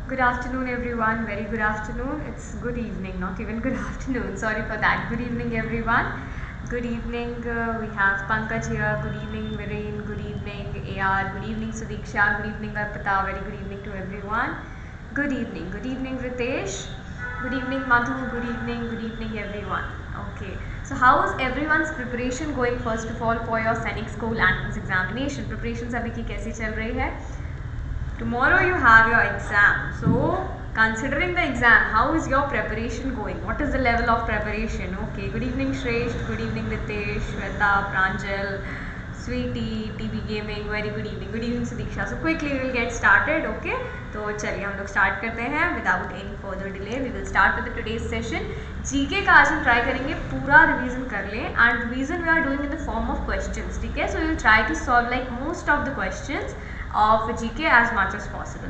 Good afternoon, everyone. Very good afternoon. It's good evening, not even good afternoon. Sorry for that. Good evening, everyone. Good evening. We have Pankaj here. Good evening, Viren. Good evening, AR. Good evening, Sudiksha. Good evening, Arpita. Very good evening to everyone. Good evening. Good evening, Ritesh. Good evening, Madhu. Good evening. Good evening, everyone. Okay. So, how is everyone's preparation going? First of all, for your Scenic School entrance examination, preparations अभी की कैसी चल रही है? Tomorrow you have your exam. So, considering the exam, how is your preparation going? What is the level of preparation? Okay. Good evening, Shresh. Good evening, Nitesh, Shweta, Pranjal, Sweetie, TB Gaming. Very good evening. Good evening, Sudiksha. So, quickly we will get started. Okay. तो चलिए हम लोग start करते हैं without any further delay. We will start with today's session. GK का आज हम try करेंगे पूरा रिवीजन कर लें and revision we are doing in the form of questions. ठीक है. So we will try to solve like most of the questions of GK as much as possible.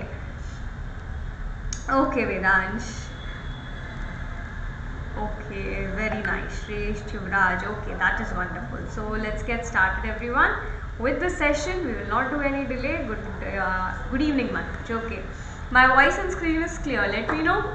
Okay, Vedansh. Okay, very nice. Shresh, Yuvraj. Okay, that is wonderful. So let's get started, everyone, with the session. We will not do any delay. Good evening, Manoj. Okay, my voice and screen is clear. Let me know.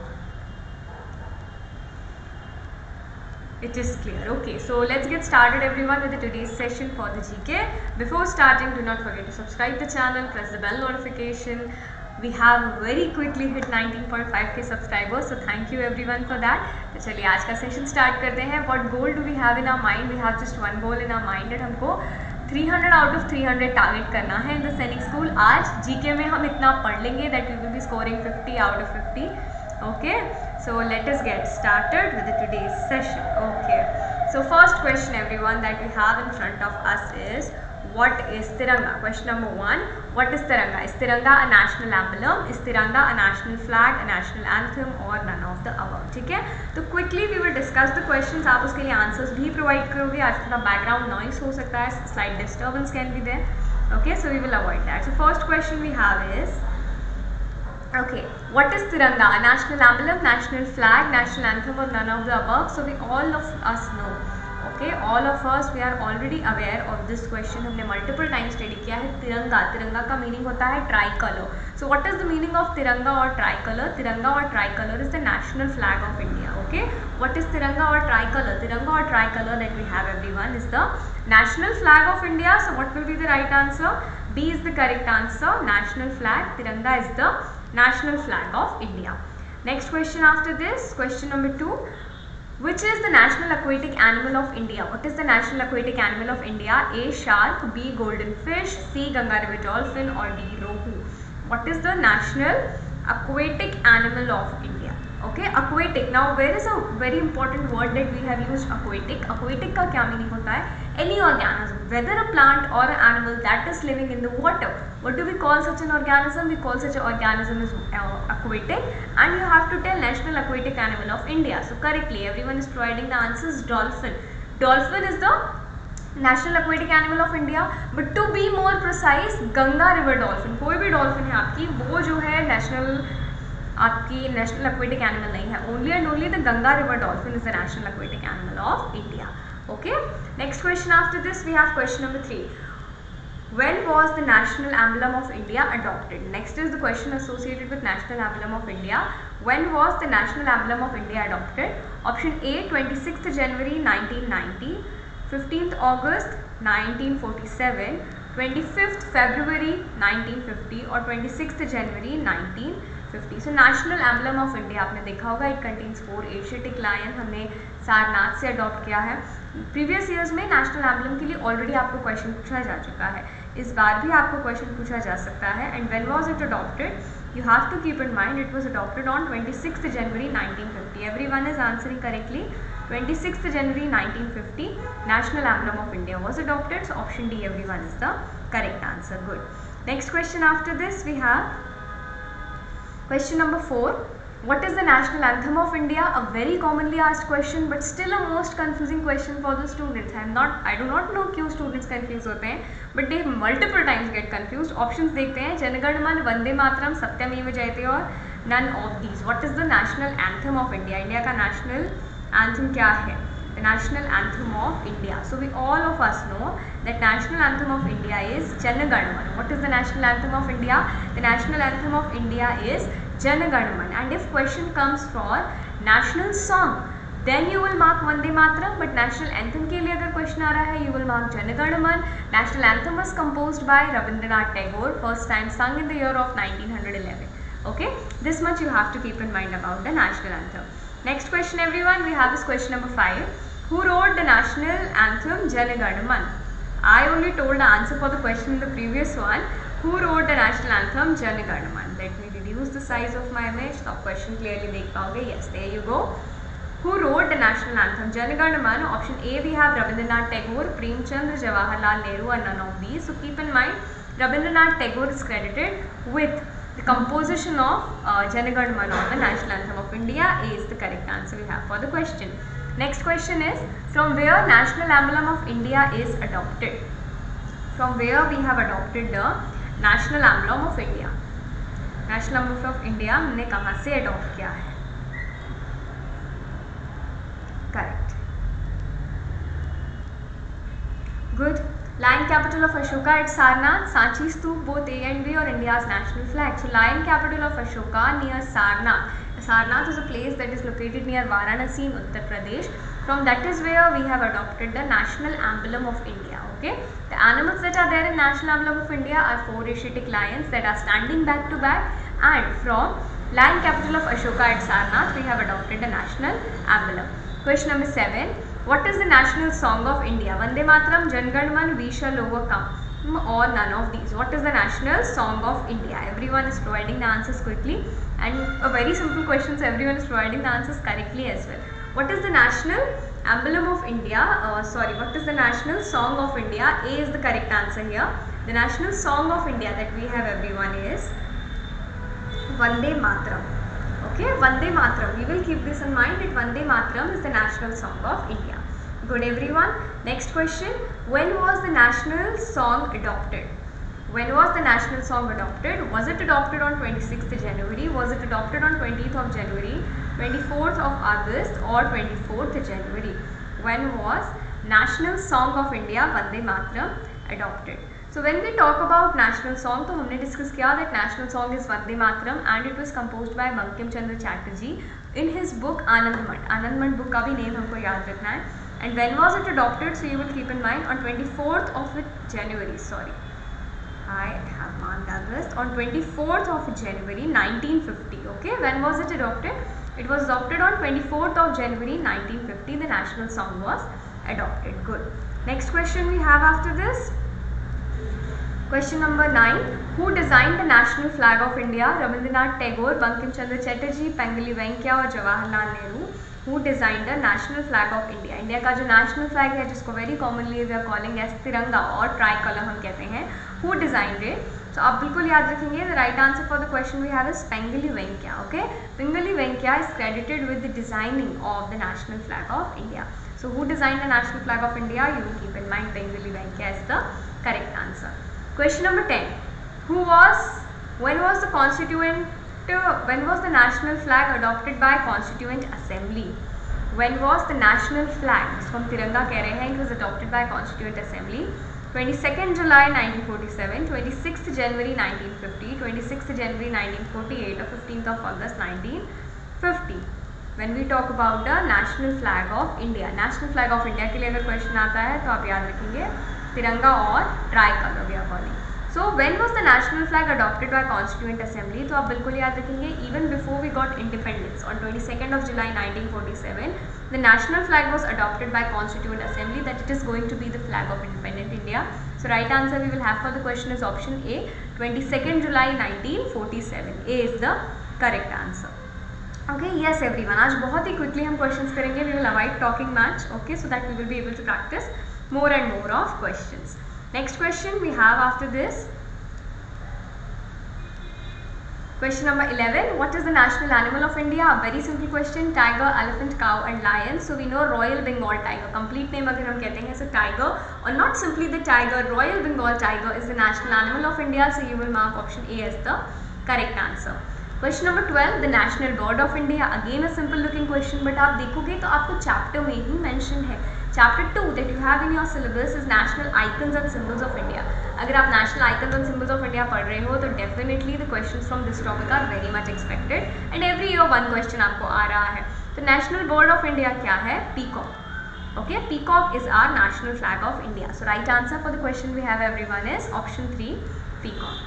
It is clear. Okay, so let's get started, everyone, with today's session for the GK. Before starting, do not forget to subscribe the channel, press the bell notification. We have very quickly hit 19.5k subscribers, so thank you everyone for that. तो चलिए आज का session start करते हैं. What goal do we have in our mind? We have just one goal in our mind that हमको 300 out of 300 target करना है in the Sainik school. आज जीके में हम इतना पढ़ लेंगे that we will be scoring 50 out of 50. Okay, so let us get started with today's session. Okay, so first question, everyone, that we have in front of us is, what is Tiranga? Question number 1, what is Tiranga? Is Tiranga a national emblem? Is Tiranga a national flag, a national anthem, or none of the above? ठीक है. तो quickly we will discuss the questions. आप उसके लिए answers भी provide करोगे. आज थोड़ा background noise हो सकता है, slight disturbance can be there. Okay, so we will avoid that. So first question we have is, okay, what is Tiranga? A national emblem, national flag, national anthem, or none of the above? So we all of us know. Okay, all of us we are already aware of this question. हमने multiple times study किया है. तिरंगा, तिरंगा का meaning होता है tricolor. So what is the meaning of तिरंगा or tricolor? तिरंगा or tricolor is the national flag of India. Okay, what is तिरंगा or tricolor? तिरंगा or tricolor that we have, everyone, is the national flag of India. So what will be the right answer? B is the correct answer. National flag. Tiranga is the national flag of India. Next question after this, question number 2, which is the national aquatic animal of India? What is the national aquatic animal of India? A, shark, B, golden fish, C, Ganga river dolphin, or D, rohu? What is the national aquatic animal of India? Okay, aquatic. Now where is a very important word that we have used, aquatic. Aquatic का क्या meaning होता है? Any organism, whether a plant or an animal that is living in the water. What do we call such an organism? We call such an organism as aquatic, and you have to tell national aquatic animal of India. So correctly, everyone is providing the answers. Dolphin. Dolphin is the national aquatic animal of India, but to be more precise, Ganga river dolphin. कोई भी dolphin है आपकी, वो जो है आपकी national aquatic animal नहीं है. Only and only the Ganga river dolphin is the national aquatic animal of India. Okay, next question after this we have question number 3. When was the national emblem of India adopted? Next is the question associated with national emblem of India. When was the national emblem of India adopted? Option A, 26th January 1990, 15th August 1947, 25th February 1950, or 26th January 1950. So national emblem of India आपने देखा होगा, it contains 4 Asiatic lion. हमने सारनाथ से adopt किया है. Previous years में national emblem के लिए ऑलरेडी आपको क्वेश्चन पूछा जा चुका है. इस बार भी आपको क्वेश्चन पूछा जा सकता है. And when was it adopted? You have to keep in mind it was adopted on 26th January 1950. Everyone is answering correctly. 26th January 1950 national emblem of India was adopted. So option D, everyone, is the correct answer. Good. Next question after this we have question number 4. What is the national anthem of India? A very commonly asked question, but still a most confusing question for the students. I do not know क्यों students confused होते हैं, but they multiple times get confused. Options देखते हैं. जनगण मन, वंदे मातरम, सत्यमेव जयते, और none of these. What is the national anthem of India? India का national anthem क्या है? The national anthem of India. So we all of us know that national anthem of India is Jana Gana Mana. What is the national anthem of India? The national anthem of India is Jana Gana Mana. And if question comes for national song, then you will mark Vande Mataram. But national anthem के लिए अगर question आ रहा है, you will mark Jana Gana Mana. National anthem was composed by Rabindranath Tagore, first time sung in the year of 1911. Okay, this much you have to keep in mind about the national anthem. Next question everyone, we have this question number 5. Who wrote the national anthem Jana Gana Mana? I only told the answer for the question in the previous one. Who wrote the national anthem Jana Gana Mana? Let me reduce the size of my image so आप question clearly देख पाओगे. Yes, there you go. Who wrote the national anthem Jana Gana Mana? Option A we have Rabindranath Tagore, Premchand, Jawaharlal Nehru, and none of these. So keep in mind, Rabindranath Tagore is credited with the composition of Jana Gana Mana, the national anthem of India. A is the correct answer we have for the question. Next question is, from where national emblem of India is adopted? From where we have adopted the national emblem of India? National emblem of India हमने कहाँ से adopt किया है? Correct. Good. Lion capital of Ashoka at Sarnath, Sanchi Stoop, both A and B, or India's national flag. So lion capital of Ashoka near Sarnath. Sarnath is a place that is located near Varanasi in Uttar Pradesh. From that is where we have adopted the national emblem of India. Okay. The animals that are there in national emblem of India are 4 Asiatic lions that are standing back to back. And from lion capital of Ashoka at Sarnath, we have adopted the national emblem. Question number 7. What is the national song of India? Vande Mataram, Jan Gan Man, We Shall Overcome, or none of these? What is the national song of India? Everyone is providing the answers quickly, and a very simple question, so everyone is providing the answers correctly as well. What is the national emblem of India? What is the national song of India? A is the correct answer here. The national song of India that we have everyone is Vande Mataram. Okay, Vande Mataram. We will keep this in mind that Vande Mataram is the national song of India. Good everyone. Next question. When was the national song adopted? When was the national song adopted? Was it adopted on 26th January? Was it adopted on 20th of January, 24th of August, or 24th January? When was National Song of India Vande Mataram adopted? So when we talk about national song, तो हमने discuss किया that national song is Vande Mataram and it was composed by Bankim Chandra Chatterjee in his book Anand Mat. Anand Mat book का भी name हमको याद रखना है. And when was it adopted? So you will keep in mind on 24th of January. Sorry, I have marked that list. On 24th of January 1950. Okay, when was it adopted? It was adopted on 24th of January 1950. The national song was adopted. Good. Next question we have after this. Question number 9. Who designed the national flag of India? Rabindranath Tagore, Bankim Chandra Chatterjee, Pengali Venkaiah और Jawaharlal Nehru. Who designed the national flag of India? India का जो national flag है जिसको very commonly we are calling as तिरंगा और tricolor हम कहते हैं. Who designed it? So आप बिल्कुल याद रखेंगे. The right answer for the question we have is Pengali Venkaiah. Okay, Pengali Venkaiah is credited with the designing of the national flag of India. So who designed the national flag of India? You will keep in mind Pengali Venkaiah is the correct answer. Question number 10. When was the national flag adopted by Constituent Assembly? When was the national flag, जिसको हम तिरंगा कह रहे हैं, it was adopted by Constituent Assembly? 22nd July 1947, 26th January 1950, 26th January 1948 or 15th of August 1950. When we talk about the national flag of India, national flag of India के लिए अगर question आता है तो आप याद रखेंगे तिरंगा और tricolor we are calling. So when was the national flag adopted by Constituent Assembly? तो आप बिल्कुल याद रखेंगे even before we got independence on 22nd of July 1947 the national flag was adopted by Constituent Assembly that it is going to be the flag of independent India. So right answer we will have for the question is option A, 22nd July 1947. A is the correct answer. Okay, yes everyone, आज बहुत ही quickly हम questions करेंगे. We will avoid talking much, okay, so that we will be able to practice more and more of questions. Next question we have after this. Question number 11. What is the national animal of India? A very simple question. Tiger, elephant, cow and lion. So we know Royal Bengal tiger. Complete name अगर हम कहते हैं so tiger or not simply the tiger, Royal Bengal tiger is the national animal of India. So you will mark option A as the correct answer. Question number 12, the national bird of India, again a simple looking question, but आप देखोगे तो आपको chapter में ही mention है। Chapter 2 that you have in your syllabus is national icons and symbols of India. अगर आप national icons and symbols of India पढ़ रहे हो तो definitely the questions from this topic are very much expected and every year one question आपको आ रहा है। तो नेशनल बर्ड ऑफ इंडिया क्या है? Peacock. Okay, peacock is our national flag of India. So right answer for the question we have everyone is option 3, peacock.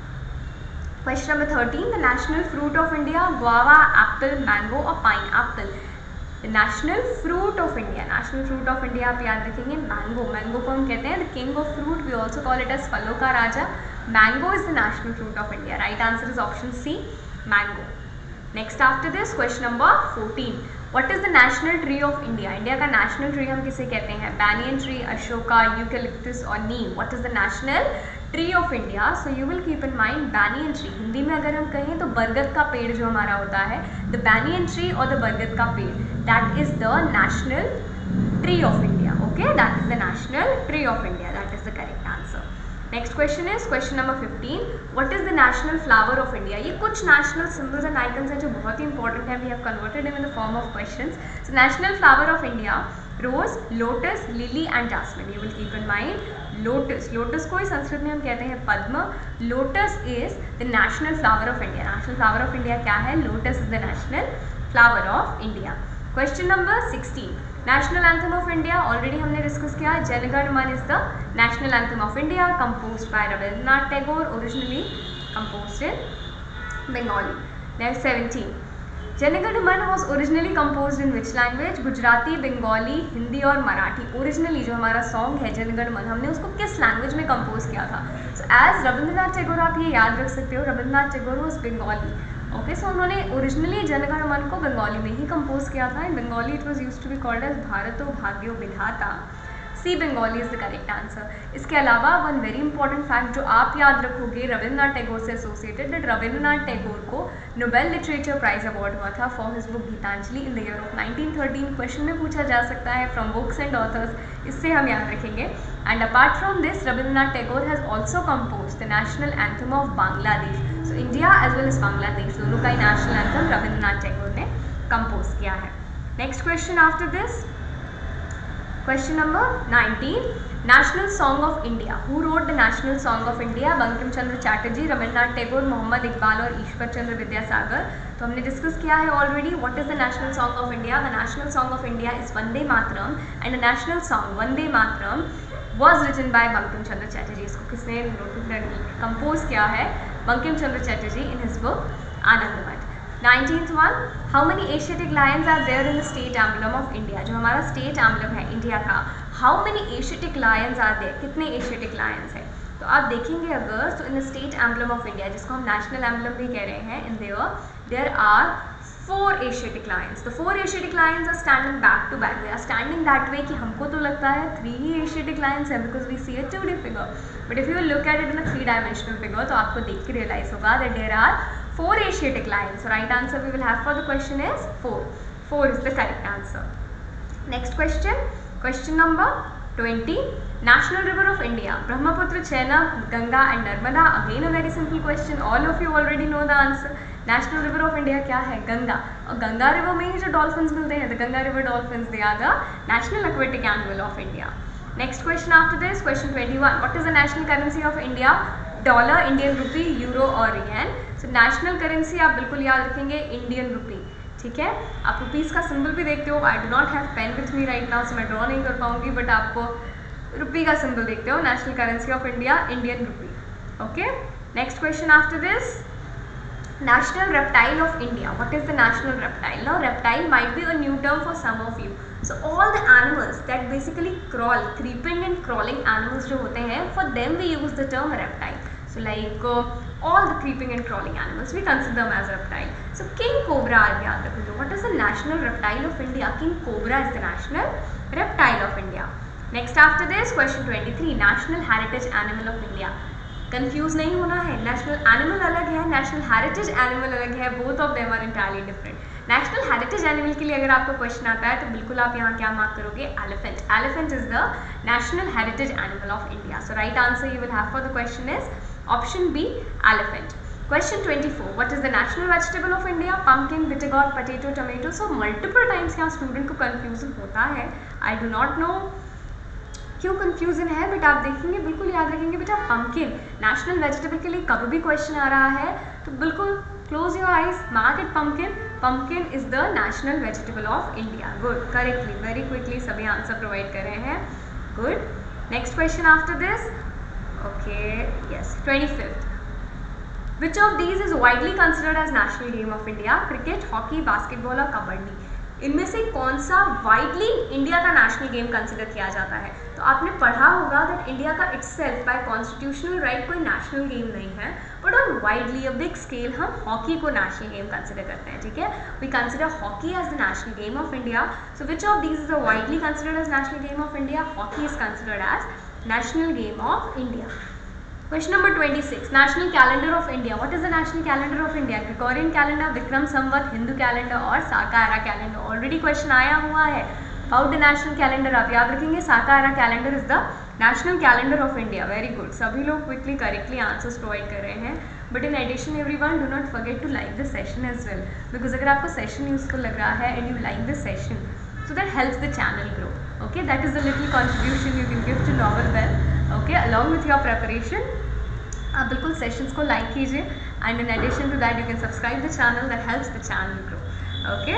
Question number 13, the national fruit of India, guava, apple, mango or pineapple? The national fruit of India, national fruit of India आप याद रखेंगे mango। mango को हम कहते हैं the king of fruit, we also call it as फलों का राजा। mango is the national fruit of India, right answer is option C, mango। next after this question number 14, what is the national tree of India? India का national tree हम किसे कहते हैं? banyan tree, Ashoka, eucalyptus और neem. what is the national tree of India? So you will keep in mind banyan tree. Hindi में अगर हम कहें तो बरगद का पेड़ जो हमारा होता है, द बैनियन ट्री और द बरगद का पेड़, that is the national tree of India. Okay, that is the national tree of India, that is the correct answer. Next question is question number 15, what is the national flower of India? ये कुछ national symbols and icons हैं जो बहुत ही important है, we have converted in the form of questions. So national flower of India, rose, lotus, lily and jasmine. You will keep in mind lotus. Lotus को ही संस्कृत में हम कहते हैं पद्म। Lotus is the national flower of India. National flower of India क्या है? Lotus is the national flower of India. Question number 16, national anthem of India, already हमने डिस्कस किया। Jana Gana Mana is the national anthem of India, composed by Rabindranath Tagore, originally composed in Bengali. Next 17, जन Gana Mana was originally composed in which language? Gujarati, Bengali, Hindi और Marathi. Originally जो हमारा song है जन गण मन, हमने उसको किस लैंग्वेज में कंपोज किया था? सो एज रविंद्रनाथ टैगोर, आप ये याद रख सकते हो, Rabindranath Tagore was Bengali. Okay, so उन्होंने ओरिजिनली जन गण मन को बंगाली में ही कंपोज किया था। In Bengali it was used to be called as Bharato Bhagyo Vidhata. C, Bengali is the correct answer. इसके अलावा वन वेरी इंपॉर्टेंट फैक्ट जो आप याद रखोगे रविंद्रनाथ टैगोर से एसोसिएटेड, दैट रविंद्रनाथ टैगोर को नोबेल लिटरेचर प्राइज अवार्ड हुआ था for his book Gitanjali in the year of 1913। क्वेश्चन में पूछा जा सकता है फ्रॉम बुक्स एंड ऑथर्स, इससे हम याद रखेंगे। And apart from this, Rabindranath Tagore has also compose the national anthem of Bangladesh. So India as well as Bangladesh दोनों का ही नेशनल एंथम रविंद्रनाथ टैगोर ने कंपोज किया है। Next question after this, question number 19, national song of India, who wrote the national song of India? Bankim Chandra Chatterjee, Rabindranath Tagore, Mohammad Iqbal और ईश्वर चंद्र विद्यासागर। तो हमने discuss किया है already. What is the national song of India? The national song of India is Vande Mataram and the national song Vande Mataram was written by Bankim Chandra Chatterjee. इसको किसने compose किया है? Bankim Chandra Chatterjee in his book Anandamath. 19th one, how many Asiatic lions are there in the state emblem of India? जो हमारा state emblem है India का, how many Asiatic lions are there? कितने Asiatic lions हैं? तो आप देखेंगे अगर, तो in the state emblem of India, जिसको हम नेशनल एम्बलम भी कह रहे हैं, in there are 4 Asiatic lions. The 4 Asiatic lions are standing back to back. They are standing that way कि हमको तो लगता है 3 ही Asiatic lions है because we see a 2D figure. But if you look at it in a 3-dimensional figure, तो आपको देख के realize होगा that there are 4 Asiatic lions. So right answer we will have for the question is 4. 4 is the correct answer. Next question. Question number 20. National river of India. Brahmaputra, Chenab, Ganga and Narmada. Again a very simple question. All of you already know the answer. National river of India क्या है? गंगा। और Ganga river में ही जो dolphins मिलते हैं, the Ganga river dolphins, they are the national aquatic animal of India. Next question after this, question 21, what is the national currency of India? Dollar, Indian rupee, euro और riyal. So national currency आप बिल्कुल याद रखेंगे Indian rupee, ठीक है। आप rupees का symbol भी देखते हो, I do not have pen with me right now, so मैं ड्रॉ नहीं कर पाऊंगी, बट आपको रुपी का सिंबल देखते हो। National currency of India Indian rupee, okay. Next question after this, National reptile of India. What is the national reptile? Now reptile might be a new term for some of you. So all the animals that basically crawl, creeping and crawling animals जो होते हैं, for them we use the term reptile. So like all the creeping and crawling animals we consider them as reptile. So king cobra आप याद रखोगे. What is the national reptile of India? King cobra is the national reptile of India. Next after this, question 23, national heritage animal of India. Confuse नहीं होना है, national animal अलग है, national heritage animal अलग है, both of them are entirely different. National heritage animal के लिए अगर आपको क्वेश्चन आता है तो बिल्कुल आप यहाँ क्या मार्क करोगे? Elephant. Elephant is the national heritage animal of India. So right answer you will have for the question is option B, elephant. Question 24. What is the national vegetable of India? Pumpkin, bitter gourd, potato, tomato. So multiple times यहाँ student को confusion होता है. I do not know क्यों confusion है, but आप देखेंगे बिल्कुल याद रखेंगे बेटा. पंपकिन नेशनल वेजिटेबल के लिए कभी भी क्वेश्चन आ रहा है तो बिल्कुल close your eyes, mark it pumpkin. Pumpkin is the national vegetable of India. Good, correctly, very quickly सभी आंसर प्रोवाइड कर रहे हैं. Good. Next question after this. Okay, yes. 25th. Which of these is widely considered as national game of India? Cricket, hockey, basketball और कबड्डी. इनमें से कौन सा widely India का नेशनल गेम कंसिडर किया जाता है? तो आपने पढ़ा होगा दैट इंडिया का इटसेल्फ बाय कॉन्स्टिट्यूशनल राइट कोई नेशनल गेम नहीं है, but on widely a big scale हम हॉकी को नेशनल गेम कंसिडर करते हैं. ठीक है, we consider hockey as the national game of India. So which of these is widely considered as national game of India? Hockey is considered as national game of India. Question number 26. National calendar of India. What is the national calendar of India? Gregorian calendar, Vikram Samvat, Hindu calendar और साकारा calendar. Already question आया हुआ है about the national calendar. आप याद रखेंगे साकारा calendar is the national calendar of India. Very good. सभी लोग quickly correctly answers provide कर रहे हैं. But in addition everyone, do not forget to like the session as well. Because अगर आपको session useful लग रहा है and you like the session, so that helps the channel grow. Okay, that is the little contribution you can give to Novel Bell. Okay, along with your preparation, आप बिल्कुल sessions को like कीजिए and in addition to that you can subscribe the channel, that helps the channel grow. Okay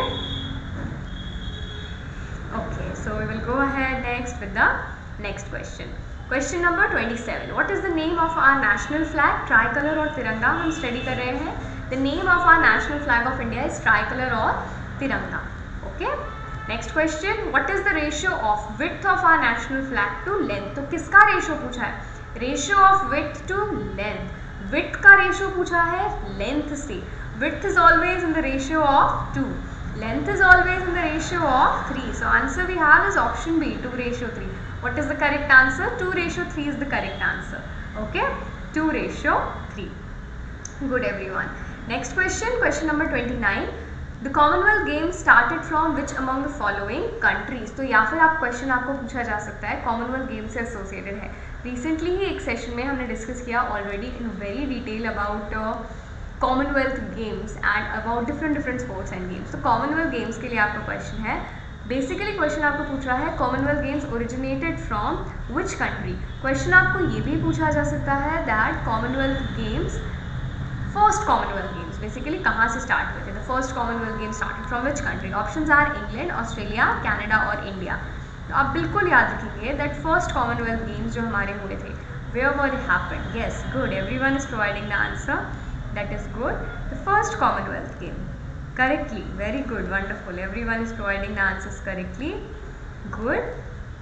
okay, so we will go ahead next with the next question. Question number 27. What is the name of our national flag? Tricolour और तिरंगा हम study कर रहे हैं. The name of our national flag of India is tricolour और Tiranga. Okay, next question. What is the ratio of width of our national flag to length? तो किसका ratio पूछा है? Ratio of width to length. Width का ratio पूछा है length से. Width is always in the ratio of 2. Length is always in the ratio of 3. So answer we have is option B, 2:3. What is the correct answer? 2:3 is the correct answer. Okay, 2:3. Good everyone. Next question, question number 29. The Commonwealth games started from which among the following countries? तो या फिर आप question आपको पूछा जा सकता है commonwealth game से एसोसिएटेड है. रिसेंटली ही एक सेशन में हमने डिस्कस किया already in very detail about commonwealth games and about different sports and games. तो कॉमनवेल्थ गेम्स के लिए आपका क्वेश्चन है, बेसिकली क्वेश्चन आपको पूछ रहा है commonwealth games originated from which country? Question आपको ये भी पूछा जा सकता है that commonwealth games, first commonwealth games basically कहाँ से स्टार्ट हुए थे? The first commonwealth games started from which country? Options are England, Australia, Canada और इंडिया. तो आप बिल्कुल याद रखेंगे दैट फर्स्ट कॉमनवेल्थ गेम्स जो हमारे हुए थे, where were it happened? Yes, good, everyone is providing the answer. That is good. The first commonwealth game, correctly, very good, wonderful, everyone is providing the answers correctly. Good,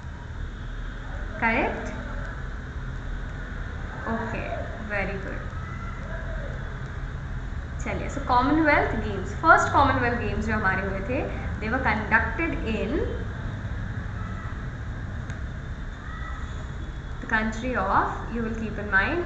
correct. Okay, very good. चलिए, so commonwealth games, first commonwealth games जो हमारे हुए थे, they were conducted in country of, you will keep in mind,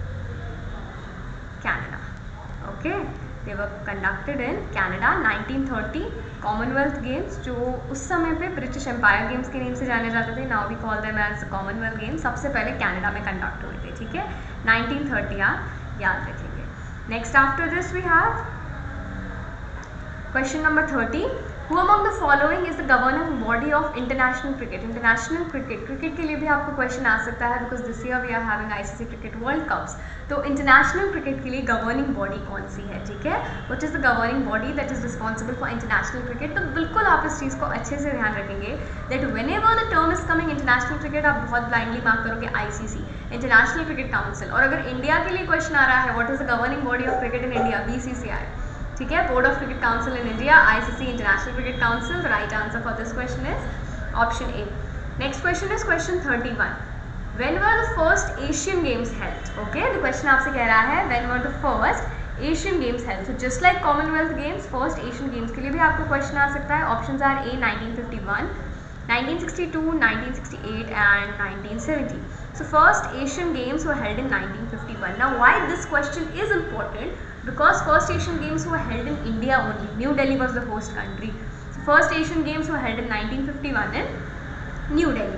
Canada. Okay, they were conducted in Canada. 1930 Commonwealth Games जो उस समय पे British empire games के नेम से जाने जाते थे, now we call them as commonwealth games, सबसे पहले कनाडा में कंडक्ट हुए थे. ठीक है, 1930 आप याद रखेंगे. Next after this we have question number 30. Who among the following is the governing body of international cricket? International cricket, cricket के लिए भी आपको क्वेश्चन आ सकता है because this year we are having ICC cricket world cups. तो international cricket के लिए गवर्निंग बॉडी कौन सी है? ठीक है, what is the governing body that is responsible for international cricket? तो बिल्कुल आप इस चीज़ को अच्छे से ध्यान रखेंगे that whenever the term is coming international cricket, आप बहुत ब्लाइंडली मार्क करोगे ICC, इंटरनेशनल क्रिकेट काउंसिल. और अगर इंडिया के लिए क्वेश्चन आ रहा है what is the governing body of cricket in India? BCCI. ठीक है, board of cricket council in India, ICC, international cricket council. The right answer for this question is option A. Next question is question 31. When were the first Asian Games held? Okay, the question आपसे कह रहा है when were the first Asian Games held? So just like Commonwealth Games, first Asian Games के लिए भी आपको question आ सकता है. Options are A 1951, 1962, 1968 and 1970. So first Asian Games were held in 1951. Now why this question is important? Because first Asian Games were held in India only. New Delhi was the host country. So first Asian Games were held in 1951 in New Delhi.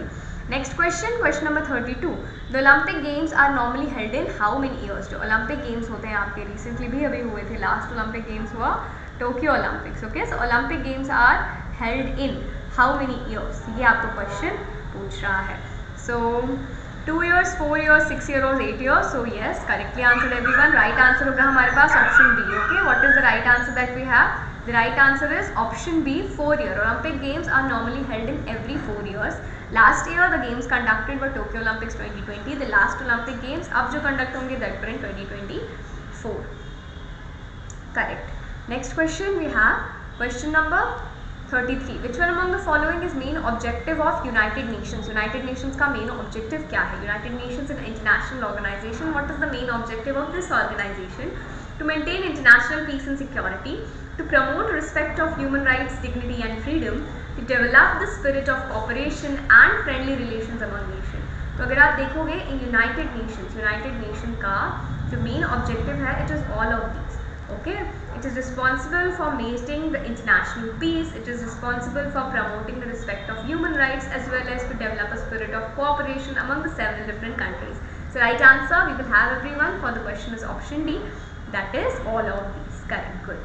Next question, question number 32. The Olympic Games are normally held in how many years? जो Olympic Games होते हैं आपके recently भी अभी हुए थे, last Olympic Games हुआ Tokyo Olympics. Okay, so Olympic Games are held in how many years? ये आपको question पूछ रहा है. So 2 years, 4 years, 6 years or 8 years. So yes, correctly answered everyone. Right answer होगा हमारे पास option B. Okay, what is the right answer that we have? The right answer is option B, 4 year. Olympic Games are normally held in every 4 years. Last year the games conducted were Tokyo Olympics 2020. The last Olympic Games अब जो conduct होंगे that were in 2024. Correct. Next question we have question number 33. Which one among the following is main objective of United Nations? United Nations का main objective क्या है? United Nations is an international organization. What is the main objective of this organization? To maintain international peace and security, to promote respect of human rights, dignity and freedom, to develop the spirit of cooperation and friendly relations among nations. तो अगर आप देखोगे in United Nations का जो main objective है, it is all of these. Okay, it is responsible for maintaining the international peace. It is responsible for promoting the respect of human rights as well as to develop a spirit of cooperation among the several different countries. So right answer we will have everyone for the question is option D. That is all of these. Correct. Good.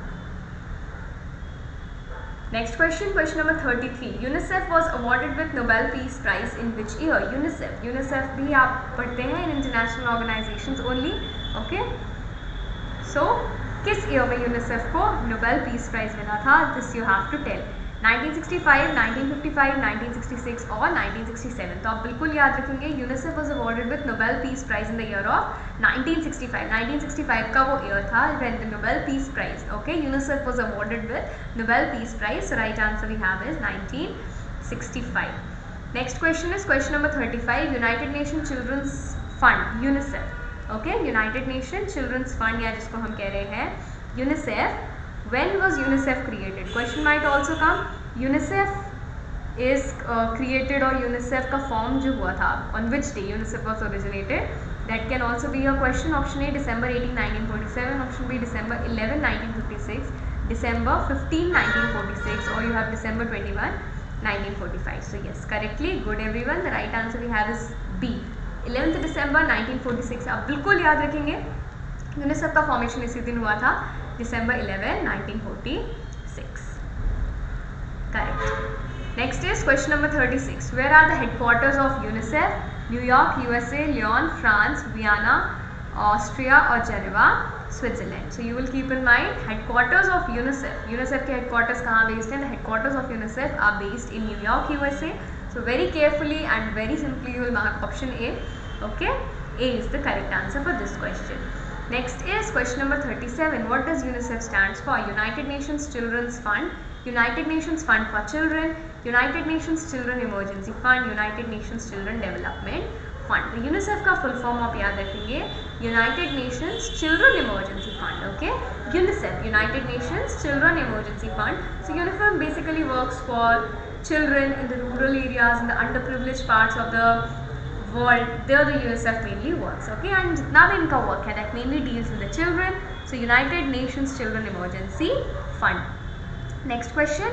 Next question, question number 33. UNICEF was awarded with Nobel Peace Prize in which year? UNICEF भी आप पढ़ते हैं in international organizations only. Okay. So किस year में UNICEF को Nobel Peace Prize मिला था? This you have to tell. 1965, 1955, 1966 और 1967. तो आप बिल्कुल याद रखेंगे UNICEF was awarded with Nobel Peace Prize in the year of 1965. 1965 का वो year था when the Nobel Peace Prize. Okay, UNICEF was awarded with Nobel Peace Prize. So right answer we have is 1965. Next question is question number 35. United Nations Children's Fund UNICEF. Okay, United Nations Children's Fund या जिसको हम कह रहे हैं UNICEF. When was UNICEF created? Question might also come. UNICEF is created or UNICEF का form जो हुआ था on which day UNICEF was originated? That can also be a question. Option A December 18, 1947. Option B December 11, 1956. December 15, 1946. Or you have December 21, 1945. So yes, correctly. Good everyone. The right answer we have is B. 11th December 1946. आप बिल्कुल याद रखेंगे. UNICEF का formation इसी दिन हुआ था. December 11, 1946. Correct. Next is question number 36. Where are the headquarters of UNICEF? New York, USA, Lyon, France, Vienna, Austria or Geneva, Switzerland. So you will keep in mind headquarters of UNICEF. UNICEF के headquarters कहाँ based हैं? The headquarters of UNICEF are based in New York, USA. So very carefully and very simply you will mark option A. Okay, A is the correct answer for this question. Next is question number 37. What does UNICEF stands for? United Nations Children's Fund, United Nations Fund for Children, United Nations Children Emergency Fund, United Nations Children Development Fund. तो UNICEF का full form आप याद रखेंगे United Nations Children Emergency Fund. Okay, UNICEF, United Nations Children Emergency Fund. So UNICEF basically works for children in the rural areas, in the underprivileged parts of the world. There the UNICEF mainly works. Okay, and जितना भी इनका work है that mainly deals with the children. So United Nations Children Emergency Fund. Next question.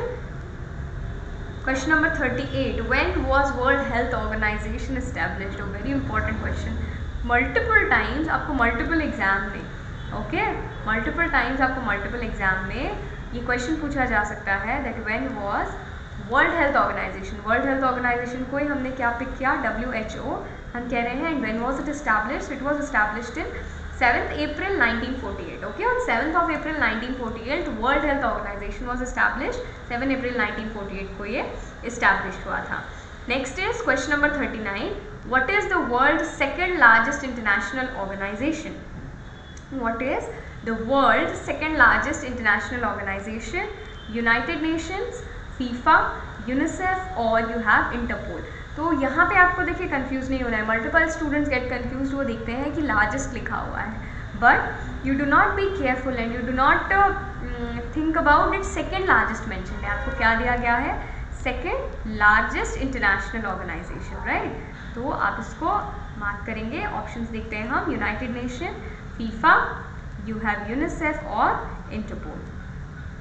Question number 38. When was World Health Organization established? A very important question. Multiple times आपको multiple exam में, okay, multiple times आपको multiple exam में ये question पूछा जा सकता है that when was World Health Organization. World Health Organization को ही हमने क्या पिक किया? WHO हम कह रहे हैं. And when was it established? It was established in 7th April 1948. Okay, on 7th of April 1948 World Health Organization was established. 7 April 1948 को ये established हुआ था. Next is question number 39. What is the world's second largest international organization? What is the world's second largest international organization? United Nations, FIFA, UNICEF और you have Interpol. तो यहाँ पे आपको देखिए कंफ्यूज नहीं होना है. मल्टीपल स्टूडेंट्स गेट कंफ्यूज, वो देखते हैं कि लार्जेस्ट लिखा हुआ है, but you do not be careful and you do not think about it. Second largest mention है, आपको क्या दिया गया है? Second largest international organization, right. तो आप इसको मार्क करेंगे. ऑप्शंस देखते हैं हम. United Nation, FIFA, you have UNICEF और इंटरपोल.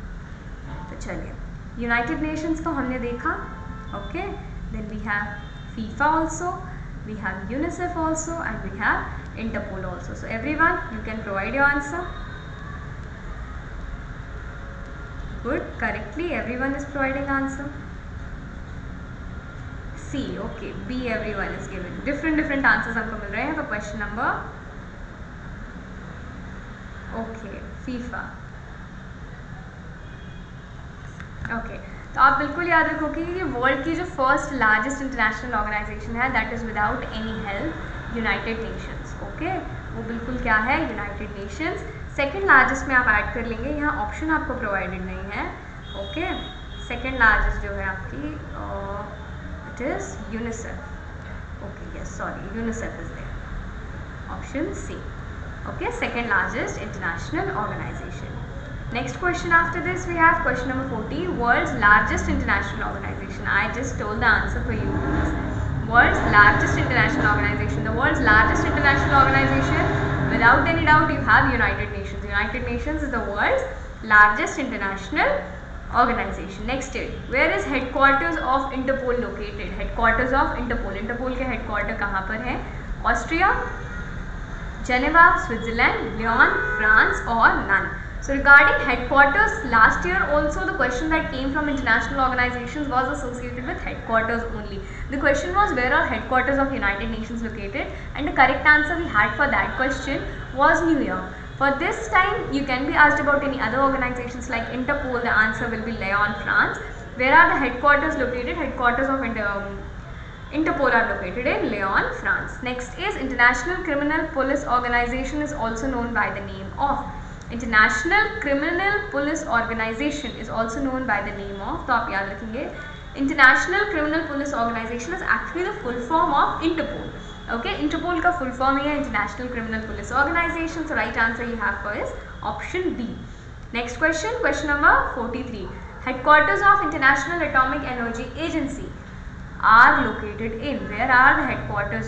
तो चलिए यूनाइटेड नेशंस को हमने देखा. Okay, then we have FIFA also, we have UNICEF also, and we have Interpol also. So everyone, you can provide your answer. Good, correctly everyone is providing answer. C, okay, B everyone is given. different answers हमको मिल रहे हैं for question number, okay, FIFA. Okay तो आप बिल्कुल याद रखो कि ये वर्ल्ड की जो फर्स्ट लार्जेस्ट इंटरनेशनल ऑर्गेनाइजेशन है that is without any help United Nations. Okay, वो बिल्कुल क्या है, यूनाइटेड नेशंस. सेकंड लार्जेस्ट में आप ऐड कर लेंगे, यहाँ ऑप्शन आपको प्रोवाइडेड नहीं है. ओके, सेकंड लार्जेस्ट जो है आपकी it is UNICEF. Okay, yes, sorry, UNICEF is there. Option C. Okay, second largest international organization. Next question after this we have question number 40, world's largest international organization. I just told the answer for you. World's largest international organization. The world's largest international organization, without any doubt, you have United Nations. United Nations is the world's largest international organization. Next is, where is headquarters of Interpol located? Headquarters of Interpol. Interpol के headquarter कहाँ पर है? Austria, Geneva, Switzerland, Lyon, France, or none? So regarding headquarters, last year also the question that came from international organizations was associated with headquarters only. The question was, where are headquarters of United Nations located? And the correct answer we had for that question was New York. For this time you can be asked about any other organizations like Interpol. The answer will be Lyon, France. Where are the headquarters located? Headquarters of Interpol are located in Lyon, France. Next is International Criminal Police Organization is also known by the name of International Criminal Police Organization is also known by the name of, तो आप याद रखेंगे, International Criminal Police Organization is actually the full form of Interpol. Okay, Interpol का full form ही है International Criminal Police Organization. So right answer you have for is option B. Next question, question number 43. Headquarters of International Atomic Energy Agency are located in. Where are the headquarters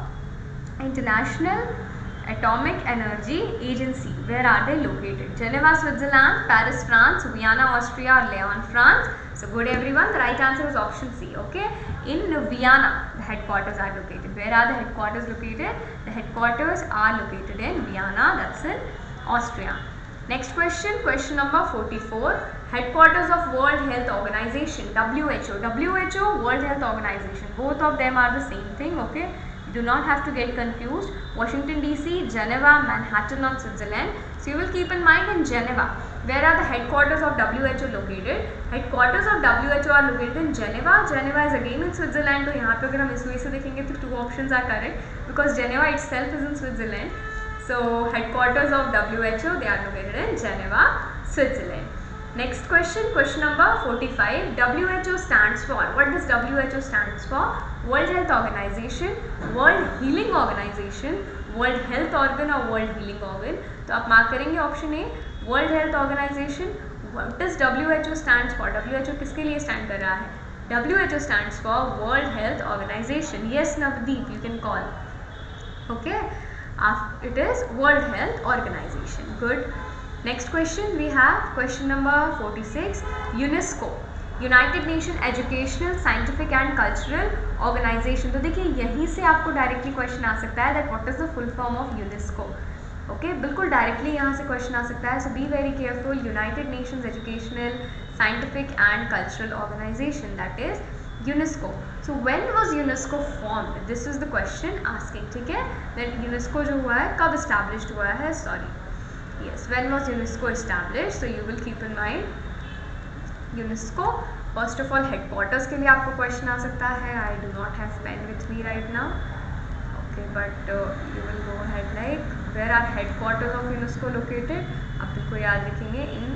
of International Atomic Energy Agency? Where are they located? Geneva, Switzerland, Paris, France, Vienna, Austria, or Lyon, France? So good everyone, the right answer is option C. Okay, in Vienna the headquarters are located. Where are the headquarters located? The headquarters are located in Vienna, that's in Austria. Next question, question number 44. Headquarters of World Health Organization, WHO. WHO, World Health Organization, both of them are the same thing. Okay, do not have to get confused. Washington DC, Geneva, Manhattan on Switzerland. So you will keep in mind in Geneva. Where are the headquarters of WHO located? Headquarters of WHO are located in Geneva. Geneva is again in Switzerland. तो यहाँ पे अगर हम इस way से देखेंगे तो 2 options are correct because Geneva itself is in Switzerland. So headquarters of WHO, they are located in Geneva, Switzerland. Next question, question number 45. WHO stands for, what does WHO stands for? World Health Organization, World Healing Organization, World Health Organ or World Healing Organ. तो आप मार्क करेंगे option A, World Health Organization. What does WHO stands for? WHO किसके लिए stand कर रहा है? WHO stands for World Health Organization. Yes, Navdeep, you can call. Okay, it is World Health Organization. Good. Next question we have question number 46. UNESCO, United Nation Educational, Scientific and Cultural Organization. तो देखिए यहीं से आपको directly question आ सकता है that what is the full form of UNESCO. Okay, बिल्कुल directly यहाँ से क्वेश्चन आ सकता है. So be very careful. United Nations Educational, Scientific and Cultural Organization, that is UNESCO. So when was UNESCO formed? This is the question asking. ठीक है, that UNESCO जो हुआ है कब established हुआ है? Sorry. Yes, when was UNESCO established? So you will keep in mind UNESCO. First of all, headquarters के लिए आपको question आ सकता है. I do not have pen with me right now. Okay, but you will go ahead like, where are headquarters of UNESCO located? आप बिल्कुल याद रखेंगे in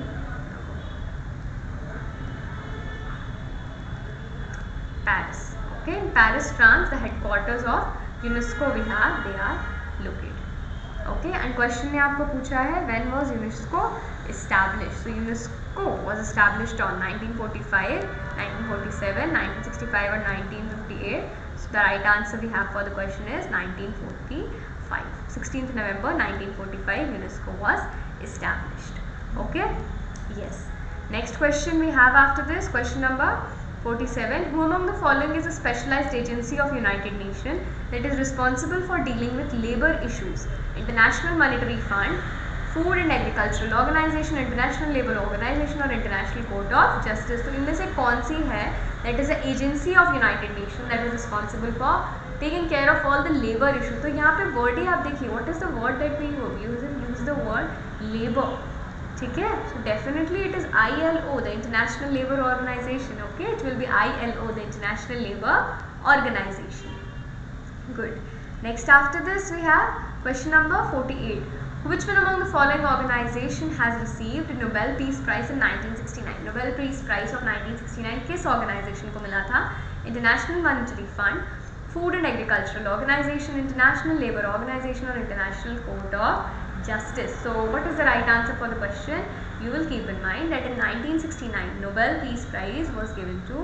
Paris. Okay, in Paris, France, the headquarters of UNESCO we have, they are located. Okay, and question ने आपको पूछा है when was UNESCO established? So UNESCO was established on 1945, 1947, 1965 or 1958. So the right answer we have for the question is 1945. 16th November 1945 UNESCO was established. Okay, yes. Next question we have after this, question number 47. Who among the following is a specialized agency of United Nations that is responsible for dealing with labor issues? International Monetary Fund, Food and Agricultural Organization, International Labour Organization और International Court of Justice. तो इनमें से कौन सी है that is an agency of United Nations that is responsible for taking care of all the labor issues? तो यहाँ पे word ही आप देखिए, what is the word that we use the word labor. ठीक है, so definitely it is ILO, the International Labour Organization. Okay, it will be ILO, the International Labour Organization. Good. Next after this we have question number 48. Which one among the following organization has received Nobel Peace Prize in 1969? Nobel Peace Prize of 1969 किस organization को मिला था? International Monetary Fund, Food and Agricultural Organization, International Labour Organization और International Court of Justice. So what is the right answer for the question? You will keep in mind that in 1969 Nobel Peace Prize was given to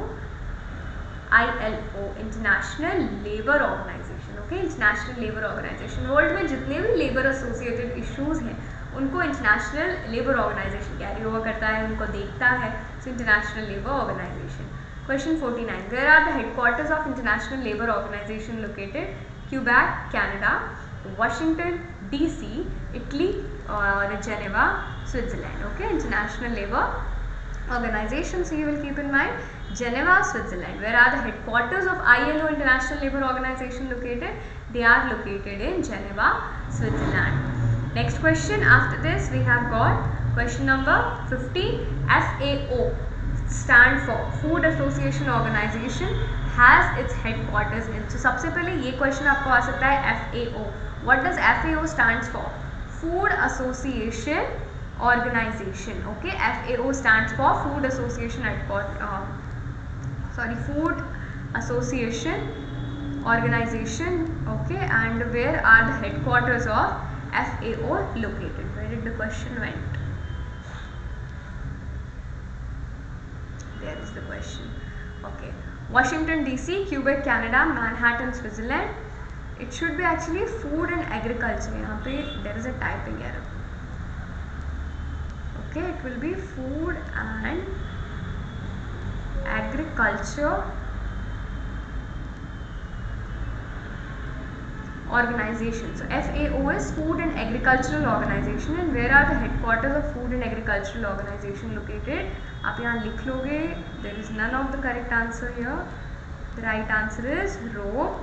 ILO, International Labour Organization. Okay, International Labour Organization. World में जितने भी labour associated issues हैं उनको international labour organization carry over करता है, उनको देखता है. So international labour organization. Question 49. Where are the headquarters of International Labour Organization located? Quebec, Canada, Washington DC, Italy और Geneva, Switzerland. Okay, International Labour Organization. So you will keep in mind Geneva, Switzerland. Where are the headquarters of ILO, International Labour Organization located? They are located in Geneva, Switzerland. Next question after this we have got question number 50. FAO stand for Food Association Organization has its headquarters in. So सबसे पहले ये question आपको आ सकता है FAO. What does FAO stands for? Food Association Organization. Okay, FAO stands for Food Association Food Association Organization. Okay, and where are the headquarters of FAO located? Where did the question went? There is the question. Okay, Washington DC, Quebec, Canada, Manhattan, Switzerland. It should be actually food and agriculture. यहाँ पे there is a typing error. Okay, it will be food and agriculture organization. So FAO is Food and Agricultural Organization. And where are the headquarters of Food and Agricultural Organization located? आप यहाँ लिख लोगे. There is none of the correct answer here. The right answer is Rome,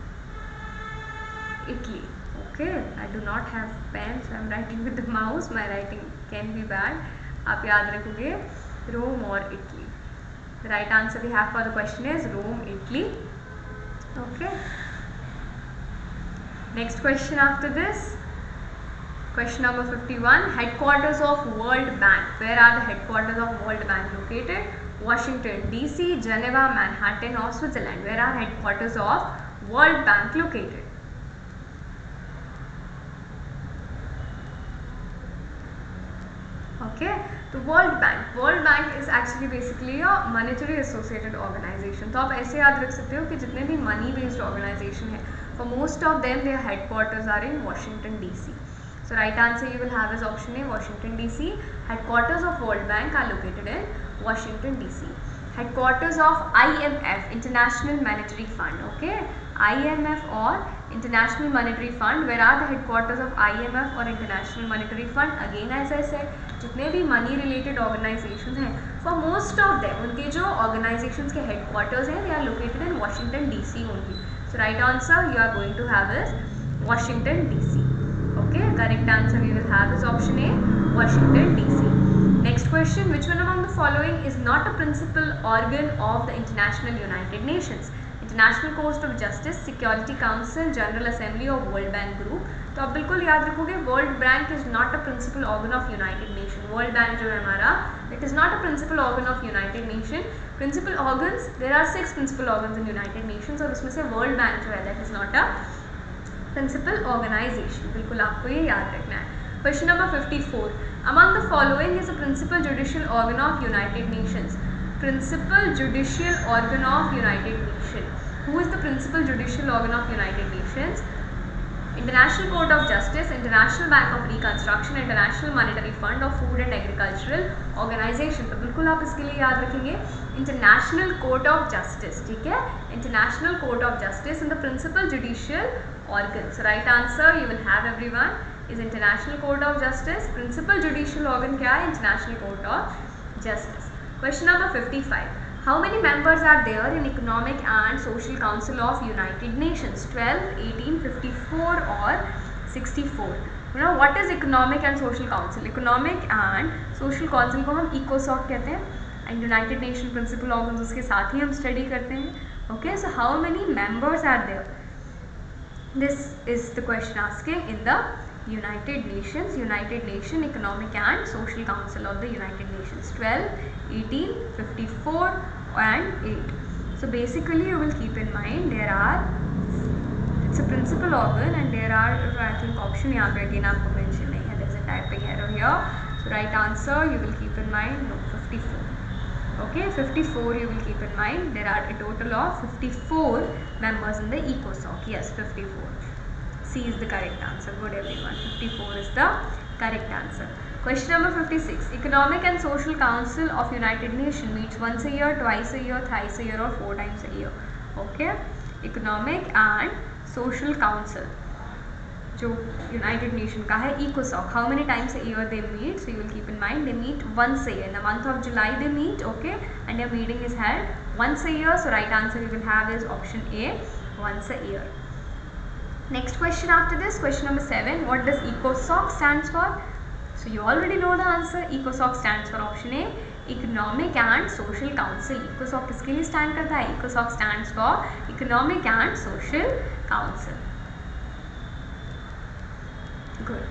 Italy. Okay, I do not have pen, so I am writing with the mouse. My writing can be bad. आप याद रखोगे Rome or Italy. The right answer we have for the question is Rome, Italy. Okay. Next question after this. Question number 51. Headquarters of World Bank. Where are the headquarters of World Bank located? Washington DC, Geneva, Manhattan or Switzerland. Where are headquarters of World Bank located? Okay, तो world bank is actually basically a monetary associated organization. तो आप ऐसे याद रख सकते हो कि जितने भी मनी बेस्ड ऑर्गेनाइजेशन है for most of them their headquarters are in Washington DC. So right answer you will have is option A, Washington DC. Headquarters of World Bank are located in Washington DC. Headquarters of IMF, International Monetary Fund. Okay, IMF or International Monetary Fund. Where are the headquarters of IMF or International Monetary Fund? Again as I said, जितने भी money related organization हैं for most of them उनके जो organization के headquarters हैं they are located in Washington DC only. So right answer you are going to have is Washington DC. Okay, correct answer we will have is option A, Washington DC. Next question, which one among the following is not a principal organ of the International United Nations? International Court of Justice, Security Council, General Assembly or World Bank Group. तो आप बिल्कुल याद रखोगे world bank is not a principal organ of United Nation. World bank जो है हमारा it is not a principal organ of United Nation. Principal organs there are 6 principal organs in United Nations और उसमें से वर्ल्ड बैंक जो है that is not a principal organization. बिल्कुल आपको ये याद रखना है. Question number 54. Among the following is a principal judicial organ of United Nations. Principal judicial organ of United Nation. Who is the principal judicial organ of United Nations? International court of justice, international bank of reconstruction, international monetary fund of food and agricultural organization. तो बिल्कुल आप इसके लिए याद रखेंगे international court of justice, ठीक है, international court of justice in the principal judicial organ. So right answer you will have everyone is international court of justice. Principal judicial organ क्या है? International court of justice. Question number 55, how many members are there in Economic and Social Council of United Nations? 12, 18, 54 or 64? You know what is Economic and Social Council? Economic and Social Council को हम ECOSOC कहते हैं and United Nations Principal Organs उसके साथ ही हम study करते हैं. Okay, so how many members are there? This is the question asking in the United Nations Economic and Social Council of the United Nations. 12, 18, 54 and 8. So basically you will keep in mind there are, it's a principal organ and there are, I think option यहाँ पे again आपको mention नहीं है, there is a typing error here. So right answer you will keep in mind, no, 54. Okay, 54 you will keep in mind. There are a total of 54 members in the ECOSOC. Yes, 54. C is the correct answer. Good everyone. 54 is the correct answer. Question number 56. Economic and Social Council of United Nations meets once a year, twice a year, thrice a year or 4 times a year. Okay. Economic and Social Council जो United Nation का है ECOSOC. How many times a year they meet? So you will keep in mind they meet once a year. In the month of July they meet. Okay. And their meeting is held once a year. So right answer you will have is option A, once a year. Next question after this, question number 7. What does ECOSOC stands for? So you already know the answer. ECOSOC stands for option A, Economic and Social Council. ECOSOC किसके लिए stand करता है? ECOSOC stands for Economic and Social Council. Good.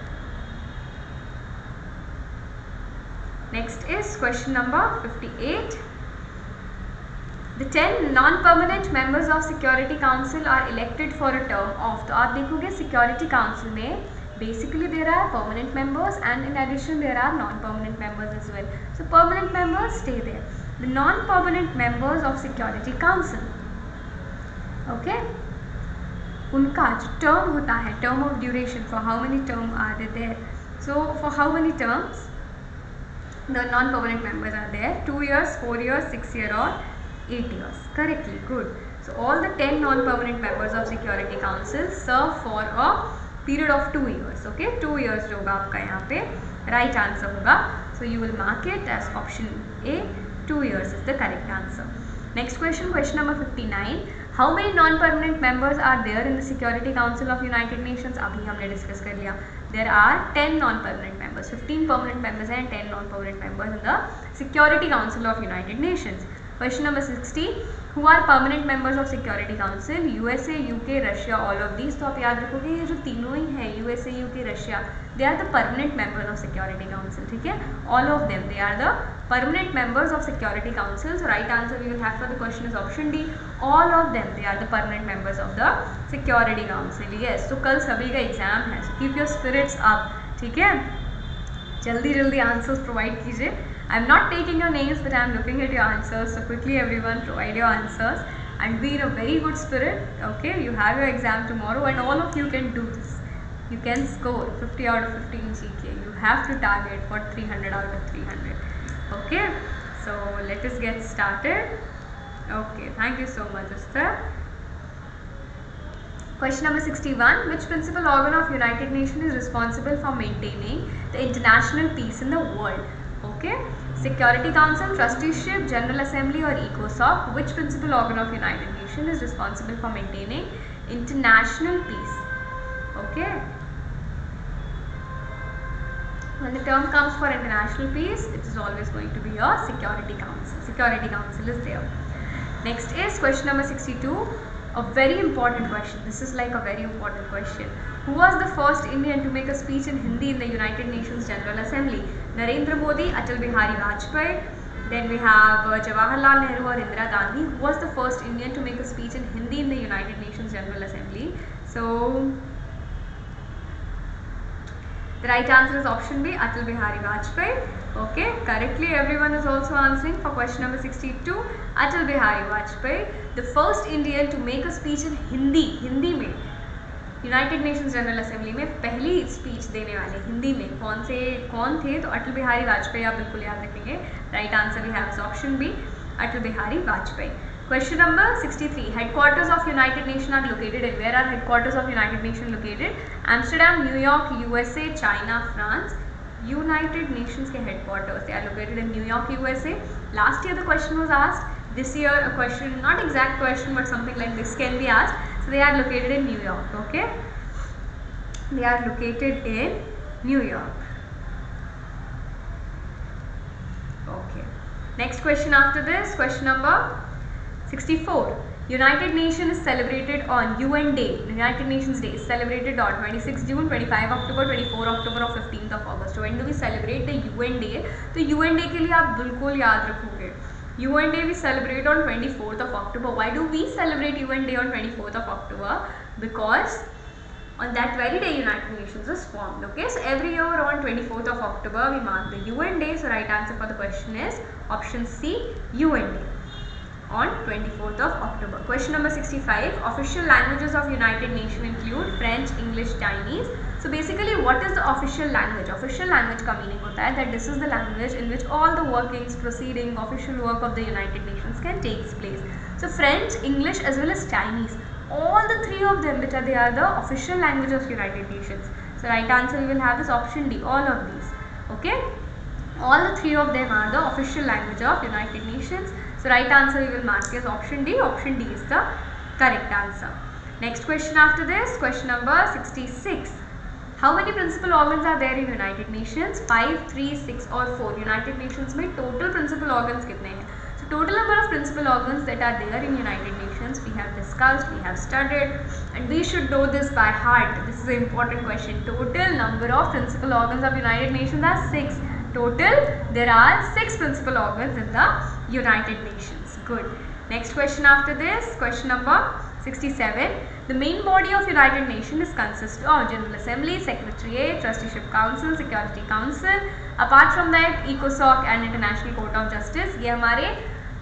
Next is question number 58. The 10 non-permanent members of Security Council are elected for a term of. तो आप देखोगे Security Council में basically there are permanent members and in addition there are non-permanent members as well. So permanent members stay there. The non-permanent members of Security Council, okay, उनका जो term होता है, term of duration, for how many term are they there? So for how many terms the non-permanent members are there? 2 years, 4 years, 6 years or 8 years. Correctly, good. So all the 10 non-permanent members of Security Council serve for a period of 2 years. Okay, 2 years जो होगा आपका यहाँ पे right answer होगा. So you will mark it as option A. 2 years is the correct answer. Next question, question number 59. How many non-permanent members are there in the Security Council of United Nations? अभी हमने discuss कर लिया. There are 10 non-permanent members. 15 permanent members and 10 non-permanent members in the Security Council of United Nations. Question number 60. Who are permanent members of Security Council? USA, UK, Russia, all of these. तो आप याद रखोगे ये जो तीनों ही हैं USA, UK, Russia, they are the permanent members of Security Council. ठीक है? All of them, they are the permanent members of Security Council. So right answer we will have for the question is option D. All of them, they are the permanent members of the Security Council. Yes. So कल सभी का exam है. So keep your spirits up. ठीक है? जल्दी जल्दी answers provide कीजिए. I am not taking your names, but I am looking at your answers. So quickly, everyone, provide your answers and be in a very good spirit. Okay, you have your exam tomorrow, and all of you can do this. You can score 50 out of 50 in GK. You have to target for 300 out of 300. Okay, so let us get started. Okay, thank you so much, Esther. Question number 61. Which principal organ of United Nations is responsible for maintaining the international peace in the world? Okay, Security Council, Trusteeship, General Assembly or ECOSOC. Which principal organ of United Nations is responsible for maintaining international peace? Okay, when the term comes for international peace, it is always going to be a Security Council. Security Council is there. Next is question number 62. A very important question. This is like a very important question. Who was the first Indian to make a speech in Hindi in the United Nations General Assembly? Narendra Modi, Atal Bihari Vajpayee. Then we have Jawaharlal Nehru or Indira Gandhi. Who was the first Indian to make a speech in Hindi in the United Nations General Assembly? So the right answer is option B, Atal Bihari Vajpayee. Okay, correctly everyone is also answering for question number 62. Atal Bihari Vajpayee, the first Indian to make a speech in Hindi. Hindi में United Nations General Assembly में पहली speech देने वाले हिंदी में कौन थे? तो अटल बिहारी वाजपेयी, आप बिल्कुल याद रखेंगे। Right answer we have option B, Atal Bihari Vajpayee. Question number 63. Headquarters of United Nations are located in? Where are headquarters of United Nations located? Amsterdam, New York, USA, China, France. United Nations के headquarters, they are located in New York, USA. Last year the question was asked. This year a question, not exact question, but something like this can be asked. So they are located in New York. Okay, they are located in New York. Okay. Next question after this, question number 64. United Nations is celebrated on UN Day. United Nations Day is celebrated on 26 June, 25 October, 24 October और 15th of August. When do we celebrate the UN Day? तो UN Day के लिए आप बिल्कुल याद रखोगे, UN Day we celebrate on 24th of October. Why do we celebrate UN Day on 24th of October? Because on that very day United Nations is formed. Okay, so every year on 24th of October we mark the UN Day. So right answer for the question is option C, UN Day on 24th of October. Question number 65. Official languages of United Nations include French, English, Chinese. So basically what is the official language? Official language का meaning होता है that this is the language in which all the workings, proceeding, official work of the United Nations can take place. So French, English as well as Chinese, all the three of them which are they are the official language of United Nations. So right answer we will have is option D, all of these. Okay, all the three of them are the official language of United Nations. So right answer we will mark as option D. Option D is the correct answer. Next question after this, question number 66. How many principal organs are there in United Nations? 5, 3, 6 or 4? United Nations में total principal organs कितने हैं? So total number of principal organs that are there in United Nations we have discussed, we have studied, and we should know this by heart. This is an important question. Total number of principal organs of United Nations are 6. Total there are 6 principal organs in the United Nations. Good. Next question after this, question number 67. The main body of United Nations consists of General Assembly, Secretariat, Trusteeship Council, Security Council. Apart from that, ECOSOC and International Court of Justice. ये हमारे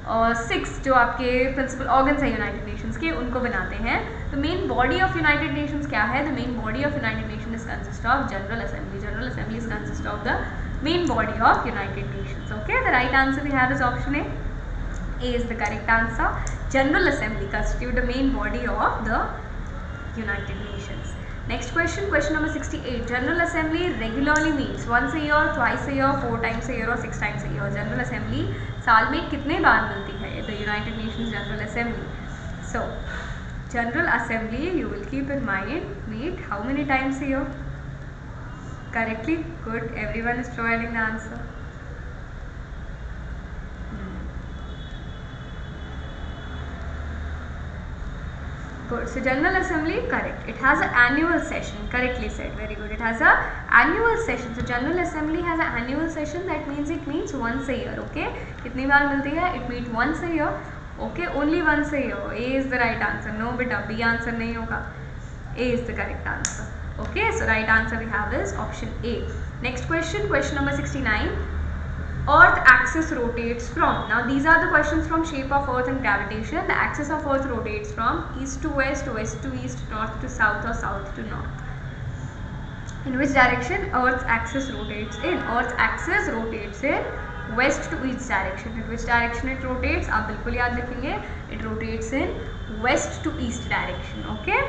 6 जो आपके principal organs हैं United Nations के, उनको बनाते हैं. The main body of United Nations क्या है? The main body of United Nations is consist of General Assembly. General Assembly is consist of the main body of United Nations. Okay, the right answer we have is option A. A is the correct answer. General Assembly constitute the main body of the United Nations. Next question, question number 68. General Assembly regularly meets once a year, twice a year, 4 times a year or 6 times a year. General Assembly साल में कितने बार मिलती है? The United Nations General Assembly. So General Assembly you will keep in mind meet how many times a year? Correctly? Good. Everyone is providing the answer. Good. So General Assembly, correct. It has an annual session. Correctly said. Very good. It has an annual session. So General Assembly has an annual session. That means it meets once a year. Okay. कितनी बार मिलती है? It meets once a year. Okay. Only once a year. A is the right answer. No बेटा, B answer नहीं होगा. A is the correct answer. Okay. So right answer we have is option A. Next question. Question number 69. Earth axis rotates from. Now these are the questions from shape of Earth and gravitation. The axis of Earth rotates from east to west to east, north to south or south to north. In which direction Earth's axis rotates in? Earth's axis rotates in west to east direction. In which direction it rotates? आप बिल्कुल याद रखेंगे. It rotates in west to east direction. Okay.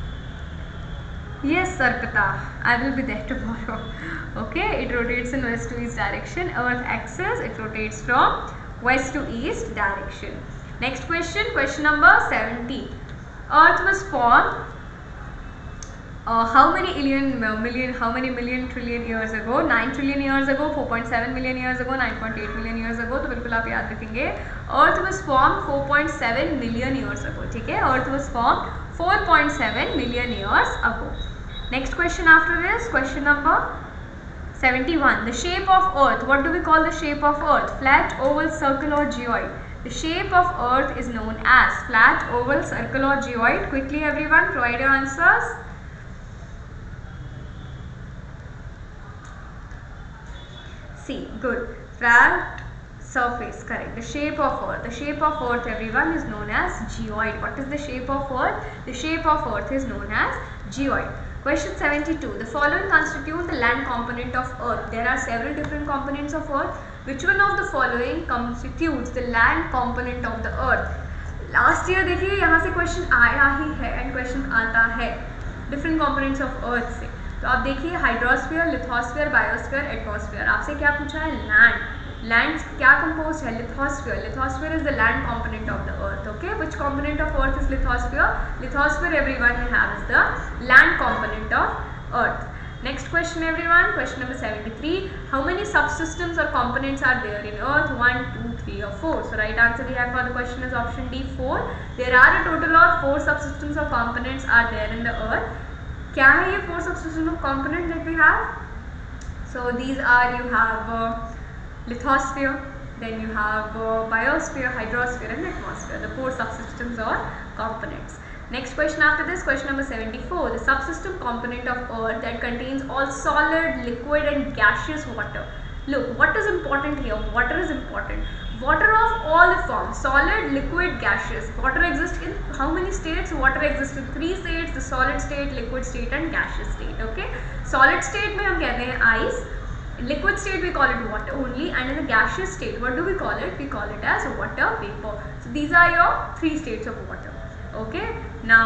Yes, Sarpita, I will be there tomorrow. Okay, it rotates in west to east direction. Earth axis, it rotates from west to east direction. Next question, question number 70. Earth was formed how many million trillion years ago? 9 trillion years ago, 4.7 million years ago, 9.8 million years ago. तो बिल्कुल आप याद रखेंगे. Earth was formed 4.7 million years ago. ठीक है, Earth was formed 4.7 million years ago. Next question after this, question number 71. The shape of Earth. What do we call the shape of Earth? Flat, oval, circle or geoid? The shape of Earth is known as flat, oval, circle or geoid. Quickly everyone, provide your answers. C. Good. Flat surface. Correct. The shape of Earth. The shape of Earth everyone is known as geoid. What is the shape of Earth? The shape of Earth is known as geoid. Question 72. The following constitute the land component of Earth. There are several different components of Earth. Which one of the following constitutes the land component of the Earth? Last year देखिए यहाँ से question आया ही है and question आता है different components of earth से. तो आप देखिए हाइड्रोस्फीयर, लिथोस्फीयर, बायोस्फीयर, एटमॉस्फेयर. आपसे क्या पूछा है? लैंड. लैंड क्या कंपोज है? Lithosphere. Lithosphere is the land component of the earth. Okay, which component of earth is lithosphere? Lithosphere everyone you have is the land component of earth. Next question everyone, question number 73. How many subsystems or components are there in Earth? 1, 2, 3 or 4. So right answer we have for the question is option D, 4. There are a total of 4 subsystems or components are there in the Earth. क्या है ये 4 subsystems of components that we have? So these are, you have lithosphere, then you have biosphere, hydrosphere and atmosphere. The 4 subsystems or components. Next question after this, question number 74. The subsystem component of Earth that contains all solid, liquid and gaseous water. Look, what is important here? Water is important. Water of all the forms, solid, liquid, gaseous. Water exists in how many states? Water exists in 3 states, the solid state, liquid state and gaseous state. Okay, solid state में हम कहते हैं ice, liquid state we call it water only, and in the gaseous state what do we call it? We call it as water vapor. So these are your 3 states of water. Okay, now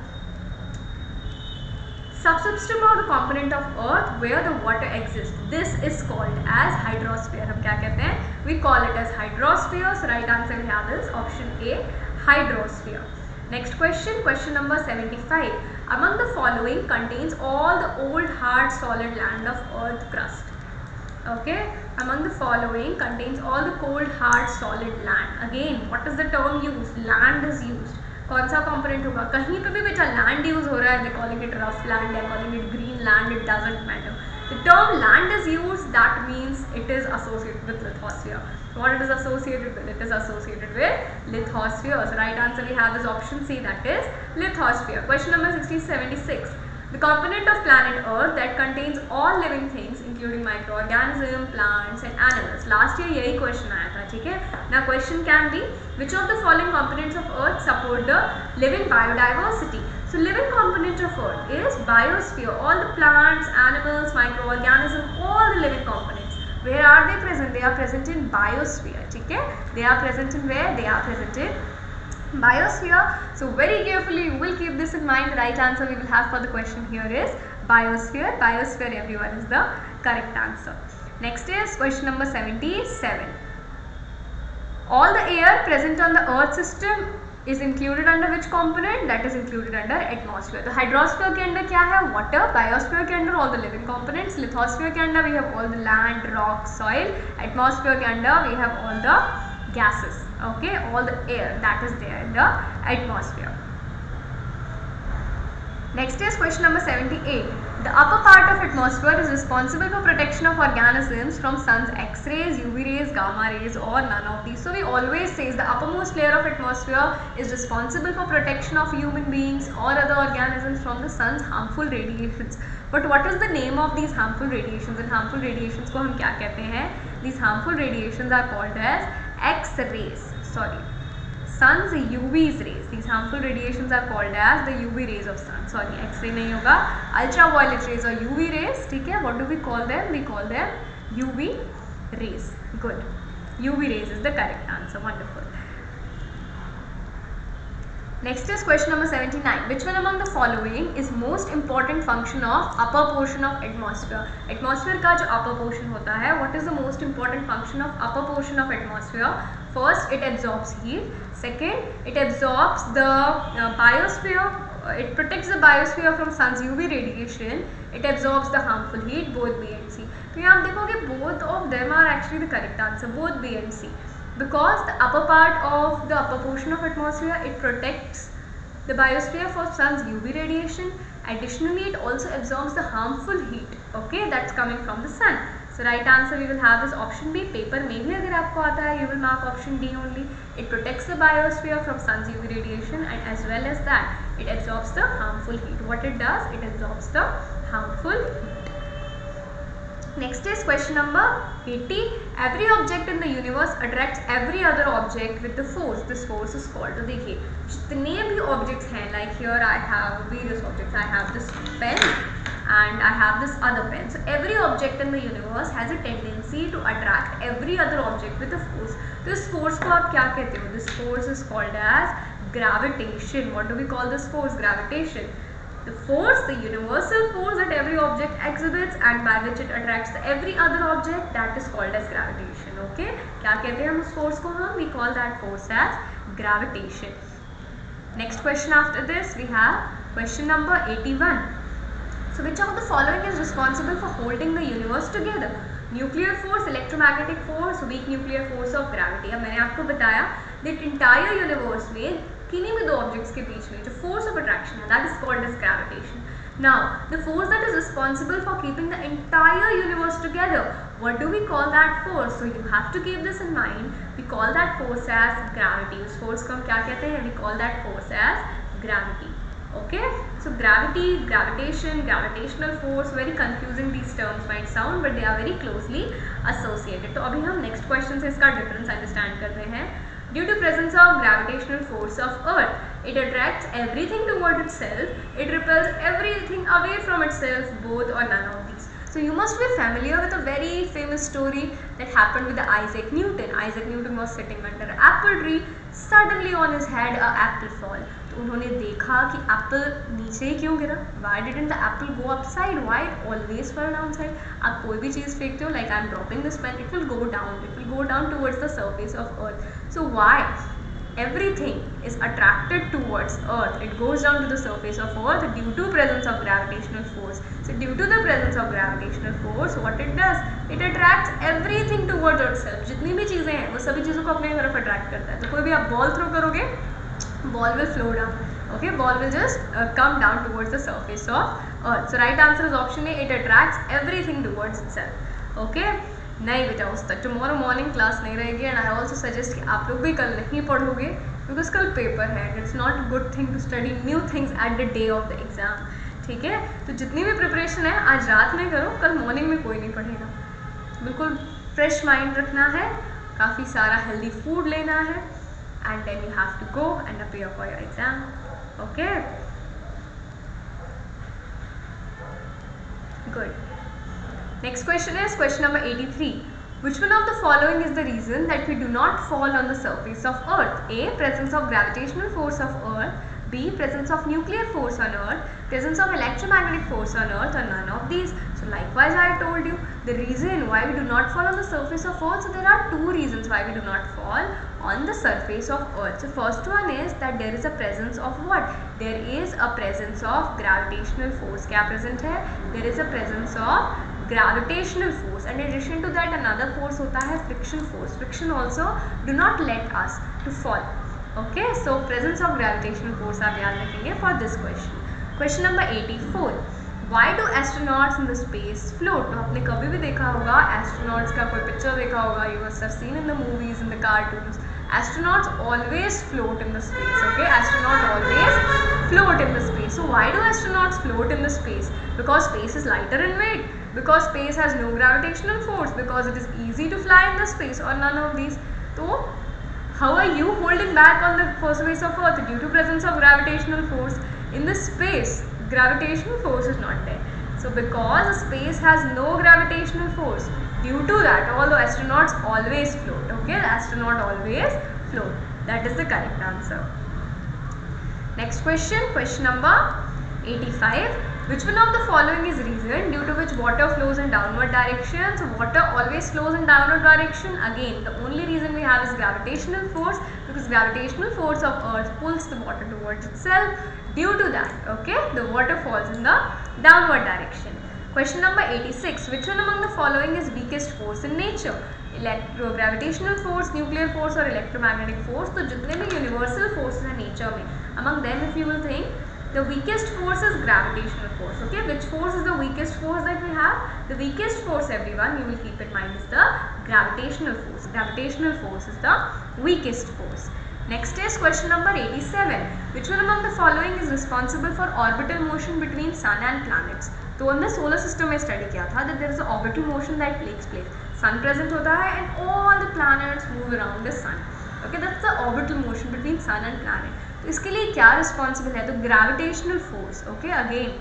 subsystem of the component of Earth where the water exists, this is called as hydrosphere. हम क्या कहते हैं? We call it as hydrosphere. So right answer we have is option A, hydrosphere. Next question, question number 75. Among the following contains all the old hard solid land of Earth crust. Okay, among the following contains all the cold hard solid land. Again, what is the term used? Land is used. कौन सा component होगा? कहीं पे भी बेटा land use हो रहा है, they calling it rough land, they calling it green land, it doesn't matter. The term land is used, that means it is associated with lithosphere. What it is associated with? It is associated with lithosphere. So right answer we have is option C, that is lithosphere. Question number 76. The component of planet Earth that contains all living things including microorganisms, plants and animals. Last year यही question आया था, ठीक है? Now question can be, which of the following components of Earth support the living biodiversity? So living component of Earth is biosphere. All the plants, animals, microorganisms, all the living components. Where are they present? They are present in biosphere, ठीक है? They are present in where? They are present in biosphere. So very carefully you will keep this in mind. The right answer we will have for the question here is biosphere. Biosphere everyone is the correct answer. Next is question number 77. All the air present on the earth system is included under which component? That is included under atmosphere. तो hydrosphere के अंदर क्या है? Water. Biosphere के अंदर all the living components. Lithosphere के अंदर we have all the land, rock, soil. Atmosphere के अंदर we have all the gases. Okay, all the air that is there in the atmosphere. Next is question number 78. The upper part of atmosphere is responsible for protection of organisms from sun's X-rays, UV rays, gamma rays or none of these. So we always say the uppermost layer of atmosphere is responsible for protection of human beings or other organisms from the sun's harmful radiations. But what is the name of these harmful radiations? And harmful radiations को हम क्या कहते हैं? These harmful radiations are called as X-rays. Sorry, sun's UV rays. These harmful radiations are called as the UV rays of sun. Sorry, X-ray नहीं होगा, ultraviolet rays or UV rays. ठीक है? What do we call them? We call them UV rays. Good. UV rays is the correct answer. Wonderful. Next is question number 79. Which one among the following is most important function of upper portion of atmosphere? Atmosphere का जो upper portion होता है, what is the most important function of upper portion of atmosphere? First, it absorbs heat. Second, it absorbs the biosphere. It protects the biosphere from sun's UV radiation. It absorbs the harmful heat. Both B and C. तो यहाँ आप देखोगे both of them are actually the correct answer. Both B and C. Because the upper part of the upper portion of atmosphere, it protects the biosphere for sun's UV radiation. Additionally, it also absorbs the harmful heat, okay, that's coming from the sun. So right answer we will have is option B. Paper में भी अगर आपको आता है, you will mark option D only. It protects the biosphere from sun's UV radiation, and as well as that, it absorbs the harmful heat. What it does, it absorbs the harmful heat. Next is question number 80. Every object in the universe attracts every other object with the force. This force is called. तो देखिए जितने भी objects हैं, like here I have various objects. I have this pen and I have this other pen. So every object in the universe has a tendency to attract every other object with a force. तो इस force को आप क्या कहते हो? This force is called as gravitation. What do we call this force? Gravitation. The force, the universal force that every object exhibits and by which it attracts every other object, that is called as gravitation. Okay? क्या कहते हैं हम उस force को? हम we call that force as gravitation. Next question after this we have question number 81. So which of the following is responsible for holding the universe together? Nuclear force, electromagnetic force, weak nuclear force of gravity. अब मैंने आपको बताया that entire universe में किन्हीं भी दो objects के बीच में जो फोर्स ऑफ अट्रैक्शन है that is called as gravitation. Now the force that is responsible for keeping the entire universe together, what do we call that force? So you have to keep this in mind. We call that force as gravity. उस force को हम क्या कहते हैं? We call that force as gravity. Okay, so gravity, gravitation, gravitational force, very confusing these terms might sound, but they are very closely associated. तो अभी हम next question से इसका difference understand करते हैं. Due to presence of gravitational force of Earth, it attracts everything toward itself. It repels everything away from itself, both or none of these. So you must be familiar with a very famous story that happened with Isaac Newton. Isaac Newton was sitting under an apple tree. Suddenly on his head a apple fall. तो उन्होंने देखा कि Apple नीचे ही क्यों गिरा. Why didn't the apple go upside? Why it always fell downside? आप कोई भी चीज़ फेंकते हो, like I'm dropping this pen, it will go down. It will go down towards the surface of Earth. So why? Everything is attracted towards Earth. It goes down to the surface of Earth due to presence of gravitational force. So due to the presence of gravitational force, what it does? It attracts everything towards itself. जितनी भी चीज़ें हैं वो सभी चीज़ों को अपने तरफ अट्रैक्ट करता है. तो कोई भी आप बॉल थ्रो करोगे, ball will flow down. Okay, ball will just come down towards the surface of Earth. So right answer is option A. It attracts everything towards itself. Okay. नहीं बेटा उस तक tomorrow morning class नहीं रहेगी and I also suggest कि आप लोग भी कल नहीं पढ़ोगे because कल पेपर है. It's not a good thing to study new things at the day of the exam. ठीक है, तो जितनी भी प्रिपरेशन है आज रात में करो, कल मॉर्निंग में कोई नहीं पढ़ेगा. बिल्कुल फ्रेश माइंड रखना है, काफ़ी सारा हेल्दी फूड लेना है and then you have to go and appear for your exam. Okay, good. Next question is question number 83. Which one of the following is the reason that we do not fall on the surface of Earth? A. Presence of gravitational force of Earth. B. Presence of nuclear force on Earth. Presence of electromagnetic force on Earth, or none of these. So likewise I told you the reason why we do not fall on the surface of Earth. So there are two reasons why we do not fall on the surface of Earth. So first one is that there is a presence of what? There is a presence of gravitational force. क्या present है? There is a presence of gravitational force, and in addition to that another force होता है friction force. Friction also do not let us to fall. Okay, so presence of gravitational force आप याद रखेंगे for this question. Question number 84. Why do astronauts in the space float? तो आपने कभी भी देखा होगा astronauts का कोई पिक्चर देखा होगा. You must have seen in the movies, in the cartoons. Astronauts always float in the space. Okay, astronauts always float in the space. So why do astronauts float in the space? Because space is lighter in weight. Because space has no gravitational force. Because it is easy to fly in the space, or none of these. So how are you holding back on the surface of Earth? Due to presence of gravitational force. In the space, gravitational force is not there. So because space has no gravitational force, due to that all the astronauts always float. Okay, the astronaut always float. That is the correct answer. Next question, question number 85. Which one of the following is reason due to which water flows in downward direction? So water always flows in downward direction. Again, the only reason we have is gravitational force, because gravitational force of Earth pulls the water towards itself. Due to that, okay, the water falls in the downward direction. Question number 86. Which one among the following is weakest force in nature? Gravitational force, nuclear force, or electromagnetic force? तो जितने भी universal forces हैं nature में, among them if you will think, the weakest force is gravitational force. Okay, which force is the weakest force that we have? The weakest force, everyone, you will keep in mind, is the gravitational force. Gravitational force is the weakest force. Next is question number 87. Which one among the following is responsible for orbital motion between sun and planets? तो हमने solar system में study किया था that there is a orbital motion that takes place, sun present होता है and all the planets move around the sun, okay, that's the orbital motion between sun and planet. तो इसके लिए क्या responsible है, तो gravitational force, okay, again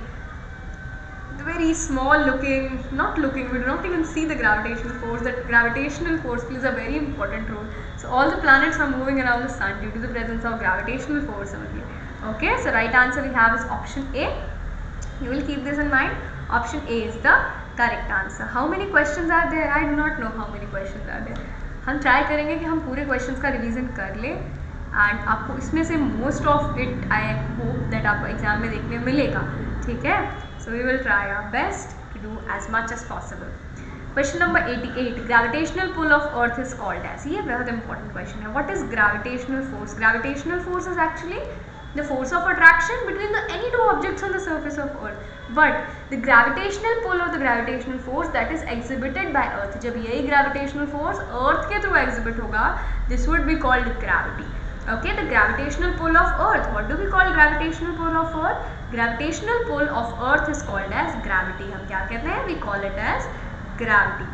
very small looking, not looking, we do not even see the gravitational force. That gravitational force plays a very important role. So all the planets are moving around the sun due to the presence of gravitational force only. Okay, so right answer we have is option A. You will keep this in mind. Option A is the correct answer. How many questions are there? I do not know how many questions are there. हम try करेंगे कि हम पूरे questions का revision कर ले and आपको इसमें से most of it I hope that आपको exam में देखने मिलेगा, ठीक है? So we will try our best to do as much as possible. Question number 88. Gravitational pull of Earth is called as. ये बहुत important question है. What is gravitational force? Gravitational force is actually the force of attraction between any two objects on the surface of Earth. But the gravitational pull or the gravitational force that is exhibited by Earth. जब यही gravitational force Earth के through exhibit होगा, this would be called gravity. Okay, the gravitational pull of Earth. What do we call gravitational pull of Earth? Gravitational pull of Earth is called as gravity. हम क्या कहते हैं? We call it as gravity.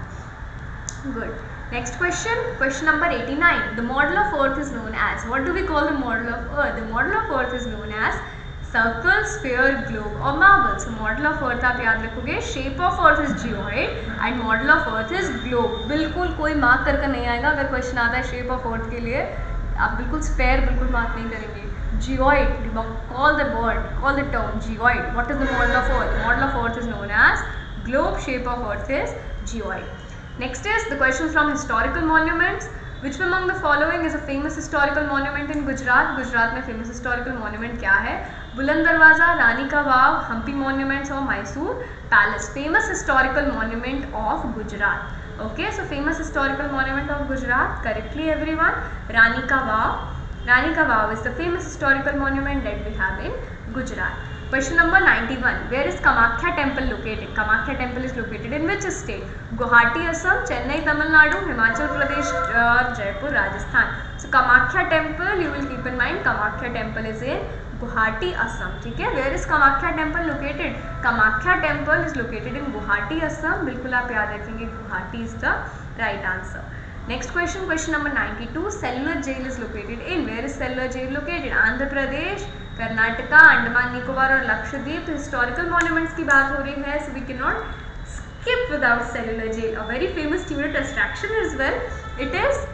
Good. Next question. Question number 89. The model of Earth is known as. What do we call the model of Earth? The model of Earth is known as circle, sphere, globe or marble. So model of Earth आप याद रखोगे. Shape of Earth is geoid and model of Earth is globe. बिल्कुल कोई mark करके नहीं आएगा अगर question आता है shape of Earth के लिए. आप बिल्कुल स्पेयर बिल्कुल मार्क नहीं करेंगे. Geoid, call the word, call the term geoid. What is the model of Earth? The model of Earth is known as globe. Shape of Earth is geoid. Next is the question from historical monuments. Which among the following is a famous historical monument in Gujarat? Gujarat में famous historical monument क्या है? बुलंद दरवाजा, रानी का वाव, Hampi monuments और Mysore palace. Famous historical monument of Gujarat. Okay, so famous historical monument of Gujarat, correctly everyone, Rani Ka Vav. Rani Ka Vav is the famous historical monument that we have in Gujarat. Question number 91. Where is Kamakhya temple located? Kamakhya temple is located in which state? Guwahati, Assam, Chennai, Tamil Nadu, Himachal Pradesh, Jaipur, Rajasthan. So Kamakhya temple, you will keep in mind, Kamakhya temple is in Guwahati, Assam. ठीक है? Where is Kamakhya temple located? Kamakhya temple is located in Guwahati, Assam. बिल्कुल आप याद रखेंगे, Guwahati is the right answer. Next question, question number 92. Cellular jail is located in. Where is cellular jail located? Andhra Pradesh, Karnataka, Andaman Nicobar और Lakshadweep. Historical monuments की बात हो रही है, so we cannot skip without cellular jail. A very famous tourist attraction as well. It is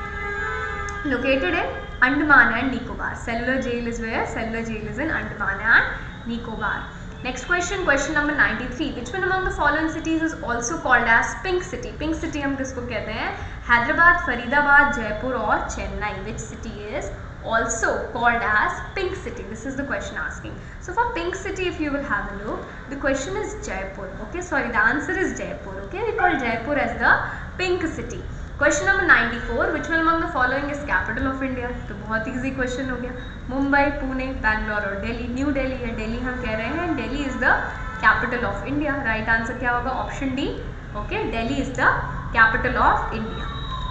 located in Andaman and Nicobar. Cellular jail is where? Cellular jail is in Andaman and Nicobar. Next question, question number 93. Which one among the following cities is also called as Pink City? Pink City हम किसको कहते हैं? हैदराबाद, फरीदाबाद, जयपुर और Chennai. Which city is also called as Pink City? This is the question asking. So for Pink City, if you will have a look, the question is Jaipur. Okay, sorry, the answer is Jaipur. Okay, we call Jaipur as the Pink City. Question number 94. Which one among the following is capital of India? तो बहुत easy question हो गया. मुंबई, पुणे, बैंगलोर और Delhi. New Delhi या दिल्ली हम कह रहे हैं. Delhi is the capital of India. Right answer क्या होगा? Option D. Okay, Delhi is the capital of India.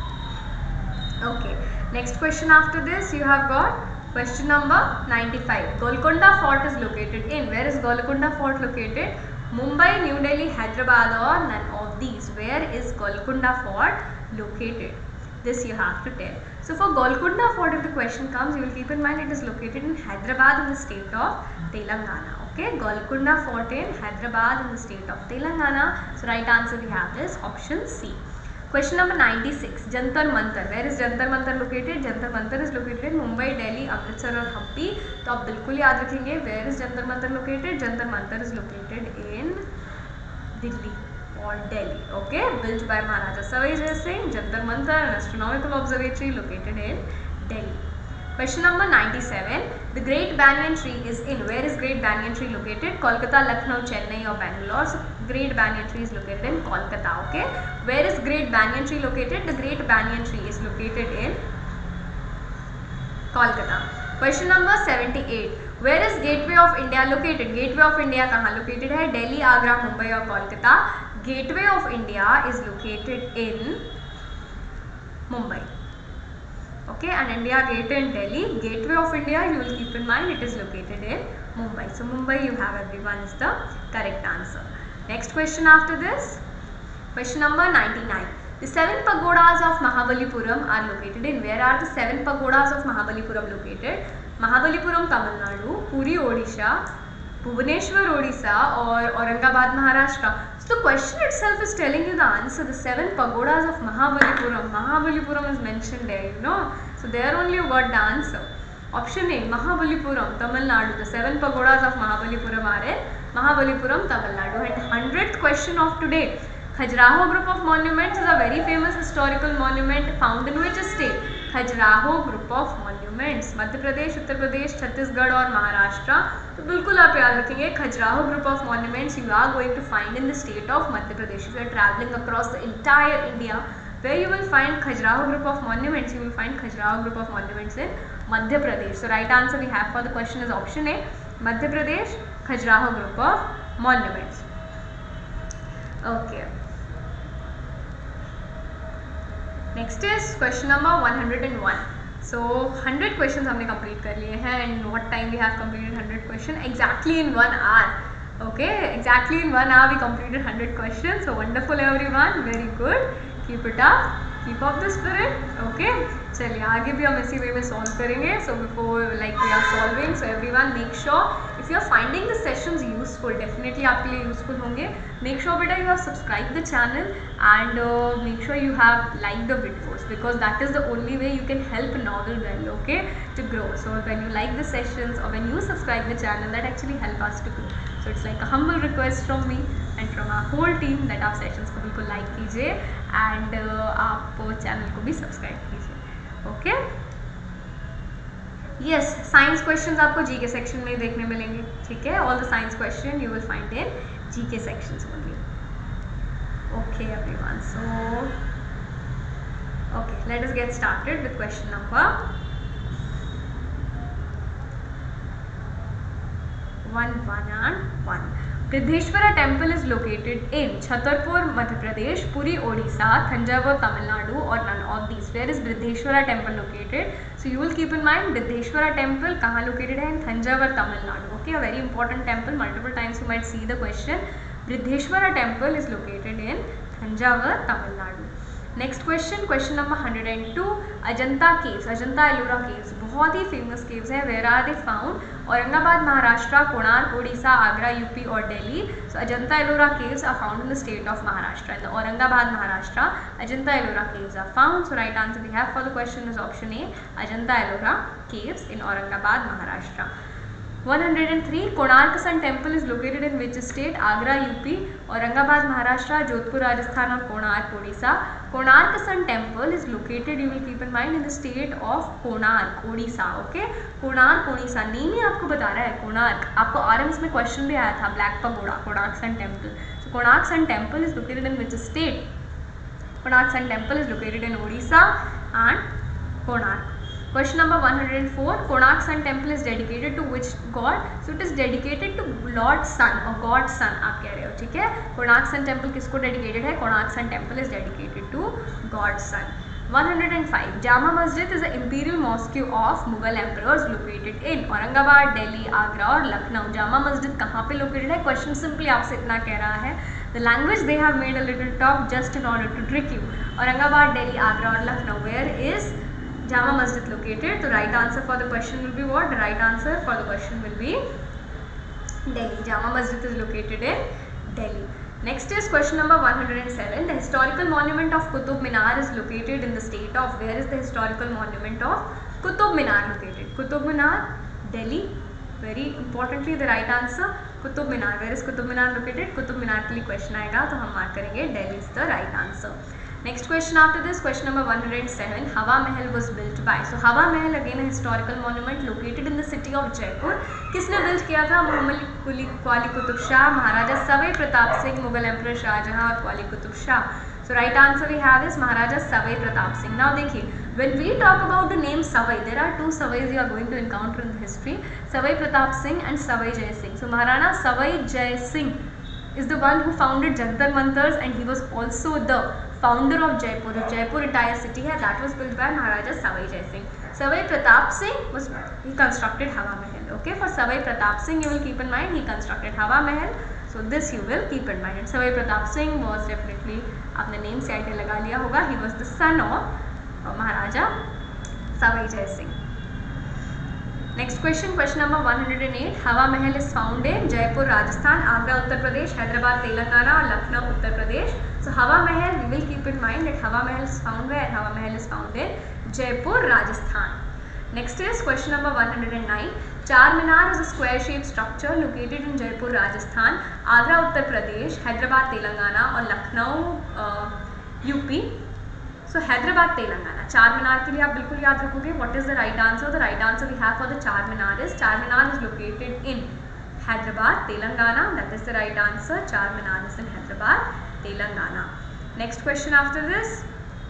Okay. Next question after this you have got question number 95. Golconda Fort is located in. Where is Golconda Fort located? Mumbai, New Delhi, Hyderabad or none of these. Where is Golconda Fort located? This you have to tell. So for Golconda Fort, if the question comes, you will keep in mind it is located in Hyderabad in the state of Telangana. Okay, Golconda Fort in Hyderabad in the state of Telangana. So right answer we have is option C. Question number 96. Jantar Mantar. Where is Jantar Mantar located? Jantar Mantar is located in Mumbai, Delhi, Amritsar और हम्पी. तो आप बिल्कुल याद रखेंगे. Where is Jantar Mantar located? Jantar Mantar is located in Delhi or Delhi. Okay, built by Maharaja Savai Jai Singh. Jantar Mantar, an astronomical observatory located in Delhi. Question number 97. The Great Banyan Tree is in. Where is Great Banyan Tree located? Kolkata, Lucknow, Chennai or Bangalore. So Great Banyan Tree is located in Kolkata. Okay. Where is Great Banyan Tree located? The Great Banyan Tree is located in Kolkata. Question number 78. Where is Gateway of India located? Gateway of India कहाँ located है? Delhi, Agra, Mumbai और Kolkata. Gateway of India is located in Mumbai. Okay, and India Gate in Delhi. Gateway of India, you will keep in mind it is located in Mumbai. So Mumbai you have everyone is the correct answer. Next question after this, question number 99. The 7 pagodas of Mahabalipuram are located in. Where are the 7 pagodas of Mahabalipuram located? Mahabalipuram, Tamil Nadu, Puri, Odisha, Bhubaneswar, Odisha, or Aurangabad, Maharashtra. So the question itself is telling you the answer. The 7 pagodas of Mahabalipuram. Mahabalipuram is mentioned there, you know. So there only you got the answer. Option A, Mahabalipuram, Tamil Nadu. The 7 pagodas of Mahabalipuram are in Mahabalipuram, Tamil Nadu. And 100th question of today. Khajuraho group of monuments is a very famous historical monument found in which state? Khajuraho group of monuments, Madhya Pradesh, Uttar Pradesh, Chhattisgarh और महाराष्ट्र. तो बिल्कुल आप याद रखेंगे Khajuraho group of monuments you are going to find in the state of Madhya Pradesh. You are travelling across the entire India where you will find Khajuraho group of monuments, you will find Khajuraho group of monuments in Madhya Pradesh. So right answer we have for the question is option A, Madhya Pradesh, Khajuraho group of monuments. Okay. Next is question number 101. So 100 questions हमने complete कर लिए हैं and what time we have completed 100 questions? Exactly in 1 hour. Okay, exactly in 1 hour we completed 100 questions. So wonderful everyone, very good. Keep it up, keep up the spirit. Okay, चलिए आगे भी हम इसी वे में solve करेंगे. So before like we are solving, so everyone make sure if you are finding the sessions useful, definitely आपके लिए useful होंगे. Make sure बेटा you have subscribed the channel and make sure you have liked the videos because that is the only way you can help Novel Bell, okay, to grow. So when you like the sessions or when you subscribe the channel, that actually help us to grow. So it's like a humble request from me and from our whole team that आप sessions को बिल्कुल like कीजिए and आप channel को भी subscribe कीजिए. Okay, yes, science questions आपको GK section में देखने मिलेंगे. ठीक है, all the science question you will find in GK sections only. Okay everyone, so okay, let us get started with question number 111. Bridheshwara temple is located in Chhatarpur, Madhya Pradesh, Puri, Odisha, Thanjavur, Tamil Nadu, or none of these. Where is Bridheshwara temple located? So you will keep in mind Bridheshwara temple कहाँ located है? In Thanjavur, Tamil Nadu. Okay, a very important temple. Multiple times you might see the question. Bridheshwara temple is located in Thanjavur, Tamil Nadu. Next question, question number 102. Ajanta caves, Ajanta Ellora caves बहुत ही famous caves हैं. Where are they found? Aurangabad Maharashtra, Konark Odisha, Agra UP और Delhi. So Ajanta Ellora caves are found in the state of Maharashtra. In the Aurangabad Maharashtra Ajanta Ellora caves are found. So right answer we have for the question is option A, Ajanta Ellora caves in Aurangabad Maharashtra. 103. Konark sun temple is located in which state? Agra UP, Aurangabad Maharashtra, Jodhpur Rajasthan और Konark Odisha. Konark sun temple is located, you will keep in mind, in the state of Konark Odisha. Okay, Konark Odisha name ही आपको बता रहा है कोणार्क. आपको आरएम्स में question भी आया था, black pagoda, Konark sun temple. So Konark sun temple is located in which state? Konark sun temple is located in Odisha and Konark. Question number 104. Konark Sun Temple is dedicated to which god? So it is dedicated to Lord Sun or God Sun आप कह रहे हो. ठीक है, Konark Sun Temple किसको dedicated है? Konark Sun Temple is dedicated to God Sun. 105. Jama Masjid is the imperial mosque of Mughal emperors located in Aurangabad, Delhi, Agra और लखनऊ. जामा मस्जिद कहाँ पे located है? Question simply आपसे इतना कह रहा है. The language they have made a little tough just in order to trick you. Aurangabad, Delhi, Agra और Lucknow. Where is Jama Masjid located? The right answer for the question will be what? The right answer for the question will be Delhi. Jama Masjid is located in Delhi. Next is question number 107. The historical monument of Qutub Minar is located in the state of? Where is the historical monument of Qutub Minar located? Qutub Minar, Delhi. Very importantly the right answer Qutub Minar. Where is Qutub Minar located? Qutub Minar के लिए question आएगा तो हम mark करेंगे Delhi is the right answer. Next question after this, question number 107. Hawa Mahal was built by? So Hawa Mahal again a historical monument located in the city of Jaipur. किसने build किया था? Mohammed Quli Qutub Shah, Maharaja Sawai Pratap Singh, Mughal emperor Shahjahan और Quli Qutub Shah. So right answer we have is Maharaja Savai Pratap Singh. Now देखिए, when we talk about the name Savai, there are two Savais you are going to encounter in the history, Savai Pratap Singh and Savai Jai Singh. So Maharana Savai Jai Singh is the one who founded Jantar Mantars and he was also the founder of Jaipur. The Jaipur entire city है, that was built by Maharaja Savai Jai Singh. Savai Pratap Singh he constructed Hawa Mahal. Okay, for Savai Pratap Singh you will keep in mind he constructed Hawa Mahal. So this you will keep in mind. And Savai Pratap Singh was definitely, आपने name से idea लगा लिया होगा, he was the son of Maharaja Sawai Jai Singh. Next question, question number 108. Hawa Mahal is found in Jaipur, Rajasthan, Agra, Uttar Pradesh, Hyderabad, Telangana, or Lucknow, Uttar Pradesh. So Hawa Mahal, we will keep in mind that Hawa Mahal is found where? Hawa Mahal is found in Jaipur, Rajasthan. Next is question number 109. Charminar is a square-shaped structure located in Jaipur, Rajasthan, Agra, Uttar Pradesh, Hyderabad, Telangana, or Lucknow, UP. So Hyderabad, Telangana. Charminar के लिए आप बिल्कुल याद रखोगे. What is the right answer? The right answer we have for the Charminar is located in Hyderabad, Telangana. That is the right answer. Charminar is in Hyderabad, Telangana. Next question after this.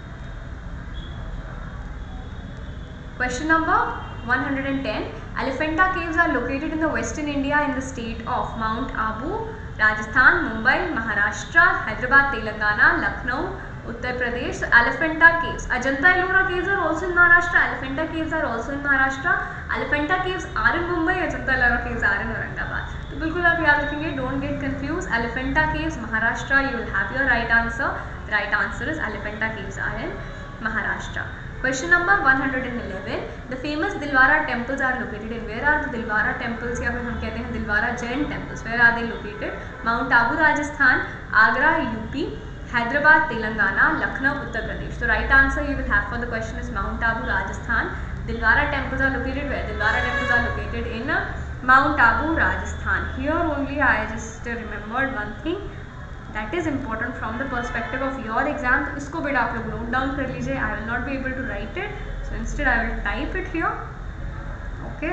Question number 110. Elephanta caves are located in the Western India in the state of Mount Abu, Rajasthan, Mumbai, Maharashtra, Hyderabad, Telangana, Lucknow, Uttar Pradesh. So Elephanta caves. Ajanta Ellora caves are also in Maharashtra. Elephanta caves are also in Maharashtra. Elephanta caves are in Mumbai. Ajanta Ellora caves are in Aurangabad. तो बिल्कुल आप याद रखेंगे. Don't get confused. Elephanta caves, Maharashtra. You will have your right answer. The right answer is Elephanta caves are in Maharashtra. Question number 111. The famous Dilwara temples are located in. Where are the Dilwara temples? या फिर हम कहते हैं Dilwara Jain temples. Where are they located? Mount Abu, Rajasthan, Agra, UP, Hyderabad, Telangana, Lucknow, Uttar Pradesh. The right answer you will have for the question is Mount Abu, Rajasthan. Dilwara temples are located where? Dilwara temples are located in Mount Abu, Rajasthan. Here only I just remembered one thing that is important from the perspective of your exam. तो इसको बेटा आप लोग note down कर लीजिए. I will not be able to write it, so instead I will type it here. Okay.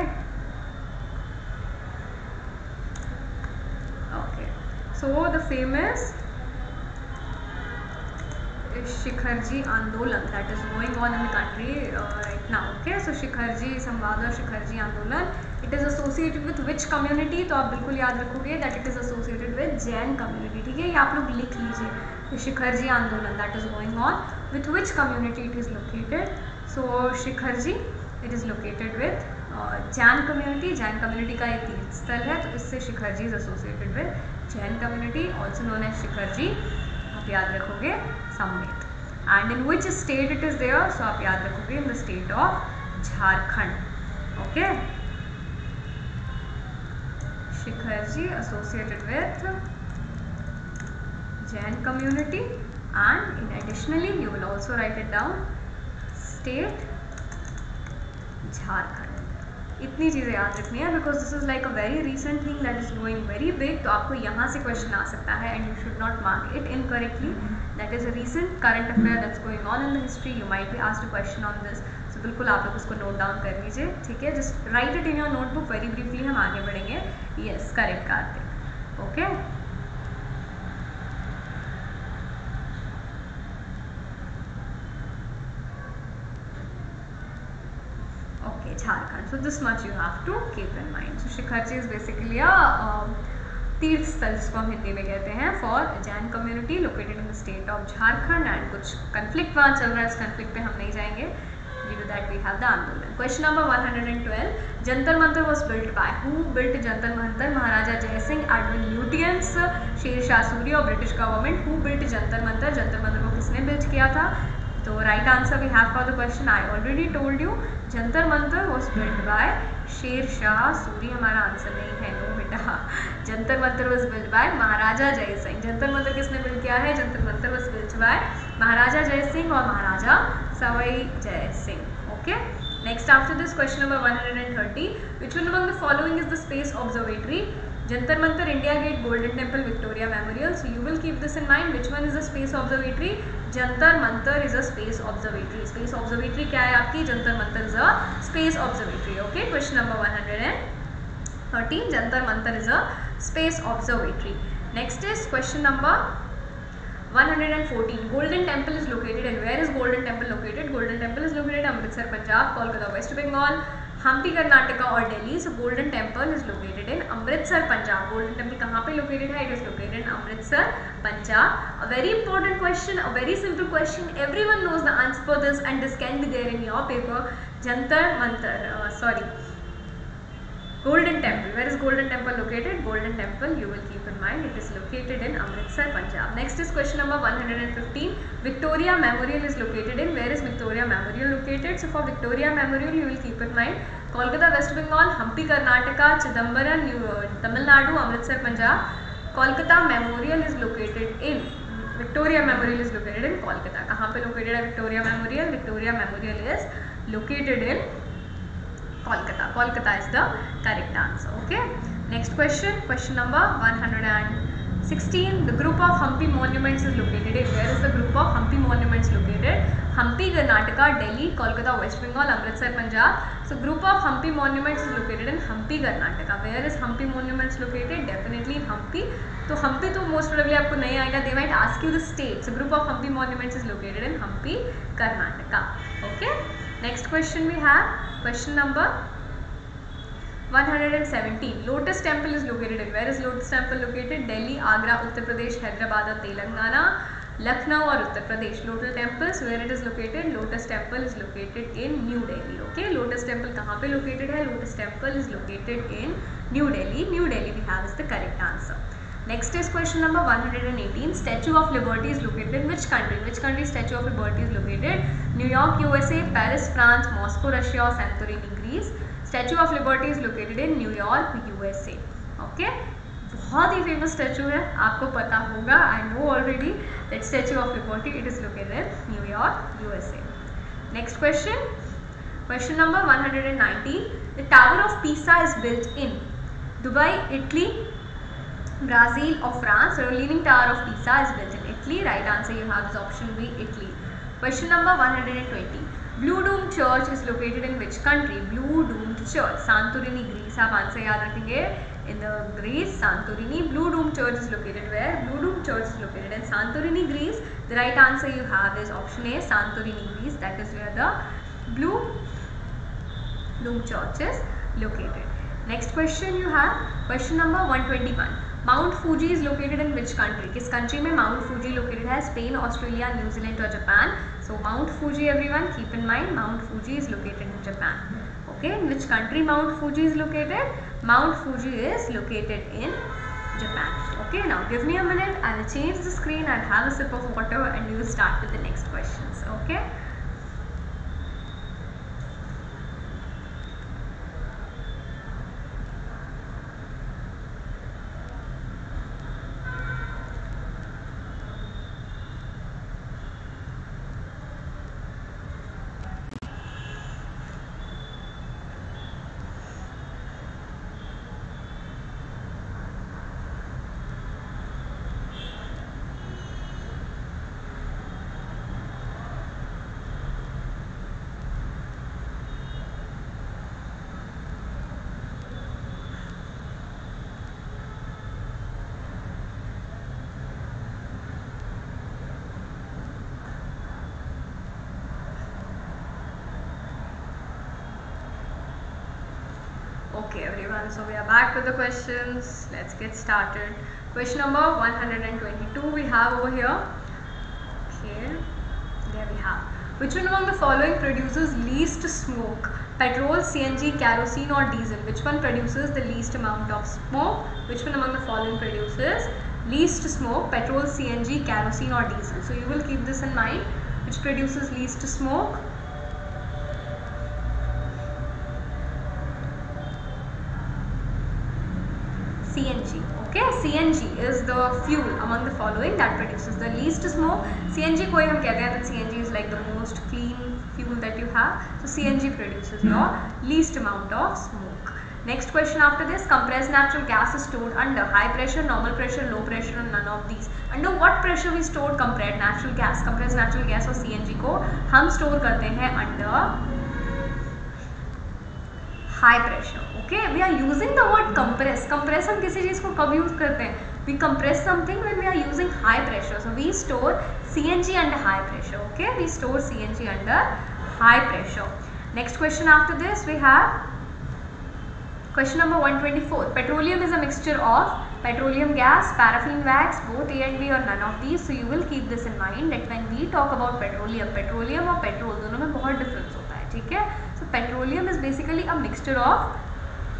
Okay. So the famous Shikharji Andolan that is going on in the country right now. Okay, so Shikharji Samvad or Shikharji Andolan, it is associated with which community? तो आप बिल्कुल याद रखोगे that it is associated with Jain community. ठीक है, ये आप लोग लिख लीजिए. Shikharji Andolan that is going on with which community it is located? So Shikharji it is located with Jain community. Jain community का एक तीर्थ स्थल है, तो इससे Shikharji is associated with Jain community, also known as Shikharji. आप याद रखोगे समेत. And in which state it is there? So आप याद रखोगे in the state of Jharkhand. Okay. Shikharji associated with Jain community, and in additionally you will also write it down state Jharkhand. इतनी चीज़ें याद रखनी है because this is like a very recent thing that is going very big. तो आपको यहाँ से question आ सकता है and you should not mark it incorrectly. That is a recent current affair that's going on in the history. You might be asked a question on this. So बिल्कुल आप लोग उसको नोट डाउन कर लीजिए. ठीक है, just write it in your notebook. Very briefly हम आगे बढ़ेंगे. Yes, correct Kartik. Okay. Jharkhand. So this much you have to keep in mind. So Shikharji is basically a तीर्थ स्थल जिसको हम हिंदी में कहते हैं for Jain community located in the state of Jharkhand. And कुछ कंफ्लिक्ट वहाँ चल रहा है, इस कंफ्लिक्ट पे हम नहीं जाएंगे. Due to that we have the आंदोलन. Question number 112. Jantar Mantar was built by who? Built Jantar Mantar? Maharaja Jai Singh, Edwin Lutyens, शेर शाह सूरी और British government. Who built Jantar Mantar? Jantar Mantar को किसने बिल्ड किया था? तो right answer we have for the question I already told you. Jantar Mantar was build by Sher Shah Suri. हमारा आंसर नहीं है, नो बेटा. Jantar Mantar was build by Maharaja Jai Singh. Jantar Mantar किसने बिल्ड किया है? Jantar Mantar was build by Maharaja Jai Singh और Maharaja Sawai Jai Singh. Okay. Next after this question number 130. Which one among the following is the space observatory? Jantar Mantar, India Gate, Golden Temple, Victoria Memorial. So you will keep this in mind. Which one is a space observatory? Jantar Mantar is a space observatory. Space observatory क्या है आपकी? Jantar Mantar is a space observatory. Okay. Question number 113. Jantar Mantar is a space observatory. Next is question number 114. Golden Temple is located and where is Golden Temple located? Golden Temple is located in Amritsar, Punjab, Kolkata, West Bengal, Hampi Karnataka और Delhi. So golden temple is located in Amritsar Punjab. Golden temple कहाँ पे located है? It is located in Amritsar Punjab. A very important question, a very simple question. Everyone knows the answer for this and this can be there in your paper. Jantar Mantar, sorry, Golden Temple. Where is Golden Temple located? Golden Temple, you will keep in mind, it is located in Amritsar, Punjab. Next is question number 115. Victoria Memorial is located in. Where is Victoria Memorial located? So for Victoria Memorial, you will keep in mind Kolkata, West Bengal, Hampi, Karnataka, Chidambaram, Tamil Nadu, Amritsar, Punjab. Kolkata Memorial is located in. Victoria Memorial is located in Kolkata. कहाँ पे located है Victoria Memorial? Victoria Memorial is located in Kolkata. Kolkata is the correct answer. Okay. Next question. Question number 116. The group of Hampi monuments is located in. Where is the group of Hampi monuments located? Hampi, Karnataka, Delhi, Kolkata, West Bengal, Amritsar, Punjab. So group of Hampi monuments is located in Hampi, Karnataka. Where is Hampi monuments located? Definitely in Hampi. तो Hampi तो most probably आपको नहीं आएगा. They might ask you the state. So group of Hampi monuments is located in Hampi, Karnataka. Okay. Next question we have. Question number 117. Lotus Temple is located in. Where is Lotus Temple located? Delhi, Agra, Uttar Pradesh, Hyderabad or Telangana, Lucknow or Uttar Pradesh. Lotus Temples, where it is located? Lotus Temple is located in New Delhi. Okay, Lotus Temple कहाँ पे located है? Lotus Temple is located in New Delhi. New Delhi we have is the correct answer. Next is question number 118. Statue of Liberty is located in which country? Which country Statue of Liberty is located? New York, USA, Paris, France, Moscow, Russia or Santorini, Greece. Statue of Liberty is located in New York, USA. Okay. बहुत ही famous statue है, आपको पता होगा. I know already that statue of liberty it is located in New York, USA. Next question. Question number 119. The tower of Pisa is built in Dubai, Italy, Brazil or France. So Leaning Tower of Pisa is built in Italy. Right answer you have is option B, Italy. Question number 120. Blue Dome Church is located in which country? Blue Dome Church, Santorini, Greece. आप आंसर याद रखेंगे. In the Greece, Santorini. Blue Dome Church is located where? Blue Dome Church is located in Santorini, Greece. The right answer you have is option A, Santorini, Greece. That is where the Blue Dome Church is located. Next question you have. Question number 121. Mount Fuji is located in which country? किस country में Mount Fuji located है? Spain, Australia, New Zealand or Japan? So Mount Fuji, everyone keep in mind, Mount Fuji is located in Japan. Okay, in which country Mount Fuji is located? Mount Fuji is located in Japan. Okay, now give me a minute. I will change the screen and have a sip of water and we will start with the next questions. Okay. Okay everyone, so we are back with the questions. Let's get started. Question number 122 we have over here. Okay, there we have. Which one among the following produces least smoke? Petrol, CNG, kerosene or diesel? Which one produces the least amount of smoke? Which one among the following produces least smoke? Petrol, CNG, kerosene or diesel? So you will keep this in mind. Which produces least smoke? CNG. Okay, CNG is the fuel among the following that produces the least smoke. CNG को ही हम कहते हैं, that CNG is like the most clean fuel that you have. So CNG produces your least amount of smoke. Next question after this. Compressed natural gas is stored under high pressure, normal pressure, low pressure, and none of these. Under what pressure we store compressed natural gas? Compressed natural gas और CNG को हम store करते हैं under high pressure. Okay, we are using the word compress. Compress हम किसी चीज़ को कब use करते हैं? We compress something when we are using high pressure. So we store CNG under high pressure. Okay, we store CNG under high pressure. Next question after this we have question number 124. Petroleum is a mixture of petroleum gas, paraffin wax, both A and B or none of these. So you will keep this in mind that when we talk about petroleum और petrol दोनों में बहुत difference होता है. ठीक है? So petroleum is basically a mixture of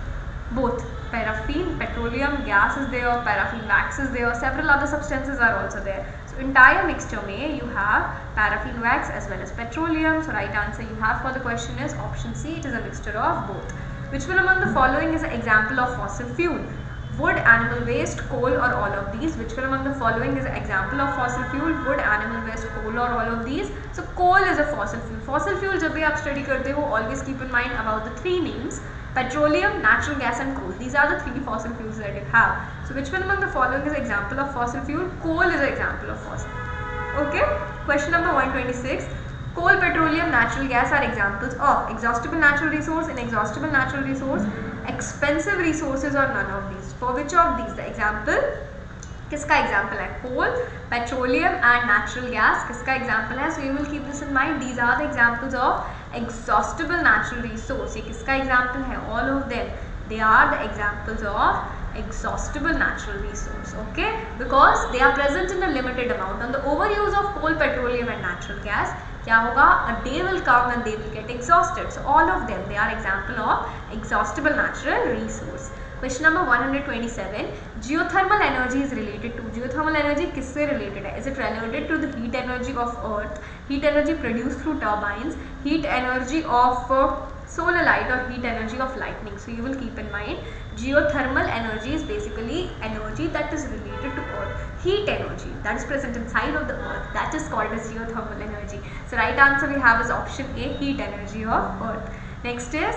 Both paraffin, petroleum gas is there, paraffin wax is there, several other substances are also there. So entire mixture में you have paraffin wax as well as petroleum. So right answer you have for the question is option C. It is a mixture of both. Which one among the following is an example of fossil fuel? Wood, animal waste, coal or all of these? Which one among the following is an example of fossil fuel? Wood, animal waste, coal or all of these? So coal is a fossil fuel. Fossil fuel जब भी आप study करते हो always keep in mind about the three names: petroleum, natural gas and coal. These are the three fossil fuels that you have. So which one among the following is an example of fossil fuel? Coal is an example of fossil. Okay. Question number 126. Coal, petroleum, natural gas are examples of exhaustible natural resource, inexhaustible natural resource, expensive resources or none of these. For which of these? The example किसका example है? Coal, petroleum and natural gas किसका example है? So you will keep this in mind. These are the examples of exhaustible natural resource. ये किसका example है? All of them they are the examples of exhaustible natural resource. Okay, because they are present in a limited amount. On the overuse of coal, petroleum and natural gas, क्या होगा? A day will come and they will get exhausted. So all of them, they are example of exhaustible natural resource. Question number 127. Geothermal energy is related to. Geothermal energy किससे related है? Is it related to the heat energy of earth, heat energy produced through turbines, heat energy of solar light or heat energy of lightning? So you will keep in mind geothermal energy is basically energy that is related to earth. Heat energy that is present inside of the earth, that is called as geothermal energy. So right answer we have is option A, heat energy of earth. Next is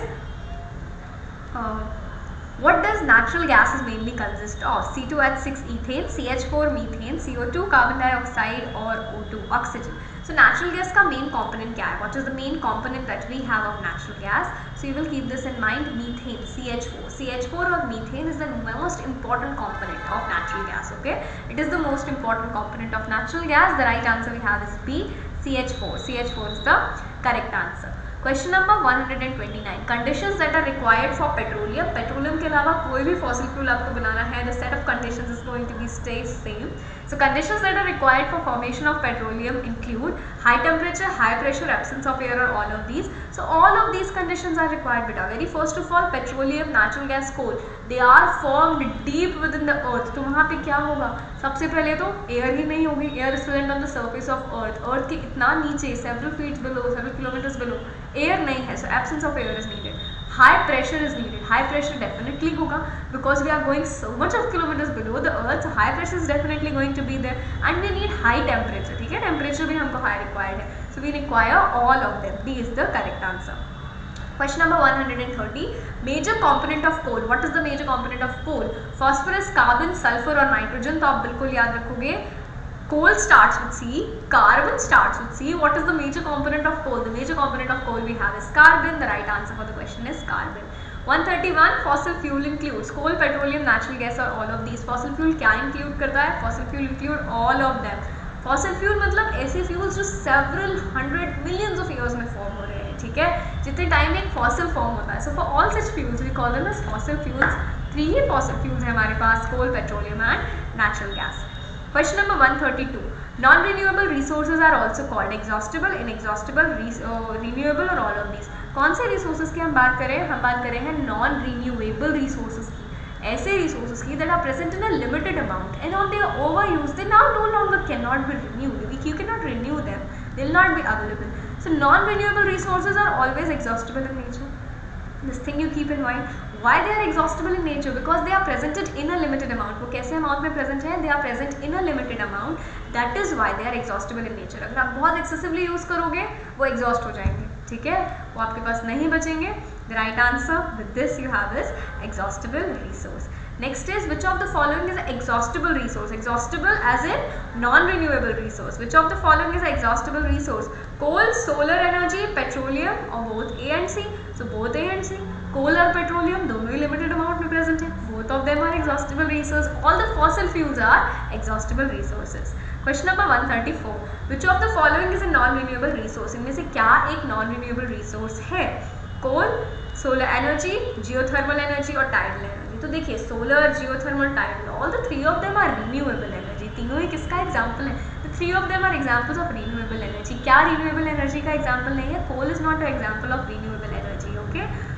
what does natural gases mainly consist of? C2H6 ethane, CH4 methane, CO2 carbon dioxide or O2 oxygen. So natural gas का main component क्या है? What is the main component that we have of natural gas? So you will keep this in mind. Methane, CH4. CH4 or methane is the most important component of natural gas. Okay, it is the most important component of natural gas. The right answer we have is B, CH4. CH4 is the correct answer. Question number 129. Conditions that are required for petroleum. Petroleum के अलावा कोई भी fossil fuel आपको बनाना है, the set of conditions is going to be stay same. So conditions that are required for formation of petroleum include high temperature, high pressure, absence of air or all of these. So all of these conditions are required. Beta, very first of all, petroleum, natural gas, coal, they are formed deep within the earth. तो वहाँ पे क्या होगा? सबसे पहले तो air ही नहीं होगी. Air is present on the surface of earth. Earth के इतना नीचे, several feet below, several kilometers below air नहीं है. So absence of air is needed. High pressure is needed. High pressure definitely होगा because we are going so much of kilometers below the earth. So high pressure is definitely going to be there and we need high temperature. ठीक है, temperature भी हमको high required है. So we require all of them. D is the correct answer. Question number 130. Major component of coal. What is the major component of coal? Phosphorus, carbon, sulfur और nitrogen. तो आप बिल्कुल याद रखोगे. Coal starts with C. Carbon starts with C. What is the major component of coal? The major component of coal we have is carbon. The right answer for the question is carbon. 131. Fossil fuel includes coal, petroleum, natural gas और all of these. Fossil fuel क्या include करता है? Fossil fuel include all of them. Fossil fuel मतलब ऐसे fuels जो several 100 millions of years में form हो रहे हैं. ठीक है, जितने टाइम में एक फॉसिल फॉर्म होता है. So for all such fuels we call them as fossil fuels. 3 ही फॉसिल फ्यूल्स है हमारे पास: coal, petroleum and natural gas. Question number 132. Non renewable resources are also called exhaustible, inexhaustible, renewable और all of these. कौन से resources की हम बात करें? हम बात करें हैं नॉन रिन्यूएबल रिसोर्सेज की. ऐसे resources की that are present in a limited amount and on their overuse they now no longer cannot be renewed. You cannot renew them. They will not be available. So non-renewable resources are always exhaustible in nature. This thing you keep in mind. Why they are exhaustible in nature? Because they are presented in a limited amount. वो कैसे amount में present हैं? They are present in a limited amount. That is why they are exhaustible in nature. अगर आप बहुत excessively use करोगे वो exhaust हो जाएंगे. ठीक है, वो आपके पास नहीं बचेंगे. The right answer with this you have is exhaustible resource. Next is which of the following is an exhaustible resource? Exhaustible as in non-renewable resource. Which of the following is an exhaustible resource? Coal, solar energy, petroleum or both A and C? So both A and C. Coal और petroleum दोनों ही limited amount में present है. Both of them are exhaustible resource. All the fossil fuels are exhaustible resources. Question number 134. Which of the following is a non-renewable resource? इनमें से क्या एक non-renewable resource है? Coal, solar energy, geothermal energy और tidal energy. तो देखिए solar, geothermal, tidal, all the 3 of them are renewable energy. तीनों ही किसका एग्जाम्पल है? The 3 of them are examples of renewable energy. क्या रिन्यूएबल एनर्जी का एग्जाम्पल नहीं है? Coal is not a example of renewable energy. Okay,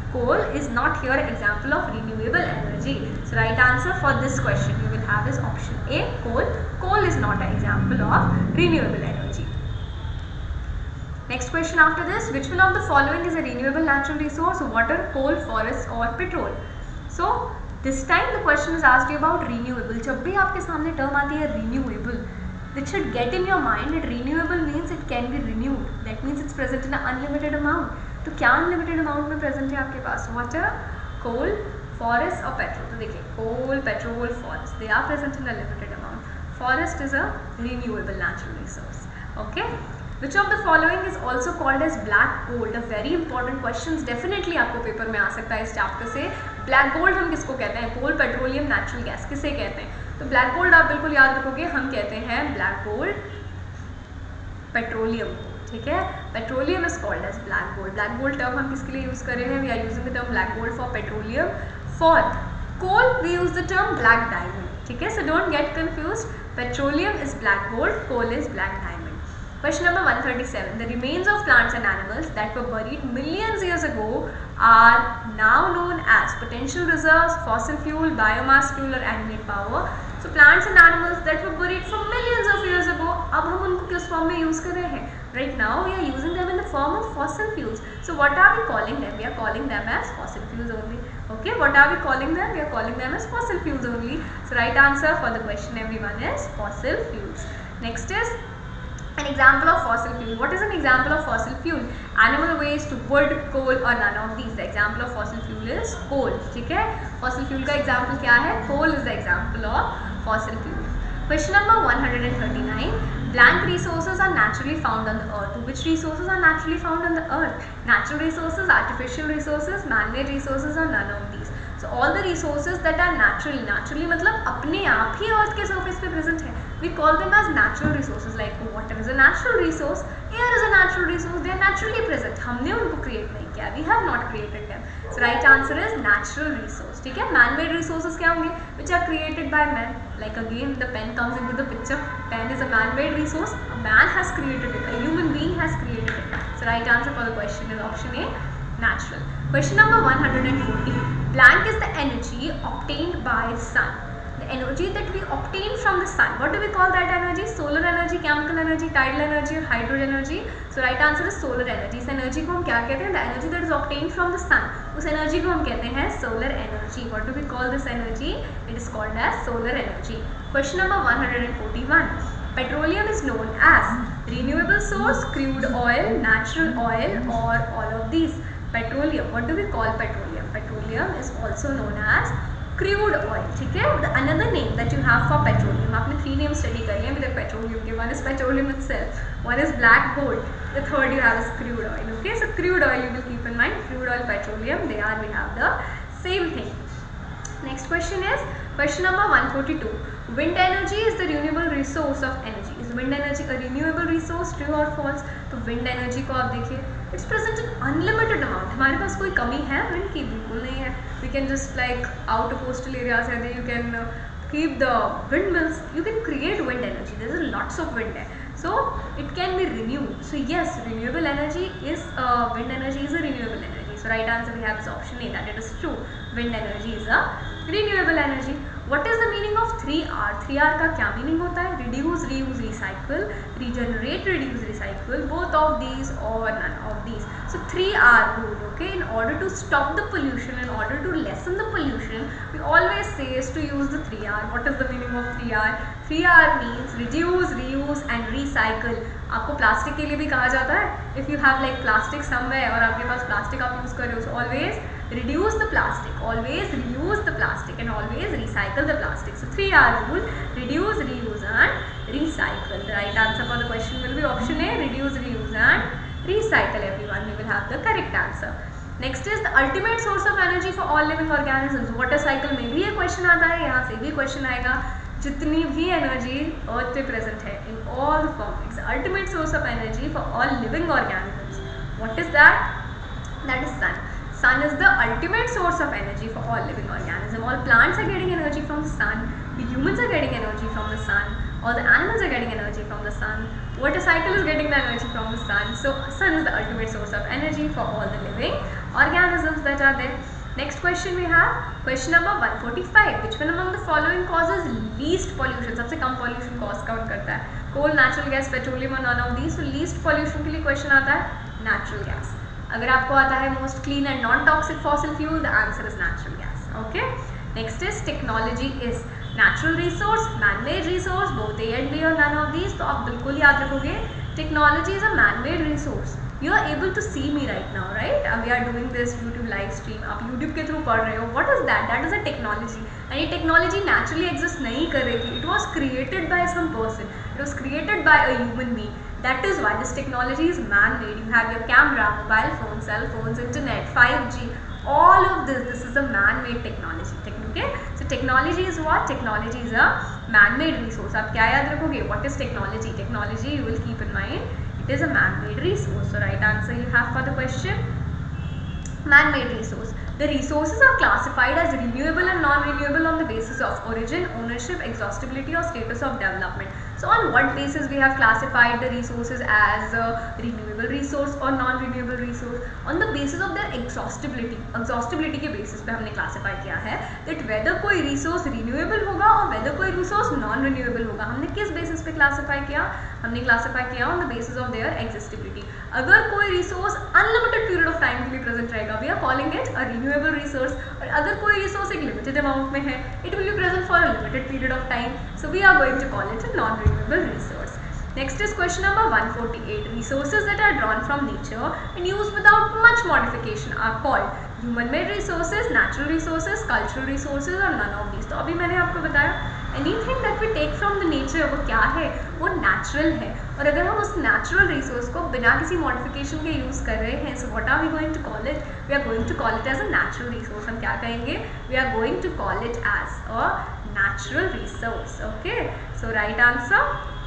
coal is not here example of renewable energy. So right answer for this question you will have is option A, coal. Coal is not an example of renewable energy. Next question after this, which one of the following is a renewable natural resource? Water, coal, forest or petrol? So this time the question is asked you about renewable. जब भी आपके सामने term आती है renewable, it should get in your mind that renewable means it can be renewed. That means it's present in an unlimited amount. तो क्या unlimited amount में present है आपके पास? Water, coal, forest और petrol. तो देखिए coal, petrol, forest, they are present in a limited amount. Forest is a renewable natural resource. Okay. Which of the following is also called as black gold? A very important questions definitely आपको paper में आ सकता है इस chapter से. Black gold हम किसको कहते हैं? कोल, पेट्रोलियम, नेचुरल गैस, किसे कहते हैं? तो ब्लैक गोल्ड आप बिल्कुल याद रखोगे, हम कहते हैं ब्लैक गोल्ड पेट्रोलियम, ठीक है. Petroleum is called as black gold. Black gold term हम किसके लिए यूज कर रहे हैं? We are using the term black gold for petroleum. For coal we use the term black diamond, ठीक है. So don't get confuse. Petroleum is black gold, coal is black diamond. Question number 137. The remains of plants and animals that were buried millions years ago are now known as potential reserves, fossil fuel, biomass fuel or animate power. So plants and animals that were buried for millions of years ago, अब हम उनको किस form में use कर रहे हैं? Right now we are using them in the form of fossil fuels. So what are we calling them? We are calling them as fossil fuels only. Okay, what are we calling them? We are calling them as fossil fuels only. So right answer for the question everyone is fossil fuels. Next is an example of fossil fuel. What is an example of fossil fuel? Animal waste, wood, coal or none of these. The example of fossil fuel is coal. ठीक है. Fossil fuel का example क्या है? Coal is the example of fossil fuel. Question number 139. Blank resources are naturally found on the earth. Which resources are naturally found on the earth? Natural resources, artificial resources, man-made resources or none of these. So all the resources that are naturally मतलब अपने आप ही earth के surface पे present है. We call them as natural resources. Like water is a natural resource, air is a natural resource. They are naturally present. हमने उनको create नहीं किया. We have not created them. So right answer is natural resource. ठीक है. Man-made resources क्या होंगे? Which are created by man. Like again the pen comes into the picture. Pen is a man-made resource. A man has created it. A human being has created it. So right answer for the question is option A, natural. Question number 140. Blank is the energy obtained by sun. The energy that we obtain from the sun. What do we call that energy? Solar energy, chemical energy, tidal energy or hydro energy. So right answer is solar energy. इस energy को हम क्या कहते हैं? The energy that is obtained from the sun. उस energy को हम कहते हैं solar energy. What do we call this energy? It is called as solar energy. Question number 141. Petroleum is known as renewable source, crude oil, natural oil or all of these. Petroleum. What do we call petroleum? Petroleum is also known as crude oil. ठीक है. Another name that you have for petroleum. आपने 3 names study कर लिए with petroleum के. One is petroleum itself. One is black gold. The third you have is crude oil. Okay. So crude oil you will keep in mind. Crude oil, petroleum. We have the same thing. Next question is question number 142. Wind energy is the renewable resource of energy. Is wind energy a renewable resource? True or false? तो wind energy को आप देखिए, it's present in unlimited amount. हमारे पास कोई कमी है wind की? बिल्कुल नहीं है. We can just like out of coastal areas है, you can keep the windmills. You can create wind energy. There is lots of wind there. So it can be renewed. So yes, renewable energy is wind energy is a renewable energy. So right answer we have is option A, that it is true. Wind energy is a renewable energy. What is the meaning of 3R? 3R का क्या meaning होता है? Reduce, reuse, recycle, regenerate, reduce, recycle, both of these or none of these. So 3R rule, okay? In order to stop the pollution, in order to lessen the pollution, we always say is to use the 3R. What is the meaning of 3R? 3R means reduce, reuse and recycle. आपको plastic के लिए भी कहा जाता है. If you have like plastic somewhere और आपके पास plastic आप यूज कर रहे हो, so always reduce the plastic, always reuse the plastic and always recycle the plastic. So 3R rule: reduce, reuse and recycle. The right answer for the question will be option A, reduce, reuse and recycle. Everyone, we will have the correct answer. Next is the ultimate source of energy for all living organisms. Water cycle में भी ये question आता है, यहाँ से भी question आएगा. जितनी भी एनर्जी अर्थ पे प्रेजेंट है in all the form, it's the ultimate source of energy for all living organisms. What is that? That is sun. Sun is the ultimate source of energy for all living organisms. All plants are getting energy from the sun. We humans are getting energy from the sun. All the animals are getting energy from the sun. Water cycle is getting the energy from the sun. So sun is the ultimate source of energy for all the living organisms that are there. Next question we have, question number 145. Which one among the following causes least pollution? सबसे कम pollution cause कौन करता है? Coal, natural gas, petroleum or none of these? So least pollution के लिए question आता है natural gas. अगर आपको आता है most clean and non-toxic fossil fuel, the answer is natural gas. Okay. Next is technology is natural resource, man-made resource, both A and B or none of these. तो आप बिल्कुल याद रखोगे technology is a man-made resource. You are able to see me right now, right? We are doing this YouTube live stream. आप YouTube के through पढ़ रहे हो. What is that? That is a technology. And ये technology naturally exist नहीं कर रही थी. It was created by some person. It was created by a human being. That is why this technology is man-made. You have your camera, mobile phones, cell phones, internet, 5G. All of this is a man-made technology. Okay? So technology is what? Technology is a man-made resource. आप क्या याद रखोगे? What is technology? Technology you will keep in mind. It is a man-made resource. So right answer you have for the question, man-made resource. The resources are classified as renewable and non-renewable on the basis of origin, ownership, exhaustibility or status of development. So on what basis we have classified the resources as a renewable resource or non-renewable resource? On the basis of their exhaustibility. Exhaustibility के basis पे हमने classify किया है that whether कोई resource renewable होगा और whether कोई resource non-renewable होगा. हमने किस basis पे classify किया? हमने classify किया on the basis of their exhaustibility. अगर कोई resource unlimited period of time के लिए present रहेगा, we are calling it a renewable resource. और अगर कोई resource एक limited amount में है, it will be present for a limited period of time. So we are going to call it a non-renewable resource. Next is question number 148. Resources that are drawn from nature and used without much modification are called human-made resources, natural resources, cultural resources or none of these. तो अभी मैंने आपको बताया anything that we take from the nature वो क्या है? वो natural है. और अगर हम उस natural resource को बिना किसी modification के use कर रहे हैं, so what are we going to call it? We are going to call it as a natural resource. हम क्या कहेंगे? We are going to call it as a natural resource. Okay. So right answer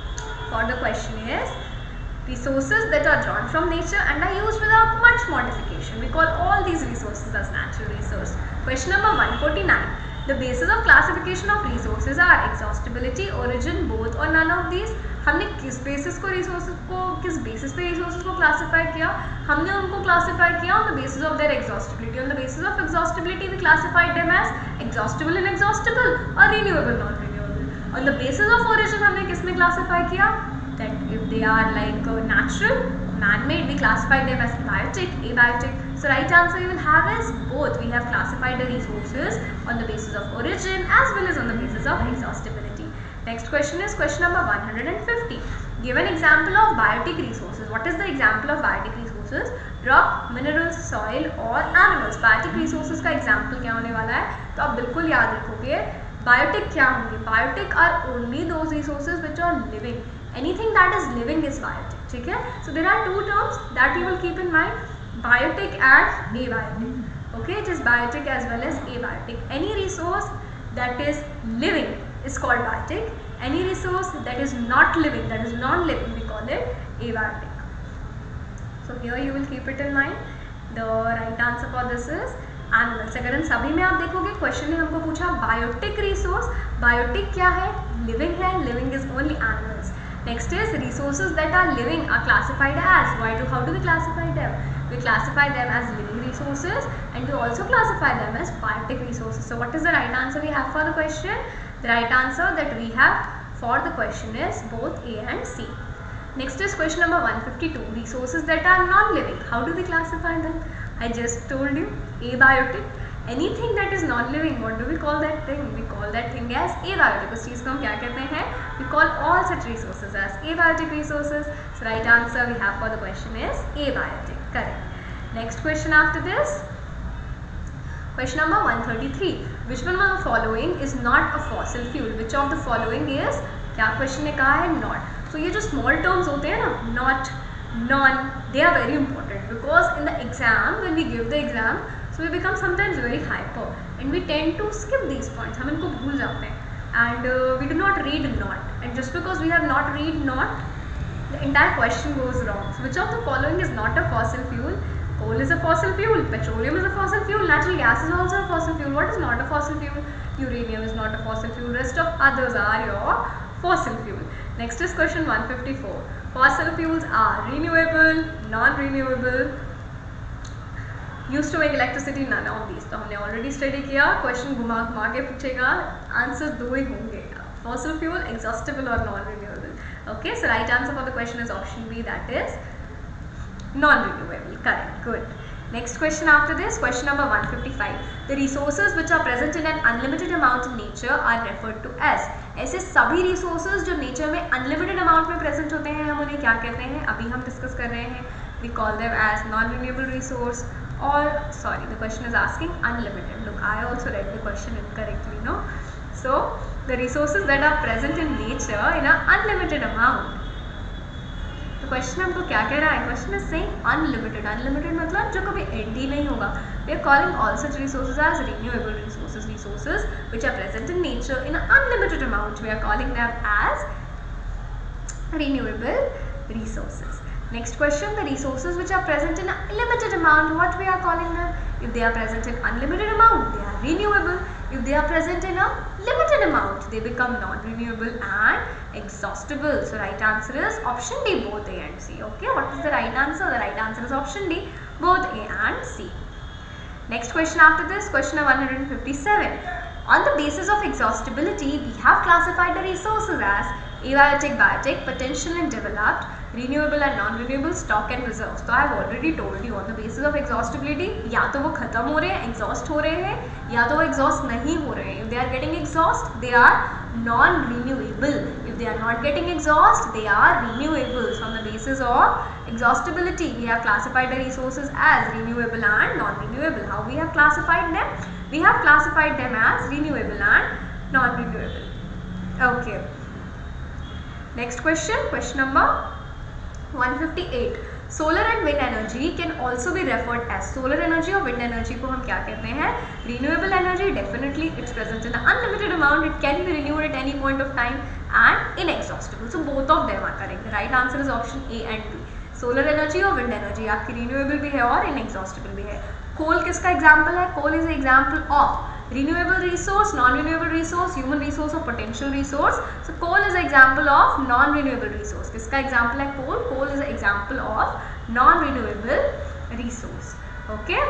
for the question is resources that are drawn from nature and are used without much modification. We call all these resources as natural resource. Question number 149. The basis of classification of resources are exhaustibility, origin, both or none of these. हमने किस basis को resources को किस basis पे resources को classify किया? हमने उनको classify किया on the basis of their exhaustibility. On the basis of exhaustibility, we classified them as exhaustible, inexhaustible or renewable, non-renewable. On the basis of origin, हमने किस में classify किया? That if they are like natural, man-made, we classify them as biotic, abiotic. So right answer you will have is both. We have classified the resources on the basis of origin as well as on the basis of exhaustibility. Next question is question number 150. Give an example of biotic resources. What is the example of biotic resources? Rock, minerals, soil or animals. Biotic resources का example क्या होने वाला है? तो आप बिल्कुल याद रखोगे biotic क्या होंगे? Biotic are only those resources which are living. Anything that is living is biotic. ठीक है? So there are two terms that you will keep in mind. Biotic and abiotic. Okay, it is biotic as well as abiotic. Any resource that is living is called biotic. Any resource that is not living, that is non-living, we call it abiotic. So here you will keep it in mind. The right answer for this is animals. अगर इन सभी में आप देखोगे question ने हमको पूछा biotic resource. Biotic क्या है? लिविंग है. Living is only animals. Next is resources that are living are classified as. How do we classify them? We classify them as living resources and we also classify them as biotic resources. So what is the right answer we have for the question? The right answer that we have for the question is both A and C. Next is question number 152. Resources that are non-living. How do we classify them? I just told you, abiotic. Anything that is non-living, what do we call that thing? We call that thing as abiotic. उस चीज़ को हम क्या कहते हैं? We call all such resources as abiotic resources. So right answer we have for the question is abiotic. Correct. Next question after this. Question number 133. Which one of the following is not a fossil fuel? Which of the following is? क्या question ने कहा है? Not. So ये जो small terms होते हैं ना, not, non, they are very important because in the exam, when we give the exam, so we become sometimes very hyper and we tend to skip these points. हम इनको भूल जाते हैं and we do not read not, and just because we have not read not, the entire question goes wrong. So which of the following is not a fossil fuel? Coal is a fossil fuel, petroleum is a fossil fuel, natural gas is also a fossil fuel. What is not a fossil fuel? Uranium is not a fossil fuel. Rest of others are your fossil fuel. Next is question 154. Fossil fuels are renewable, non-renewable, used to make electricity, none of these. तो हमने already study किया. Question घुमा घुमा के पूछेगा, answers दो ही होंगे. Fossil fuel, exhaustible or non-renewable. Okay, so right answer for the question is option B, that is non-renewable. Correct. Good. Next question after this, question number 155. The resources which are present in an unlimited amount in nature are referred to as. ऐसे सभी resources जो nature में unlimited amount में present होते हैं, हम उन्हें क्या कहते हैं? अभी हम discuss कर रहे हैं. We call them as non-renewable resource, or sorry, the question is asking unlimited. Look, I also read the question incorrectly, no? So the resources that are present in nature in an unlimited amount. तो question हमको क्या कह रहा है? Question is saying unlimited. Unlimited मतलब जो कभी end ही नहीं होगा. We are calling all such resources as renewable resources. Resources which are present in nature in unlimited amount, we are calling them as renewable resources. Next question, the resources which are present in a limited amount, what we are calling them? If they are present in unlimited amount, they are renewable. If they are present in a limited amount, they become non-renewable and exhaustible. So right answer is option D, both A and C. Okay, what is the right answer? The right answer is option D, both A and C. Next question after this, question number 157. On the basis of exhaustibility, we have classified the resources as abiotic, biotic, potential and developed, renewable and non-renewable, stock and reserves. तो I have already told you on the basis of exhaustibility, या तो वो खत्म हो रहे हैं, exhaust हो रहे हैं, या तो वो exhaust नहीं हो रहे हैं. If they are getting exhaust, they are non-renewable. If they are not getting exhaust, they are renewable. So on the basis of exhaustibility, we have classified the resources as renewable and non-renewable. How we have classified them? We have classified them as renewable and non-renewable. Okay. Next question, question number 158. Solar and wind energy can also be referred as. Solar energy और wind energy को हम क्या कहते हैं? Renewable energy. Definitely it's present in an unlimited amount. It can be renewed at any point of time and inexhaustible. So both of them are correct. The right answer is option A and B. Solar energy और wind energy आपकी renewable भी है और inexhaustible भी है. Coal किसका example है? Coal is an example of renewable resource, non-renewable resource, human resource or potential resource. So coal is an example of non-renewable resource. किसका example है coal? Coal is an example of non-renewable resource. Okay.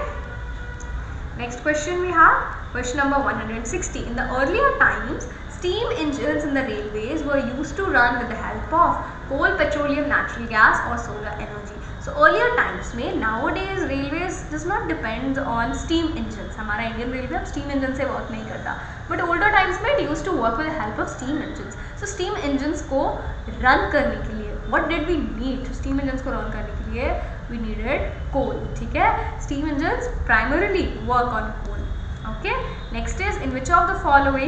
Next question we have question number 160. In the earlier times, steam engines in the railways were used to run with the help of coal, petroleum, natural gas or solar energy. So earlier times में nowadays railways does not depend on steam engines. हमारा Indian Railway अब steam engine से work नहीं करता. But older times में it used to work with the help of steam engines. So steam engines को run करने के लिए what did we need? So steam engines को run करने के लिए we needed coal. ठीक है? Steam engines primarily work on coal. Okay. Next is in which of the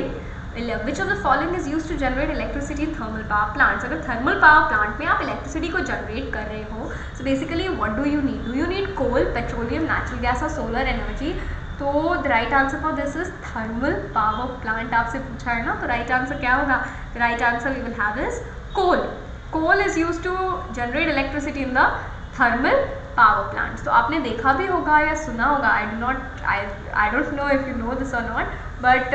following is used to generate electricity in thermal power plants. अगर thermal power plant में आप electricity को generate कर रहे हो, so basically what do you need? Do you need coal, petroleum, natural gas or solar energy? तो the right answer for this is thermal power plant. आपसे पूछा है ना, तो right answer क्या होगा? The right answer we will have is coal. Coal is used to generate electricity in the thermal power plants. तो आपने देखा भी होगा या सुना होगा. I don't know if you know this or not. But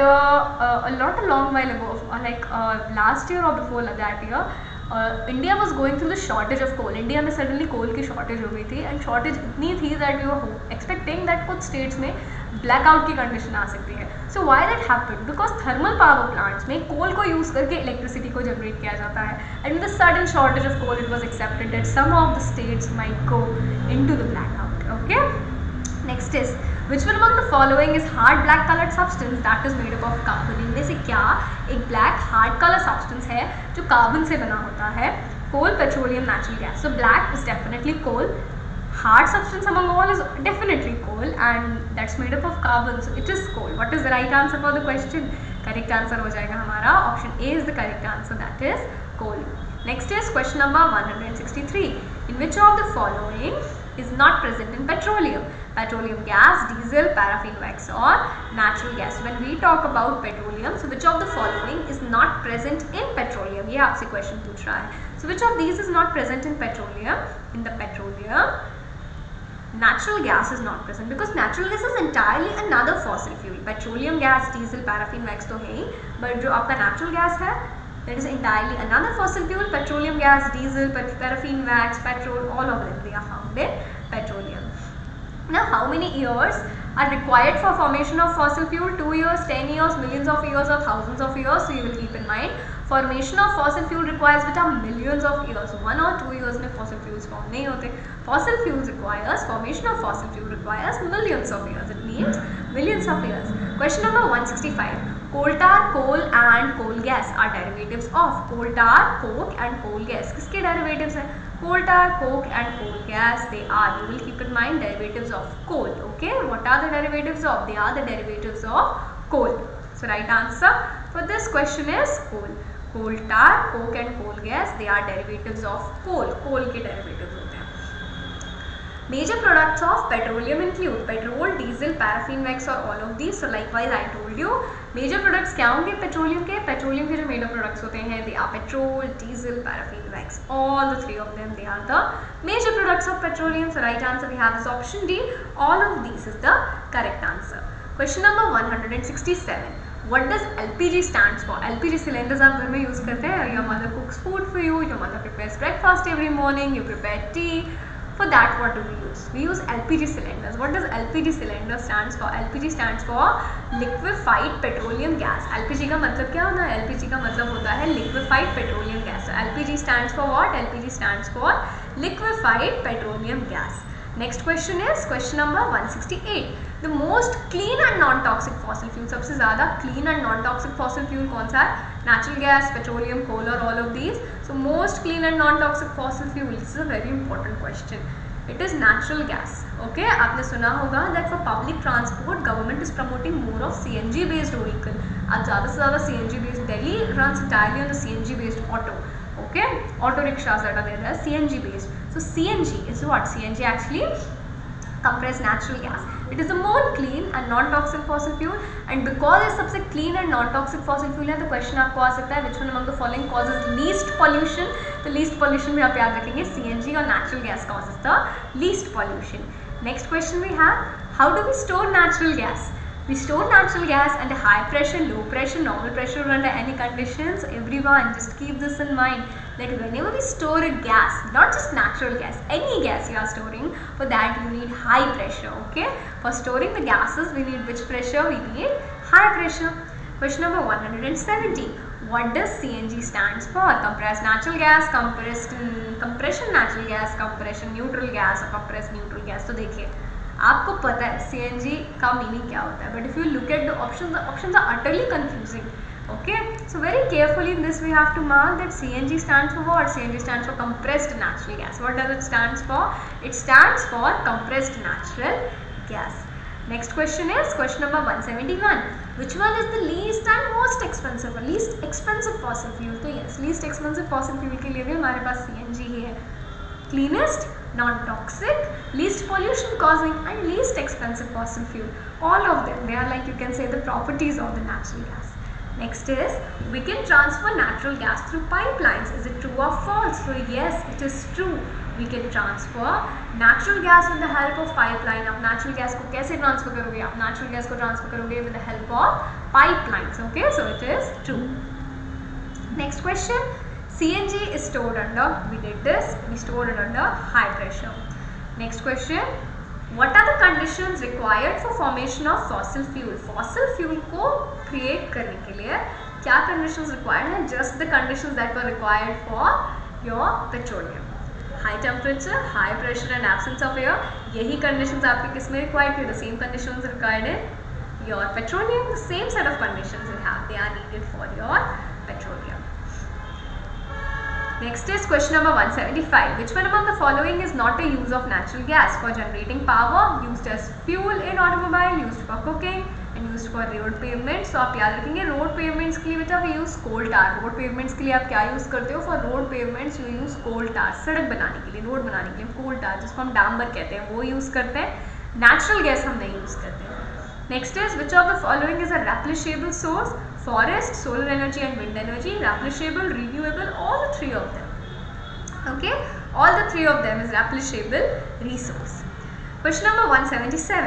a long while ago, like last year or before that year, India was going through the shortage of coal. India में suddenly coal की shortage हो गई थी and shortage इतनी थी that we were expecting that कुछ states में blackout की condition आ सकती है. So why that happened? Because thermal power plants में coal को use करके electricity को generate किया जाता है. And with the sudden shortage of coal, it was accepted that some of the states might go into the blackout. Okay. Next is which one among the following is hard black colored substance that is made up of carbon? इनमें से क्या एक black hard color substance है जो carbon से बना होता है? Coal, petroleum, natural gas. So black is definitely coal. Hard substance among all is definitely coal and that's made up of carbon. So it is coal. What is the right answer for the question? Correct answer हो जाएगा हमारा option A is the correct answer, that is coal. Next is question number 163. In which of the following is not present in petroleum? Petroleum gas, diesel, paraffin wax or natural gas. When we talk about petroleum, so which of the following is not present in petroleum? ये आपसे question पूछ रहा है. So which of these is not present in petroleum? In the petroleum, natural gas is not present because natural gas is entirely another fossil fuel. Petroleum gas, diesel, paraffin wax तो है ही, but जो आपका natural gas है That is entirely another fossil fuel. Petroleum gas, diesel, paraffin wax, petrol, all of them, they are found in petroleum. Now, how many years are required for formation of fossil fuel? 2 years, 10 years, millions of years, or thousands of years? So you will keep in mind, formation of fossil fuel requires beta millions of years. 1 or 2 years में fossil fuels form नहीं होते. Fossil fuels requires, formation of fossil fuel requires millions of years. It means millions of years. Question number 165. Coal tar, coal and coal gas are derivatives of. Coal tar, coke and coal gas. किसके derivatives हैं? Coal tar, coke and coal gas, they are, you will keep in mind, derivatives of coal. Okay, what are the derivatives of? They are the derivatives of coal. So right answer for this question is coal. Coal tar, coke and coal gas, they are derivatives of coal. Coal के derivatives होते हैं. Major products of petroleum include petrol, diesel, paraffin wax or all of these. So likewise I told you, major products क्या होंगे petroleum के? Petroleum के जो major products होते हैं, they are petrol, diesel, paraffin wax. All the three of them, they are the major products of petroleum. So right answer we have is option D. All of these is the correct answer. Question number 167. What does LPG stands for? LPG cylinders आप घर में use करते हैं. Your mother cooks food for you. Your mother prepares breakfast every morning. You prepare tea. For that, what do we use? We use LPG cylinders. What does LPG cylinder stands for? LPG stands for liquefied petroleum gas. LPG का मतलब क्या होता है? LPG का मतलब होता है liquefied petroleum gas. So LPG stands for what? LPG stands for liquefied petroleum gas. Next question is question number 168. The most clean and non-toxic fossil fuel. सबसे ज़्यादा clean and non-toxic fossil fuel कौन सा है? Natural gas, petroleum, coal or all of these. So most clean and non-toxic fossil fuel. This is a very important question. It is natural gas. Okay, आपने सुना होगा that for public transport, government is promoting more of CNG based vehicle. आज ज़्यादा से ज़्यादा CNG based. Delhi runs entirely on the CNG based auto. Okay, auto rickshaws that are there are CNG based. So CNG is what? CNG actually compressed natural gas. It is a more clean and non-toxic fossil fuel, and because ये सबसे clean and non-toxic fossil fuel है, तो question आपको आ सकता है which one among the following causes least pollution? तो least pollution भी आप याद रखेंगे, CNG और natural gas causes the least pollution. Next question we have, how do we store natural gas? We store natural gas under high pressure, low pressure, normal pressure or under any conditions. Everyone just keep this in mind that whenever we store a gas, not just natural gas, any gas you are storing, for that you need high pressure. Okay, for storing the gases we need which pressure? We need high pressure. Question number 170. What does CNG stands for? Compressed natural gas, compression natural gas, compression neutral gas or compressed neutral gas. तो देखिए आपको पता है CNG का meaning क्या होता है, but if you look at the options are utterly confusing. Okay, so very carefully in this we have to mark that CNG stands for what? CNG stands for compressed natural gas. What does it stands for? It stands for compressed natural gas. Next question is question number 171. Which one is the least and most expensive? Least expensive fossil fuel. तो yes, least expensive fossil fuel के लिए भी हमारे पास CNG ही है. Cleanest, non-toxic, least pollution causing and least expensive fossil fuel. All of them, they are like you can say the properties of the natural gas. Next is, we can transfer natural gas through pipelines. Is it true or false? So yes, it is true. We can transfer natural gas with the help of pipeline. आप natural gas को कैसे transfer करोगे? आप natural gas को transfer करोगे with the help of pipelines. Okay, so it is true. Next question. CNG is stored under, we did this, we stored it under high pressure. Next question, what are the conditions required for formation of fossil fuel? Fossil fuel को create करने के लिए क्या conditions required हैं? Just the conditions that were required for your petroleum. High temperature, high pressure and absence of air. यही conditions आपके किस में required थे? The same conditions required in your petroleum. The same set of conditions you have, they are needed for your petroleum. Next is question number 175. Which one among the following is not a use of natural gas? For generating power, used as fuel in automobile, used for cooking and used for road pavements. So आप याद रखेंगे road pavements के लिए बेटा we use coal tar. Road pavements के लिए आप क्या use करते हो? For road pavements you use coal tar. सड़क बनाने के लिए, road बनाने के लिए coal tar जिसको हम डांबर कहते हैं वो use करते हैं. Natural gas हम नहीं use करते हैं. Next is, which of the following is a replenishable source? Forest, solar energy and wind energy, replenishable, renewable, all the three of them. Okay, all the three of them is replenishable resource. Question number 177.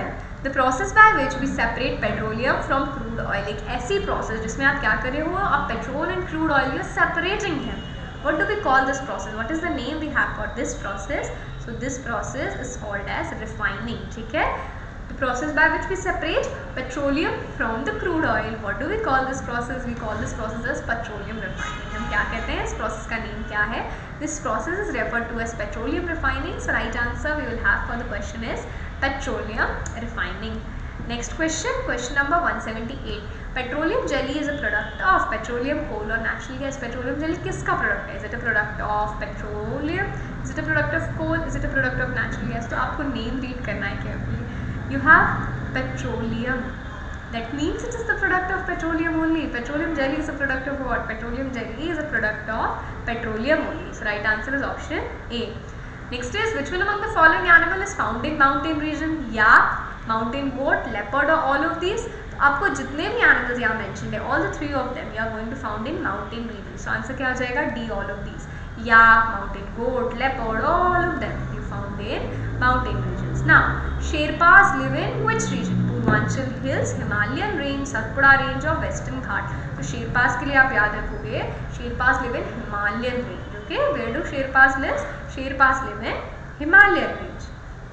The process by which we separate petroleum from crude oil, एक ऐसी process जिसमें आप क्या कर रहे हो, आप petrol and crude oil you separating him. What do we call this process? What is the name we have for this process? So this process is called as refining. ठीक है, the process by which we separate petroleum from the crude oil. What do we call this process? We call this process as petroleum refining. हम क्या कहते हैं, इस process का name क्या है? This process is referred to as petroleum refining. So right answer we will have for the question is petroleum refining. Next question, question number 178. Petroleum jelly is a product of petroleum coal or natural gas. Petroleum jelly किसका product है? Is it a product of petroleum? Is it a product of coal? Is it a product of natural gas? तो आपको name read करना है carefully. You have petroleum. That means it is the product of petroleum only. Petroleum jelly is a product of what? Petroleum jelly is a product of petroleum only. So right answer is option A. Next is, which one among the following animal is found in mountain region? Yak, mountain goat, leopard or all of these? तो आपको जितने भी animals यहाँ mentioned है, all the three of them you are going to found in mountain region. So answer क्या हो जाएगा? D, all of these. Yak, mountain goat, leopard, all of them you found in mountain regions. Now, Sherpas live in which region? Purvanchal hills, Himalayan range, Satpura range और Western Ghat. तो Sherpas के लिए आप याद रखोगे, Sherpas live in Himalayan range. Okay, where do Sherpas live? Sherpas live in Himalayan range.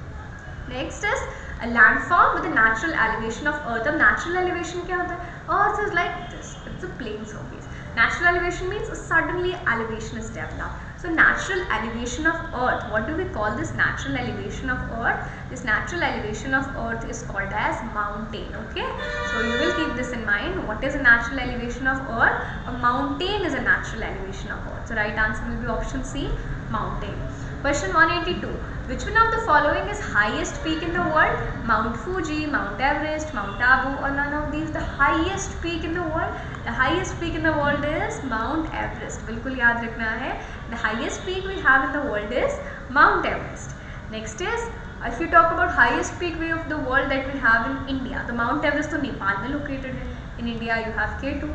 Next is a landform with a natural elevation of earth. अब natural elevation क्या होता है? Earth is like this. It's a plane surface. Natural elevation means suddenly elevation is developed. So natural elevation of earth. What do we call this natural elevation of earth? This natural elevation of earth is called as mountain. Okay. So you will keep this in mind. What is a natural elevation of earth? A mountain is a natural elevation of earth. So right answer will be option C, mountain. Question 182. Which one of the following is highest peak in the world? Mount Fuji, Mount Everest, Mount Abu, or none of these? The highest peak in the world? The highest peak in the world is Mount Everest. बिल्कुल याद रखना है. The highest peak we have in the world is Mount Everest. Next is, if you talk about highest peak of the world that we have in India, the Mount Everest तो नेपाल में located है. In India you have K2,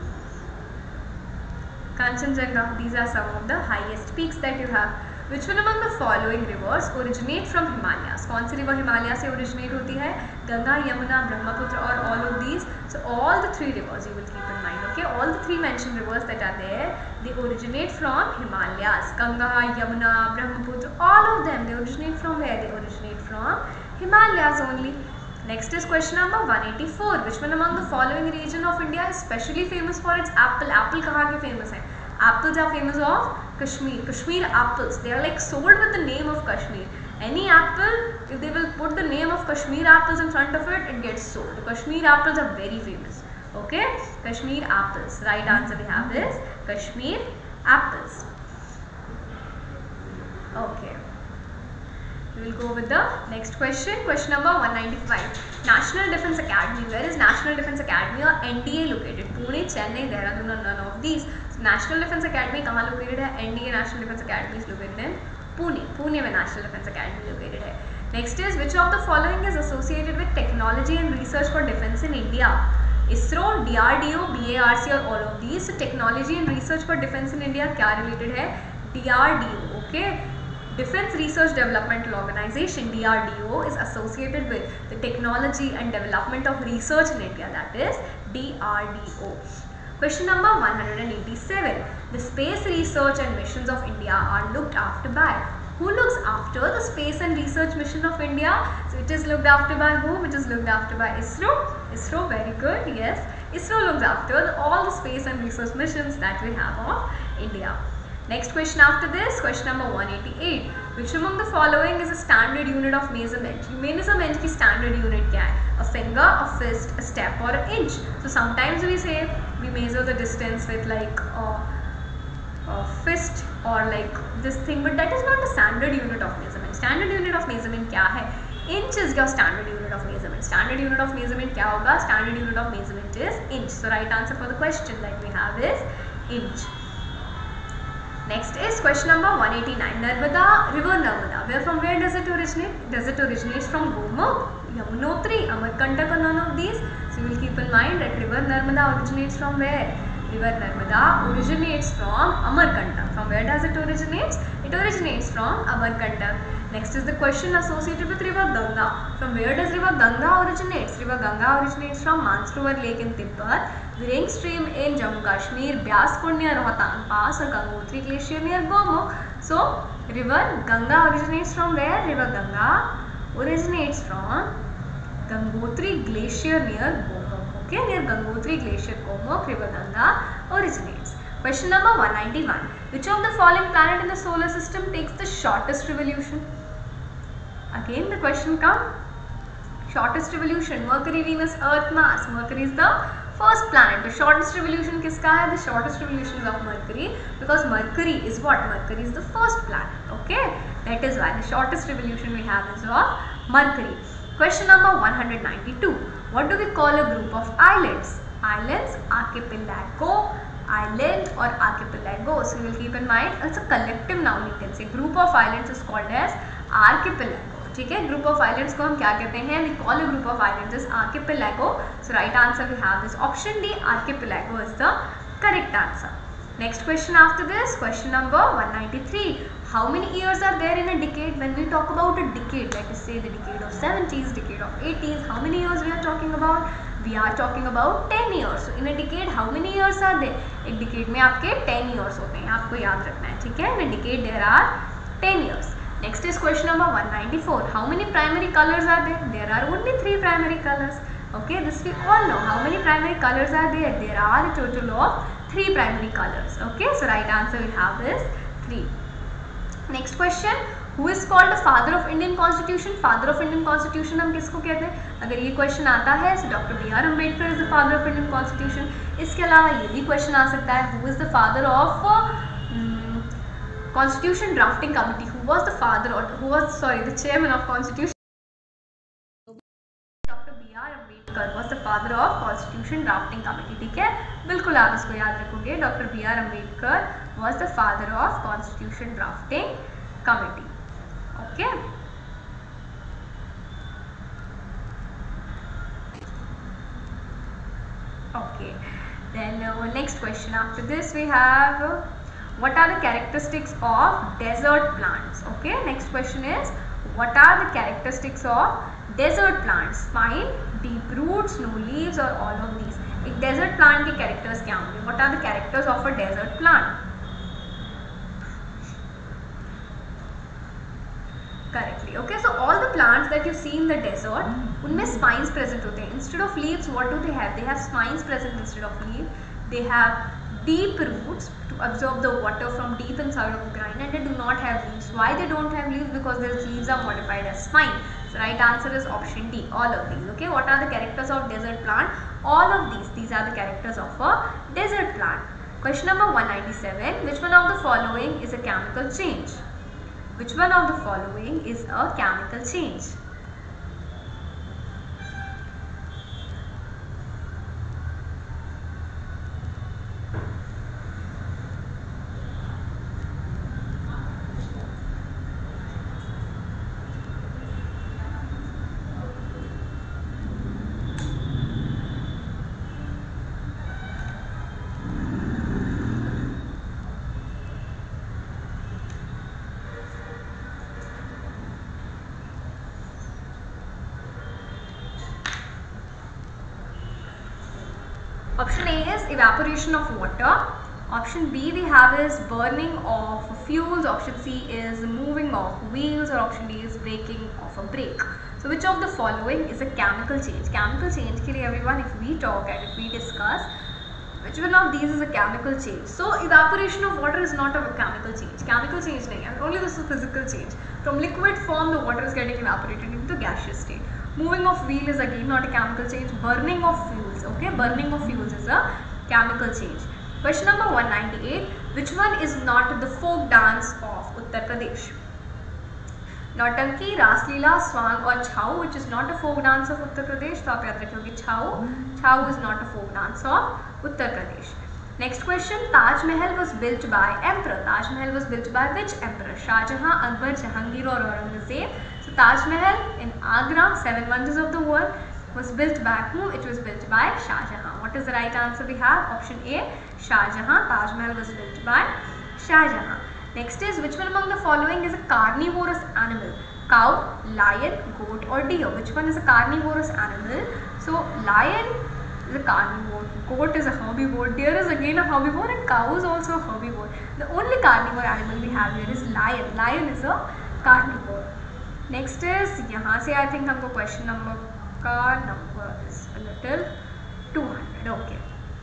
Kanchenjunga. These are some of the highest peaks that you have. Which one among the following rivers originate from Himalayas? कौन सी river Himalaya से originate होती है? गंगा, यमुना, ब्रह्मपुत्र और all of these. So all the three rivers you will keep in mind. Okay, all the three mentioned rivers that are there, they originate from Himalayas. Ganga, Yamuna, Brahmaputra, all of them, they originate from where? They originate from Himalayas only. Next is question number 184. Which one among the following region of India is specially famous for its apple? Apple कहाँ के famous है? Apples are famous of Kashmir. Kashmir apples, they are like sold with the name of Kashmir. Any apple, if they will put the name of Kashmir apples in front of it, it gets sold. The Kashmir apples are very famous. Okay, Kashmir apples. Right answer we have is Kashmir apples. Okay, we will go with the next question. Question number 195. National Defence Academy. Where is National Defence Academy or NDA located? Pune, Chennai, Dehradun, none of these. So National Defence Academy कहाँ located है? NDA National Defence Academy is located in Pune. Pune में National Defence Academy located है. Next is, which of the following is associated with technology and research for defence in India? ISRO, DRDO, BARC or all of these. So technology and research for defence in India क्या related है? DRDO. Okay. Defence Research Developmental Organization, DRDO, is associated with the technology and development of research in India, that is DRDO. Question number 187. The space research and missions of India are looked after by. Who looks after the space and research mission of India? So it is looked after by whom? It is looked after by ISRO. ISRO, very good, yes. ISRO looks after all the space and research missions that we have of India. Next question after this, question number 188. Which among the following is a standard unit of measurement? Measurement की standard unit क्या है? A finger, a fist, a step or an inch. So sometimes we say we measure the distance with like a fist or like this thing, but that is not the standard unit of measurement. Standard unit of measurement क्या है? Inch is your standard unit of measurement. Standard unit of measurement क्या होगा? Standard unit of measurement is inch. So right answer for the question that we have is inch. Next is question number 189. Narmada, river Narmada. From where does it originate? Does it originate from Gomukh, Yamunotri, Amarkantak or none of these? So you will keep in mind that river Narmada originates from where? River Narmada originates from Amarkantak. From where does it originate? It It originates from Amarkantak. Next is the question associated with river Ganga. From where does river Ganga originates? River Ganga originates from Mansarovar Lake in Tibet, Vireng stream in Jammu Kashmir, Byas Kund near Rohtang Pass, or Gangotri glacier near Gomukh. So river Ganga originates from where? River Ganga originates from Gangotri glacier near Gomukh. Okay, near Gangotri glacier Gomukh, river Ganga originates. Question number 191. Which of the following planet in the solar system takes the shortest revolution? Again the question comes. Shortest revolution, Mercury, Venus, Earth, Mars. Mercury is the first planet. The shortest revolution किसका है? The shortest revolution is of Mercury, because Mercury is what? Mercury is the first planet. Okay, that is why the shortest revolution we have is of Mercury. Question number 192. What do we call a group of islands? Islands, archipelago, island or archipelago. So you will keep in mind it's a collective noun, you can say. Group of islands is called as archipelago. ठीक है, group of islands को हम क्या कहते हैं? We call a group of islands is archipelago. So right answer we have this option D, archipelago is the correct answer. Next question after this, question number 193. How many years are there in a decade? When we talk about a decade, let us say the decade of 70s, decade of 80s, how many years we are talking about? We are talking about 10 years. So in a decade how many years are there? एक decade में आपके 10 years होते हैं, आपको याद रखना है. ठीक है, in a decade there are 10 years. Next is question number 194. How many primary colors are there? There are only 3 primary colors. Okay, this we all know. How many primary colors are there? There are a total of 3 primary colors. Okay, so right answer we have is 3. Next question. Who is called the father of Indian Constitution? Father of Indian Constitution हम किसको कहते हैं? अगर ये question आता है तो doctor B R Ambedkar is the father of Indian constitution. इसके अलावा ये भी क्वेश्चन आ सकता है, who is the father of Constitution Drafting Committee? Who was the father or who was, sorry, the chairman of Constitution? Dr. B.R. Ambedkar was the father of Constitution Drafting Committee. ठीक है, बिल्कुल आप इसको याद रखोगे. Dr. B.R. Ambedkar was the father of Constitution Drafting Committee. Okay. Okay. Then next question after this we have. What are the characteristics of desert plants? Okay, next question is what are the characteristics of desert plants? Fine, deep roots, no leaves or all of these. एक desert plant के characters क्या होंगे? What are the characters of a desert plant? Correctly. Okay, so all the plants that you see in the desert, उनमें spines present होते हैं. Instead of leaves, what do they have? They have spines present instead of leaves. They have deep roots to absorb the water from deep inside of the ground, and they do not have leaves. Why they don't have leaves? Because their leaves are modified as spine. So right answer is option D, all of these. Okay, what are the characters of desert plant? All of these are the characters of a desert plant. Question number 197. Which one of the following is a chemical change? Which one of the following is a chemical change? Option A is evaporation of water. Option B we have is burning of fuels. Option C is moving of wheels, or option D is breaking of a brake. So which of the following is a chemical change? Chemical change के लिए everyone, if we talk and if we discuss, which one of these is a chemical change? So evaporation of water is not a chemical change. Chemical change नहीं है, only this is physical change. From liquid form the water is getting evaporated into the gaseous state. Moving of wheel is again not a chemical change. Burning of fuels, okay, burning of fuels is a chemical change. Question number 198. Which one is not the folk dance of Uttar Pradesh? नौटंकी, रासलीला, स्वांग और छाऊ, which is not a folk dance of Uttar Pradesh. तो आप याद रखोगे छाऊ is not a folk dance of Uttar Pradesh. Next question. Taj Mahal was built by emperor. Taj Mahal was built by which emperor? Shahjahan, Akbar, Jahangir or Aurangzeb. So Taj Mahal in Agra, 7 wonders of the world, was built by whom? It was built by Shahjahan. What is the right answer we have? Option A, Shahjahan. Taj Mahal was built by Shahjahan. Next is, which one among the following is a carnivorous animal? Cow, lion, goat or deer? Which one is a carnivorous animal? So lion is a carnivore, goat is a herbivore, deer is again a herbivore, and cow is also a herbivore. The only carnivore animal we have here is lion. Lion is a carnivore. Next is, यहाँ से I think हमको question number का number is a little 200. Okay,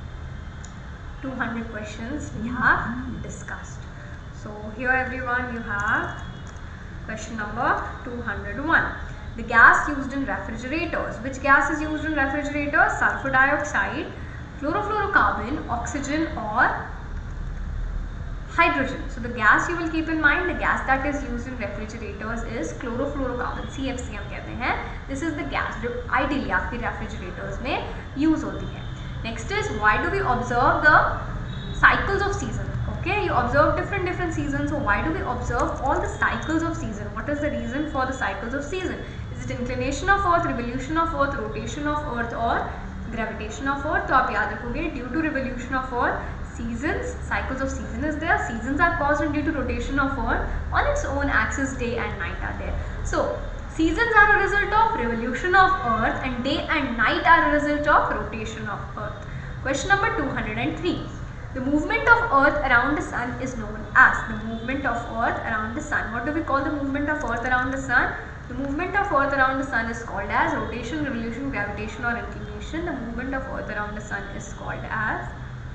200 questions we have discussed. So here everyone, you have question number 201. The gas used in refrigerators. Which gas is used in refrigerators? Sulfur dioxide, chlorofluorocarbon, oxygen or hydrogen. So the gas you will keep in mind, the gas that is used in refrigerators is chlorofluorocarbon, CFC हम कहते हैं. This is the gas जो ideally आपके refrigerators में use होती है. Next is, why do we observe the cycles of season? Okay, you observe different seasons. So why do we observe all the cycles of season? What is the reason for the cycles of season? Is it inclination of earth, revolution of earth, rotation of earth or gravitation of earth? तो आप याद रखोगे, due to revolution of earth, seasons, cycles of season is there. Seasons are caused due to rotation of earth on its own axis. Day and night are there. So seasons are a result of revolution of earth and day and night are a result of rotation of earth. Question number 203. The movement of earth around the sun is known as, the movement of earth around the sun. What do we call the movement of earth around the sun? The movement of earth around the sun is called as rotation, revolution, gravitation or inclination. The movement of earth around the sun is called as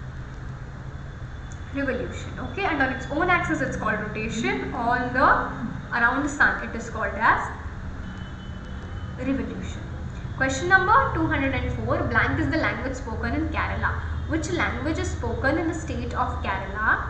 revolution. Okay, and on its own axis it's called rotation. On the around the sun it is called as revolution. Question number 204. Blank is the language spoken in Kerala. Which language is spoken in the state of Kerala?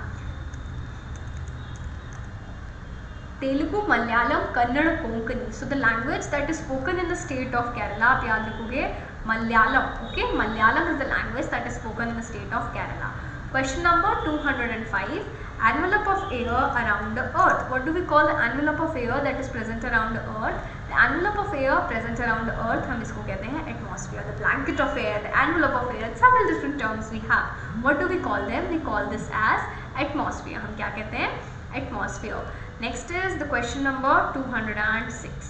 Telugu, Malayalam, Kannada, Konkani. So the language that is spoken in the state of Kerala, आप याद रखोगे Malayalam. Okay, Malayalam is the language that is spoken in the state of Kerala. Question number 205. Envelope of air around the earth. What do we call the envelope of air that is present around the earth? The envelope of air present around the earth, हम इसको कहते हैं atmosphere. The blanket of air, the envelope of air, several different terms we have. What do we call them? We call this as atmosphere. हम क्या कहते हैं? Atmosphere. Next is the question number 206.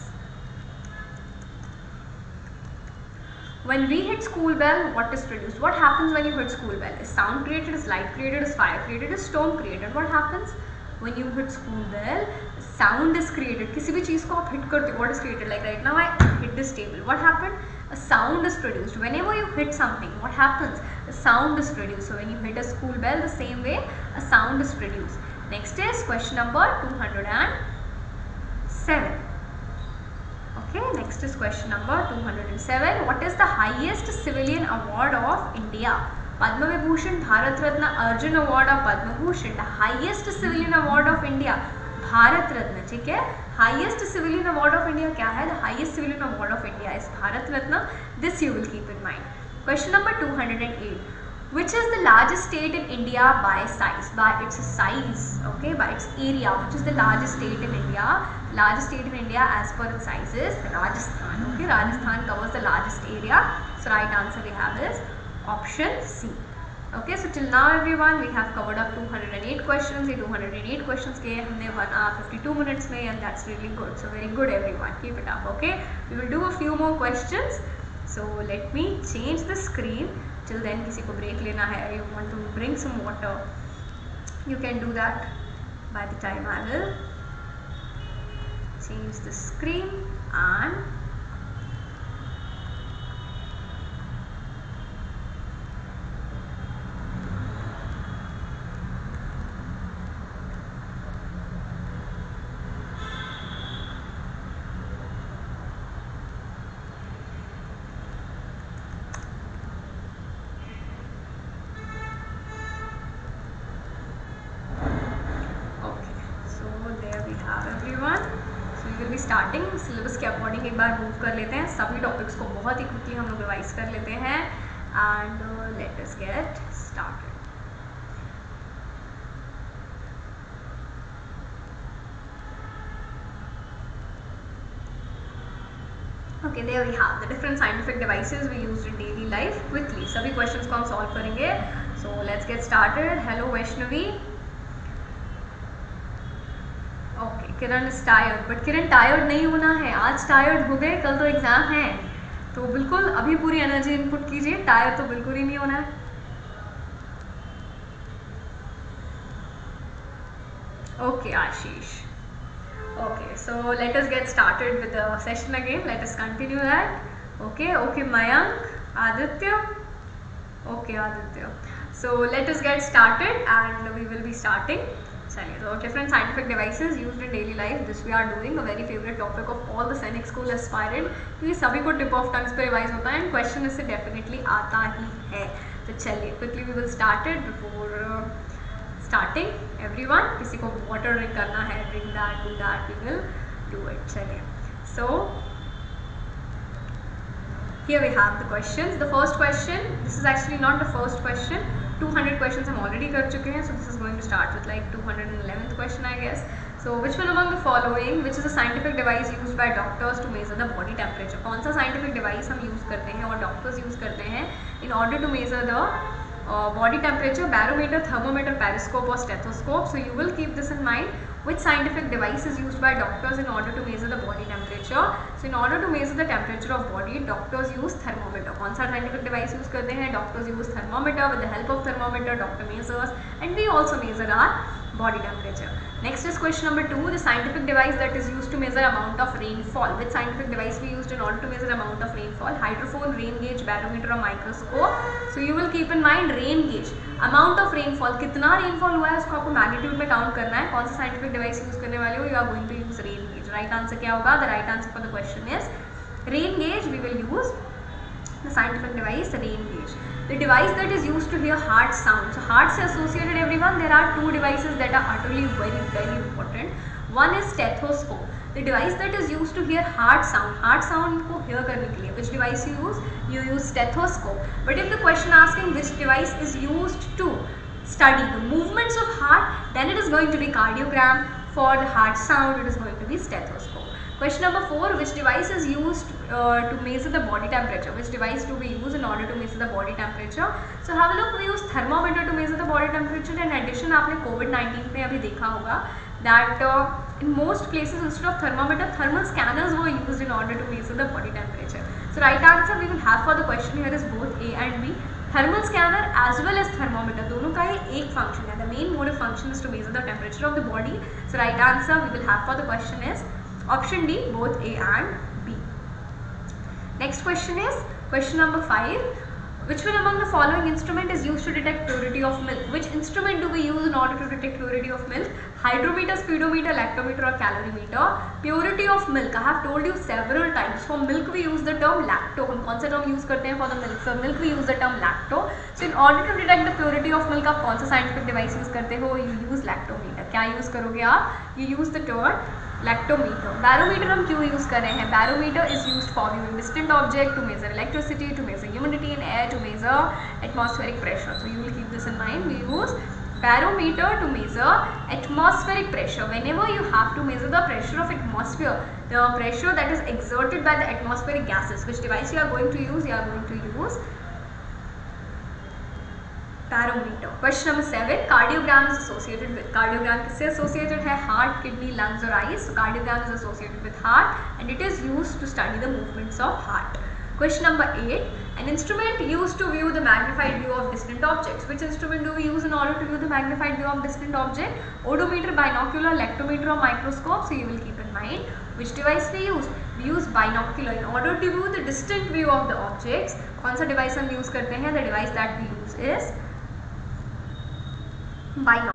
When we hit school bell, what is produced? What happens when you hit school bell? Is sound created? Is light created? Is fire created? Is storm created? What happens when you hit school bell? Sound is created. किसी भी चीज़ को आप hit करते हो, what is created? Like right now I hit this table. What happened? A sound is produced. Whenever you hit something, what happens? A sound is produced. So when you hit a school bell, the same way a sound is produced. Next is question number 207. Okay, next is question number 207. What is the highest civilian award of India? Padma Vibhushan, Bharat Ratna, Arjun Award or Padma Bhushan. The highest civilian award of India, Bharat Ratna. ठीक है, highest civilian award of India क्या है? The highest civilian award of India is Bharat Ratna. This you will keep in mind. Question number 208. Which is the largest state in India by size? By its size, okay, by its area. Which is the largest state in India? Largest state in India as per its size is Rajasthan. Okay, Rajasthan covers the largest area. So right answer we have is option C. Okay, so till now everyone we have covered up 208 questions. ये 208 questions के हमने 52 minutes में, and that's really good. So very good everyone. Keep it up. Okay, we will do a few more questions. So let me change the screen. Till then किसी को break लेना है, you want to bring some water, you can do that. By the time I will change the screen and starting syllabus के according एक बार move कर लेते हैं. सभी टॉपिक्स को बहुत ही क्विकली हम लोग रिवाइज कर लेते हैं and let us get started. Okay, there we have the different scientific devices we use in daily life. Quickly सभी क्वेश्चंस को हम सॉल्व करेंगे. So let's get started. Hello Vaishnavi. Kiran is tired, but Kiran tired नहीं होना है, आज tired हो गए, कल तो एग्जाम है, तो बिल्कुल अभी पूरी एनर्जी इनपुट कीजिए, टायर्ड तो बिल्कुल ही नहीं होना है। Okay Ashish, okay, so let us get started with the session again. Let us continue that. Okay, Mayank, Aditya. Okay, Aditya. So let us get started and we will be starting. So different scientific devices used in daily life. This we are doing, a very favorite topic of all the Sainik school aspirant, क्योंकि सभी को tip of tongues पे revise होता है and question इससे definitely आता ही है। तो चलिए quickly we will started. Before starting everyone, किसी को वाटर ड्रिंक करना है, drink that, do that, we will do it. चलिए, so here we have the questions. The first question, this is actually not the first question, 200 questions हम already कर चुके हैं, so this is going to start with like 211th question I guess. So which one among the following, which is a scientific device used by doctors to measure the body temperature? कौन सा scientific device हम use करते हैं और doctors use करते हैं in order to measure the body temperature? Barometer, thermometer, periscope or stethoscope. So you will keep this in mind. Which scientific device is used by doctors in order to measure the body temperature? So in order to measure the temperature of body, doctors use thermometer. कौन सा scientific device use करते हैं? Doctors use thermometer. With the help of thermometer, doctor measures and we also measure our body temperature. Next is question number 2. The scientific device that is used to measure amount of rainfall. Which scientific device we used in order to measure amount of rainfall? Hydrophone, rain gauge, barometer or microscope. So you will keep in mind rain gauge. Amount of rainfall, कितना rainfall हुआ है उसको आपको magnitude में count करना है। कौन सा साइंटिफिक डिवाइस यूज करने वाले हो? You are going to use rain gauge. Right answer क्या होगा? The right answer for the question is rain gauge. We will use the scientific device rain gauge. The device that is use to hear heart sound. So heart से associated everyone there are two devices that are utterly very important. One is stethoscope, the device that is used to hear heart sound को hear करने के लिए. Which device you use stethoscope. But if the question asking which device is used to study the movements of heart, then it is going to be cardiogram. For the heart sound, it is going to be stethoscope. Question number 4, which device is used to measure the body temperature? Which device do we use in order to measure the body temperature? So have a look, we use thermometer to measure the body temperature. In addition, आपने COVID-19 में अभी देखा होगा that in most places instead of thermometer, thermal scanners were used in order to measure the body temperature. So right answer we will have for the question here is both A and B. Thermal scanner as well as thermometer, दोनों का ही एक function है. The main mode of function is to measure the temperature of the body. So right answer we will have for the question is option D, both A and B. Next question is question number 5. Which one among the following instrument is used to detect purity of milk? Which instrument do we use in order to detect purity of milk? Hydrometer, speedometer, lactometer or calorimeter? Purity of milk, I have told you several times. For milk we use the term lacto. हम कौन सा term use करते हैं for the milk? For milk we use the term lacto. So in order to detect the purity of milk, आप कौन सा scientific device use करते हो? You use lactometer. क्या use करोगे आप? You use the term lactometer. Barometer हम क्यों यूज कर रहे हैं? Barometer is used for viewing distant object, to measure electricity, to measure humidity in air, to measure atmospheric pressure. So you will keep this in mind. We use barometer to measure atmospheric pressure. Whenever you have to measure the pressure of atmosphere, the pressure that is exerted by the atmospheric gases, which device you are going to use? You are going to use barometer. Question number 7, cardiogram is associated with, cardiogram किससे associated है? Heart, kidney, lungs or eyes. So cardiogram is associated with heart and it is used to study the movements of heart. Question number 8, an instrument used to view the magnified view of distant objects. Which instrument do we use in order to view the magnified view of distant object? Odometer, binocular, lectometer or microscope. So you will keep in mind which device we use. We use binocular in order to view the distant view of the objects. कौन सा device हम use करते हैं? The device that we use is binocular.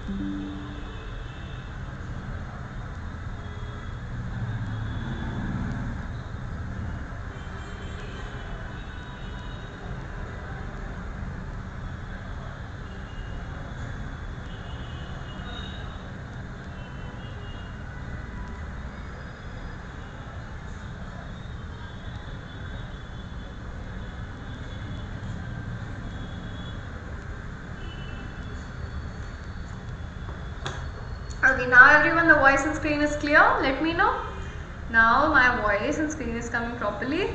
Okay, now everyone, the voice and screen is clear. Let me know. Now my voice and screen is coming properly.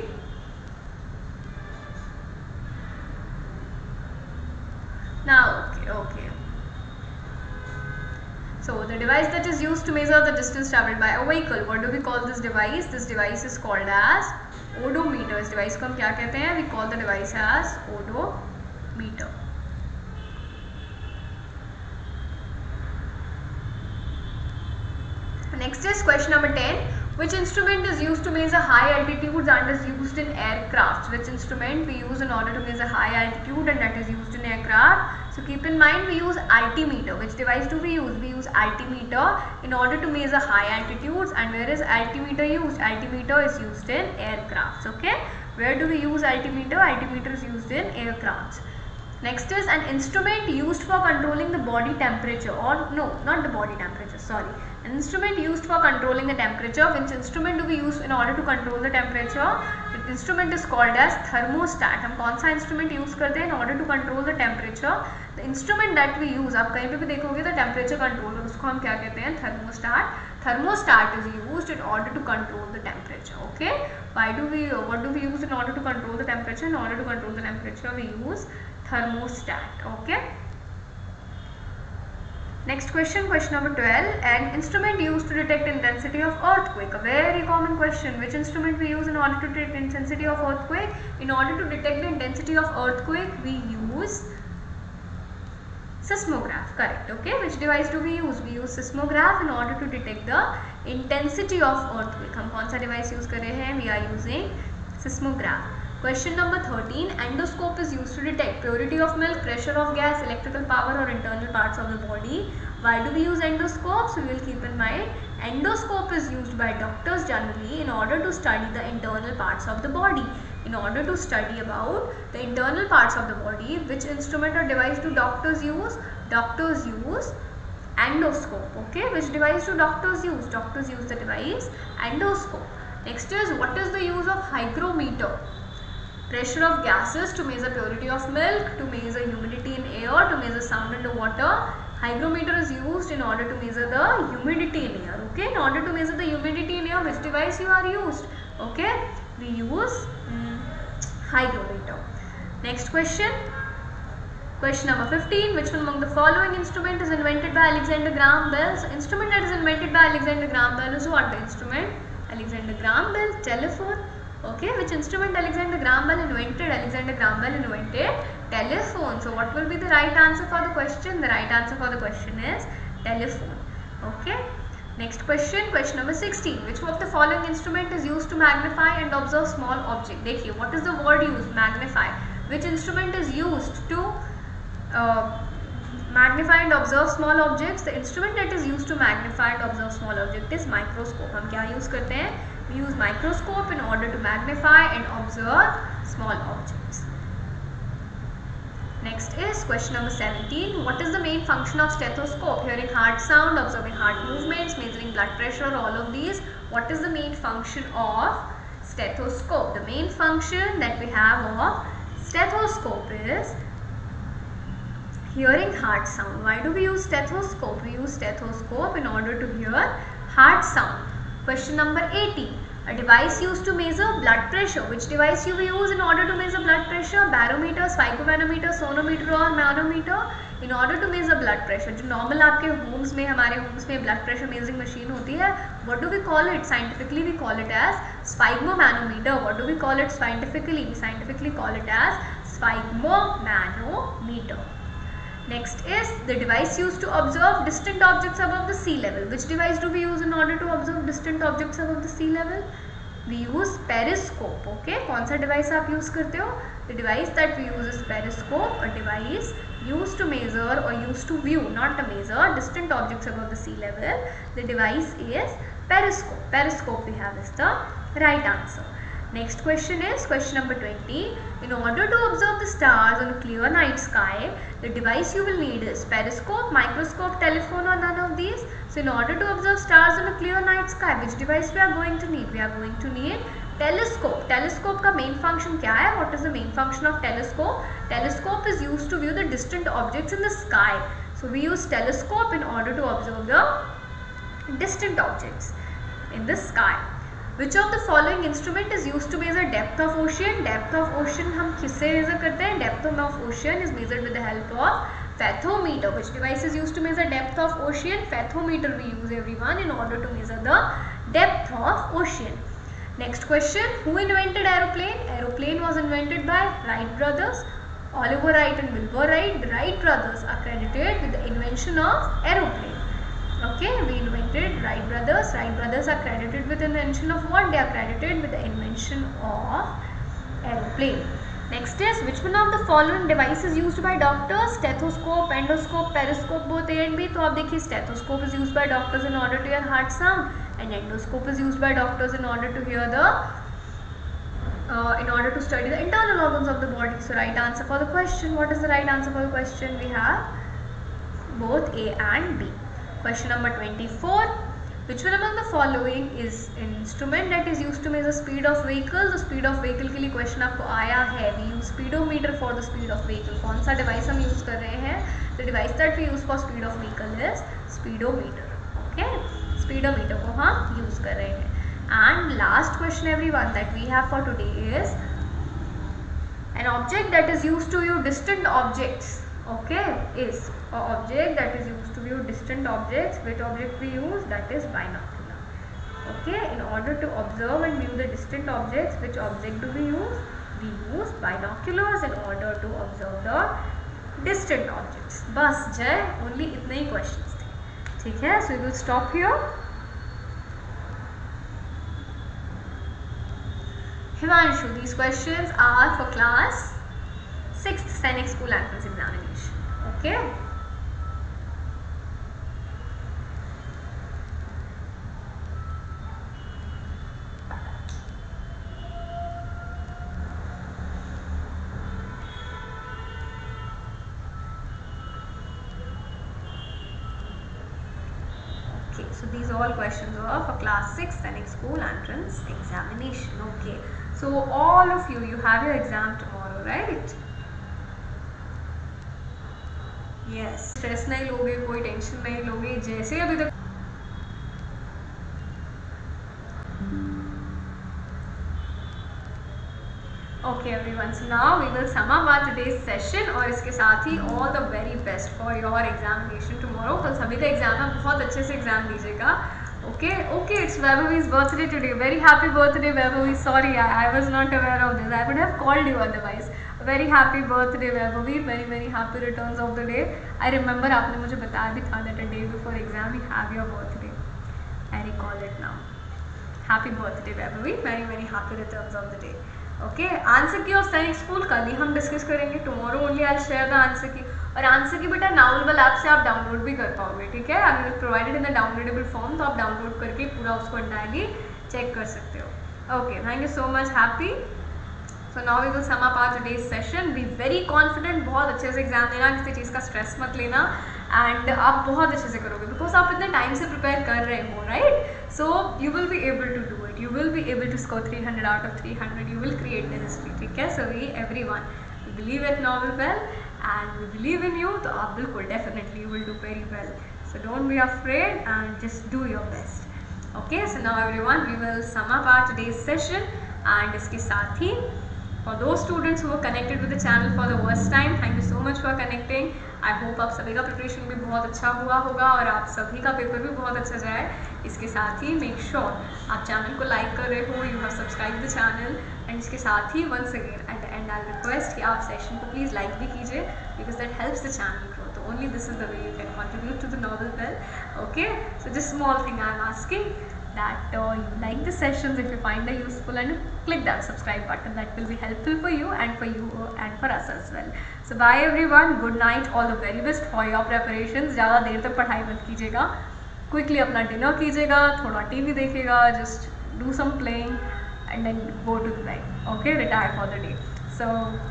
Now, okay. So the device that is used to measure the distance traveled by a vehicle. What do we call this device? This device is called as odometer. इस device को हम क्या कहते हैं? We call the device as odometer. Next is question number 10. Which instrument is used to measure high altitudes and is used in aircraft? Which instrument we use in order to measure high altitude and that is used in aircraft? So keep in mind we use altimeter. Which device do we use? We use altimeter in order to measure high altitudes. And where is altimeter used? Altimeter is used in aircrafts. Okay. Where do we use altimeter? Altimeter is used in aircrafts. Next is an instrument used for controlling the body temperature, or no, not the body temperature, sorry. An instrument used for controlling the temperature. Which instrument do we use in order to control the temperature? The instrument is called as thermostat. हम कौन सा instrument use करते हैं in order to control the temperature? The instrument that we use, आप कहीं पे भी देखोगे तो temperature controller, उसको हम क्या कहते हैं? Thermostat. Thermostat is used in order to control the temperature. Okay. What do we use in order to control the temperature? In order to control the temperature, we use thermostat. Okay. Next question, question number 12. An instrument used to detect intensity of earthquake. A very common question. Which instrument we use in order to detect intensity of earthquake? In order to detect the intensity of earthquake, we use seismograph. Correct. Okay. Which device do we use? We use seismograph in order to detect the intensity of earthquake. हम कौन सा device use कर रहे हैं? We are using seismograph. Question number 13. Endoscope is used to detect purity of milk, pressure of gas, electrical power or internal parts of the body. Why do we use endoscope? So we will keep in mind endoscope is used by doctors generally in order to study the internal parts of the body. In order to study about the internal parts of the body, which instrument or device do doctors use? Doctors use endoscope. Okay, which device do doctors use? Doctors use the device endoscope. Next is, what is the use of hygrometer? Pressure of gases to measure purity of milk, to measure humidity in air, to measure sound in the water. Hygrometer is used in order to measure the humidity in air. Okay, in order to measure the humidity in air, which device you are used? Okay, we use hygrometer. Next question. Question number 15. Which one among the following instrument is invented by Alexander Graham Bell? So, instrument that is invented by Alexander Graham Bell is what? The instrument Alexander Graham Bell, telephone. Okay, which instrument Alexander Graham Bell invented? Alexander Graham Bell invented telephone. So what will be the right answer for the question? The right answer for the question is telephone. Okay. Next question, question number 16. Which of the following instrument is used to magnify and observe small object? देखिए, what is the word used? Magnify. Which instrument is used to magnify and observe small objects? The instrument that is used to magnify and observe small object is microscope. हम क्या use करते हैं? We use microscope in order to magnify and observe small objects. Next is question number 17. What is the main function of stethoscope? Hearing heart sound, observing heart movements, measuring blood pressure, all of these. What is the main function of stethoscope? The main function that we have of stethoscope is hearing heart sound. Why do we use stethoscope? We use stethoscope in order to hear heart sound. Question number 18. A device used to measure blood pressure. Which device you will use in order to measure blood pressure? Barometer, sphygmomanometer, sonometer or manometer. In order to measure blood pressure, जो normal आपके homes में, हमारे homes में blood pressure measuring machine होती है, what do we call it? Scientifically we call it as sphygmomanometer. What do we call it scientifically? We scientifically call it as sphygmomanometer. Next is the device used to observe distant objects above the sea level. Which device do we use in order to observe distant objects above the sea level? We use periscope. Okay, कौन सा device आप use करते हो? The device that we use is periscope, a device used to measure or used to view, not to measure, distant objects above the sea level. The device is periscope. Periscope we have is the right answer. Next question is question number 20. In order to observe the stars on a clear night sky, the device you will need is periscope, microscope, telephone or none of these. So in order to observe stars on a clear night sky, which device we are going to need? We are going to need telescope. Telescope का main function क्या है? What is the main function of telescope? Telescope is used to view the distant objects in the sky. So we use telescope in order to observe the distant objects in the sky. Which of the following instrument is used to measure depth of ocean? Depth of ocean हम किससे measure करते हैं? Depth of ocean is measured with the help of Fathometer. Which device is used to measure depth of ocean? Fathometer we use, everyone, in order to measure the depth of ocean. Next question, who invented aeroplane? Aeroplane was invented by Wright brothers. Oliver Wright and Wilbur Wright. The Wright brothers are credited with the invention of aeroplane. Okay, we invented Wright brothers. Wright brothers are credited with the invention of what? They are credited with the invention of aeroplane. Next is, which one of the following devices used by doctors? Stethoscope, endoscope, periscope, both A and B. तो आप देखिए, stethoscope is used by doctors in order to hear heart sound, and endoscope is used by doctors in order to hear the in order to study the internal organs of the body. So right answer for the question. What is the right answer for the question? We have both A and B. Question number 24. Which one among the following is an instrument that is used to measure speed of vehicle? तो speed of vehicle के लिए question आपको आया है. We use speedometer for the speed of vehicle. कौन सा device हम use कर रहे हैं? The device that we use for speed of vehicle is speedometer. Okay, speedometer को हम use कर रहे हैं. And last question everyone that we have for today is an object that is used to view distant objects. Okay, is an object that is used to view distant objects. Which object we use? That is binocular. Okay, in order to observe and view the distant objects, which object do we use? We use binoculars in order to observe the distant objects. बस जय, only इतने ही questions थे. ठीक है, so we will stop here. Himanshu, these questions are for class 6th Sainik School entrance examination. Okay. Okay, so these all questions were for class 6th Sainik School entrance examination. Okay, so all of you have your exam tomorrow, right? Yes, stress नहीं लोगे, कोई tension नहीं लोगे, जैसे अभी तक. Okay everyone, so now we will sum up our today's session और इसके साथ ही all the very best for your examination tomorrow. कल सभी का एग्जाम है, बहुत अच्छे से एग्जाम दीजिएगा. Okay, okay, it's Vaibhavi's birthday today. Very happy birthday Vaibhavi. Sorry, I was not aware of this. I would have called you otherwise. Very happy birthday Vaibhavi. Very very happy returns of the day. I remember आपने मुझे बताया भी था that a day before exam you have your birthday. I recall it now. Happy birthday Vaibhavi. Very very happy returns of the day. Okay, answer key of Sainik school कल ही हम discuss करेंगे. Tomorrow only I share the answer key. और answer की बेटा नाउलेबल app से आप download भी कर पाओगे. ठीक है, I will provided in the downloadable form, तो आप डाउनलोड करके पूरा उसको एंटायरली चेक कर सकते हो. Okay, thank you so much. Happy. So now we will sum up our today's session. Be very confident, बहुत अच्छे से एग्जाम देना, किसी चीज़ का स्ट्रेस मत लेना, एंड आप बहुत अच्छे से करोगे बिकॉज आप इतने टाइम से प्रिपेयर कर रहे हो, right? So you will be able to do it. You will be able to score 300 out of 300. You will create the history. ठीक है, so we everyone we believe at Novel Well and we believe in you. तो आप बिल्कुल definitely you will do very well. So don't be afraid and just do your best. Okay, so now everyone we will sum up our today's session and इसके साथ ही for those students who are connected with the channel for the first time, thank you so much for connecting. I hope आप सभी का preparation भी बहुत अच्छा हुआ होगा और आप सभी का पेपर भी बहुत अच्छा जाए. इसके साथ ही मेक श्योर आप चैनल को लाइक कर रहे हो, you have subscribe the channel, and इसके साथ ही once again at the end I request कि आप सेशन को प्लीज़ लाइक भी कीजिए because that helps the channel grow. तो only this is the way you can contribute to the novel well. Okay, so just small thing I am asking that you like the sessions. If you find it useful, and click that subscribe button, that will be helpful for you and for for us as well. So bye everyone, good night, all the very best for your preparations. ज़्यादा देर तक पढ़ाई मत कीजिएगा, quickly अपना dinner कीजिएगा, थोड़ा TV देखिएगा, just do some playing and then go to the bed. Okay, retire for the day. So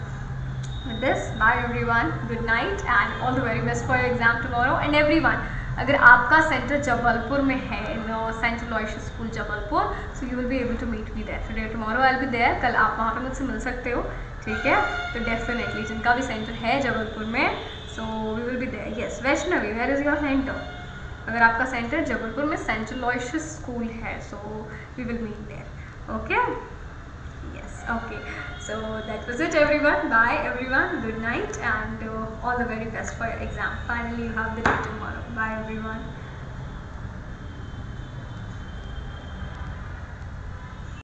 with this, bye everyone, good night and all the very best for your exam tomorrow. And everyone, अगर आपका centre Jabalpur में है, Saint Aloysius school Jabalpur, so you will be able to meet me there. Today tomorrow I will be there. कल आप वहाँ पे मुझसे मिल सकते हो. ठीक है, तो डेफिनेटली जिनका भी सेंटर है जबलपुर में, so we will be there. Yes, Vaishnavi, where is your centre? अगर आपका सेंटर जबलपुर में सेंट अलोयशियस स्कूल है, so we will meet there. Okay, Yes, okay. So that was it, everyone. Bye, everyone. Good night, and all the very best for your exam. Finally, you have the day tomorrow. Bye, everyone.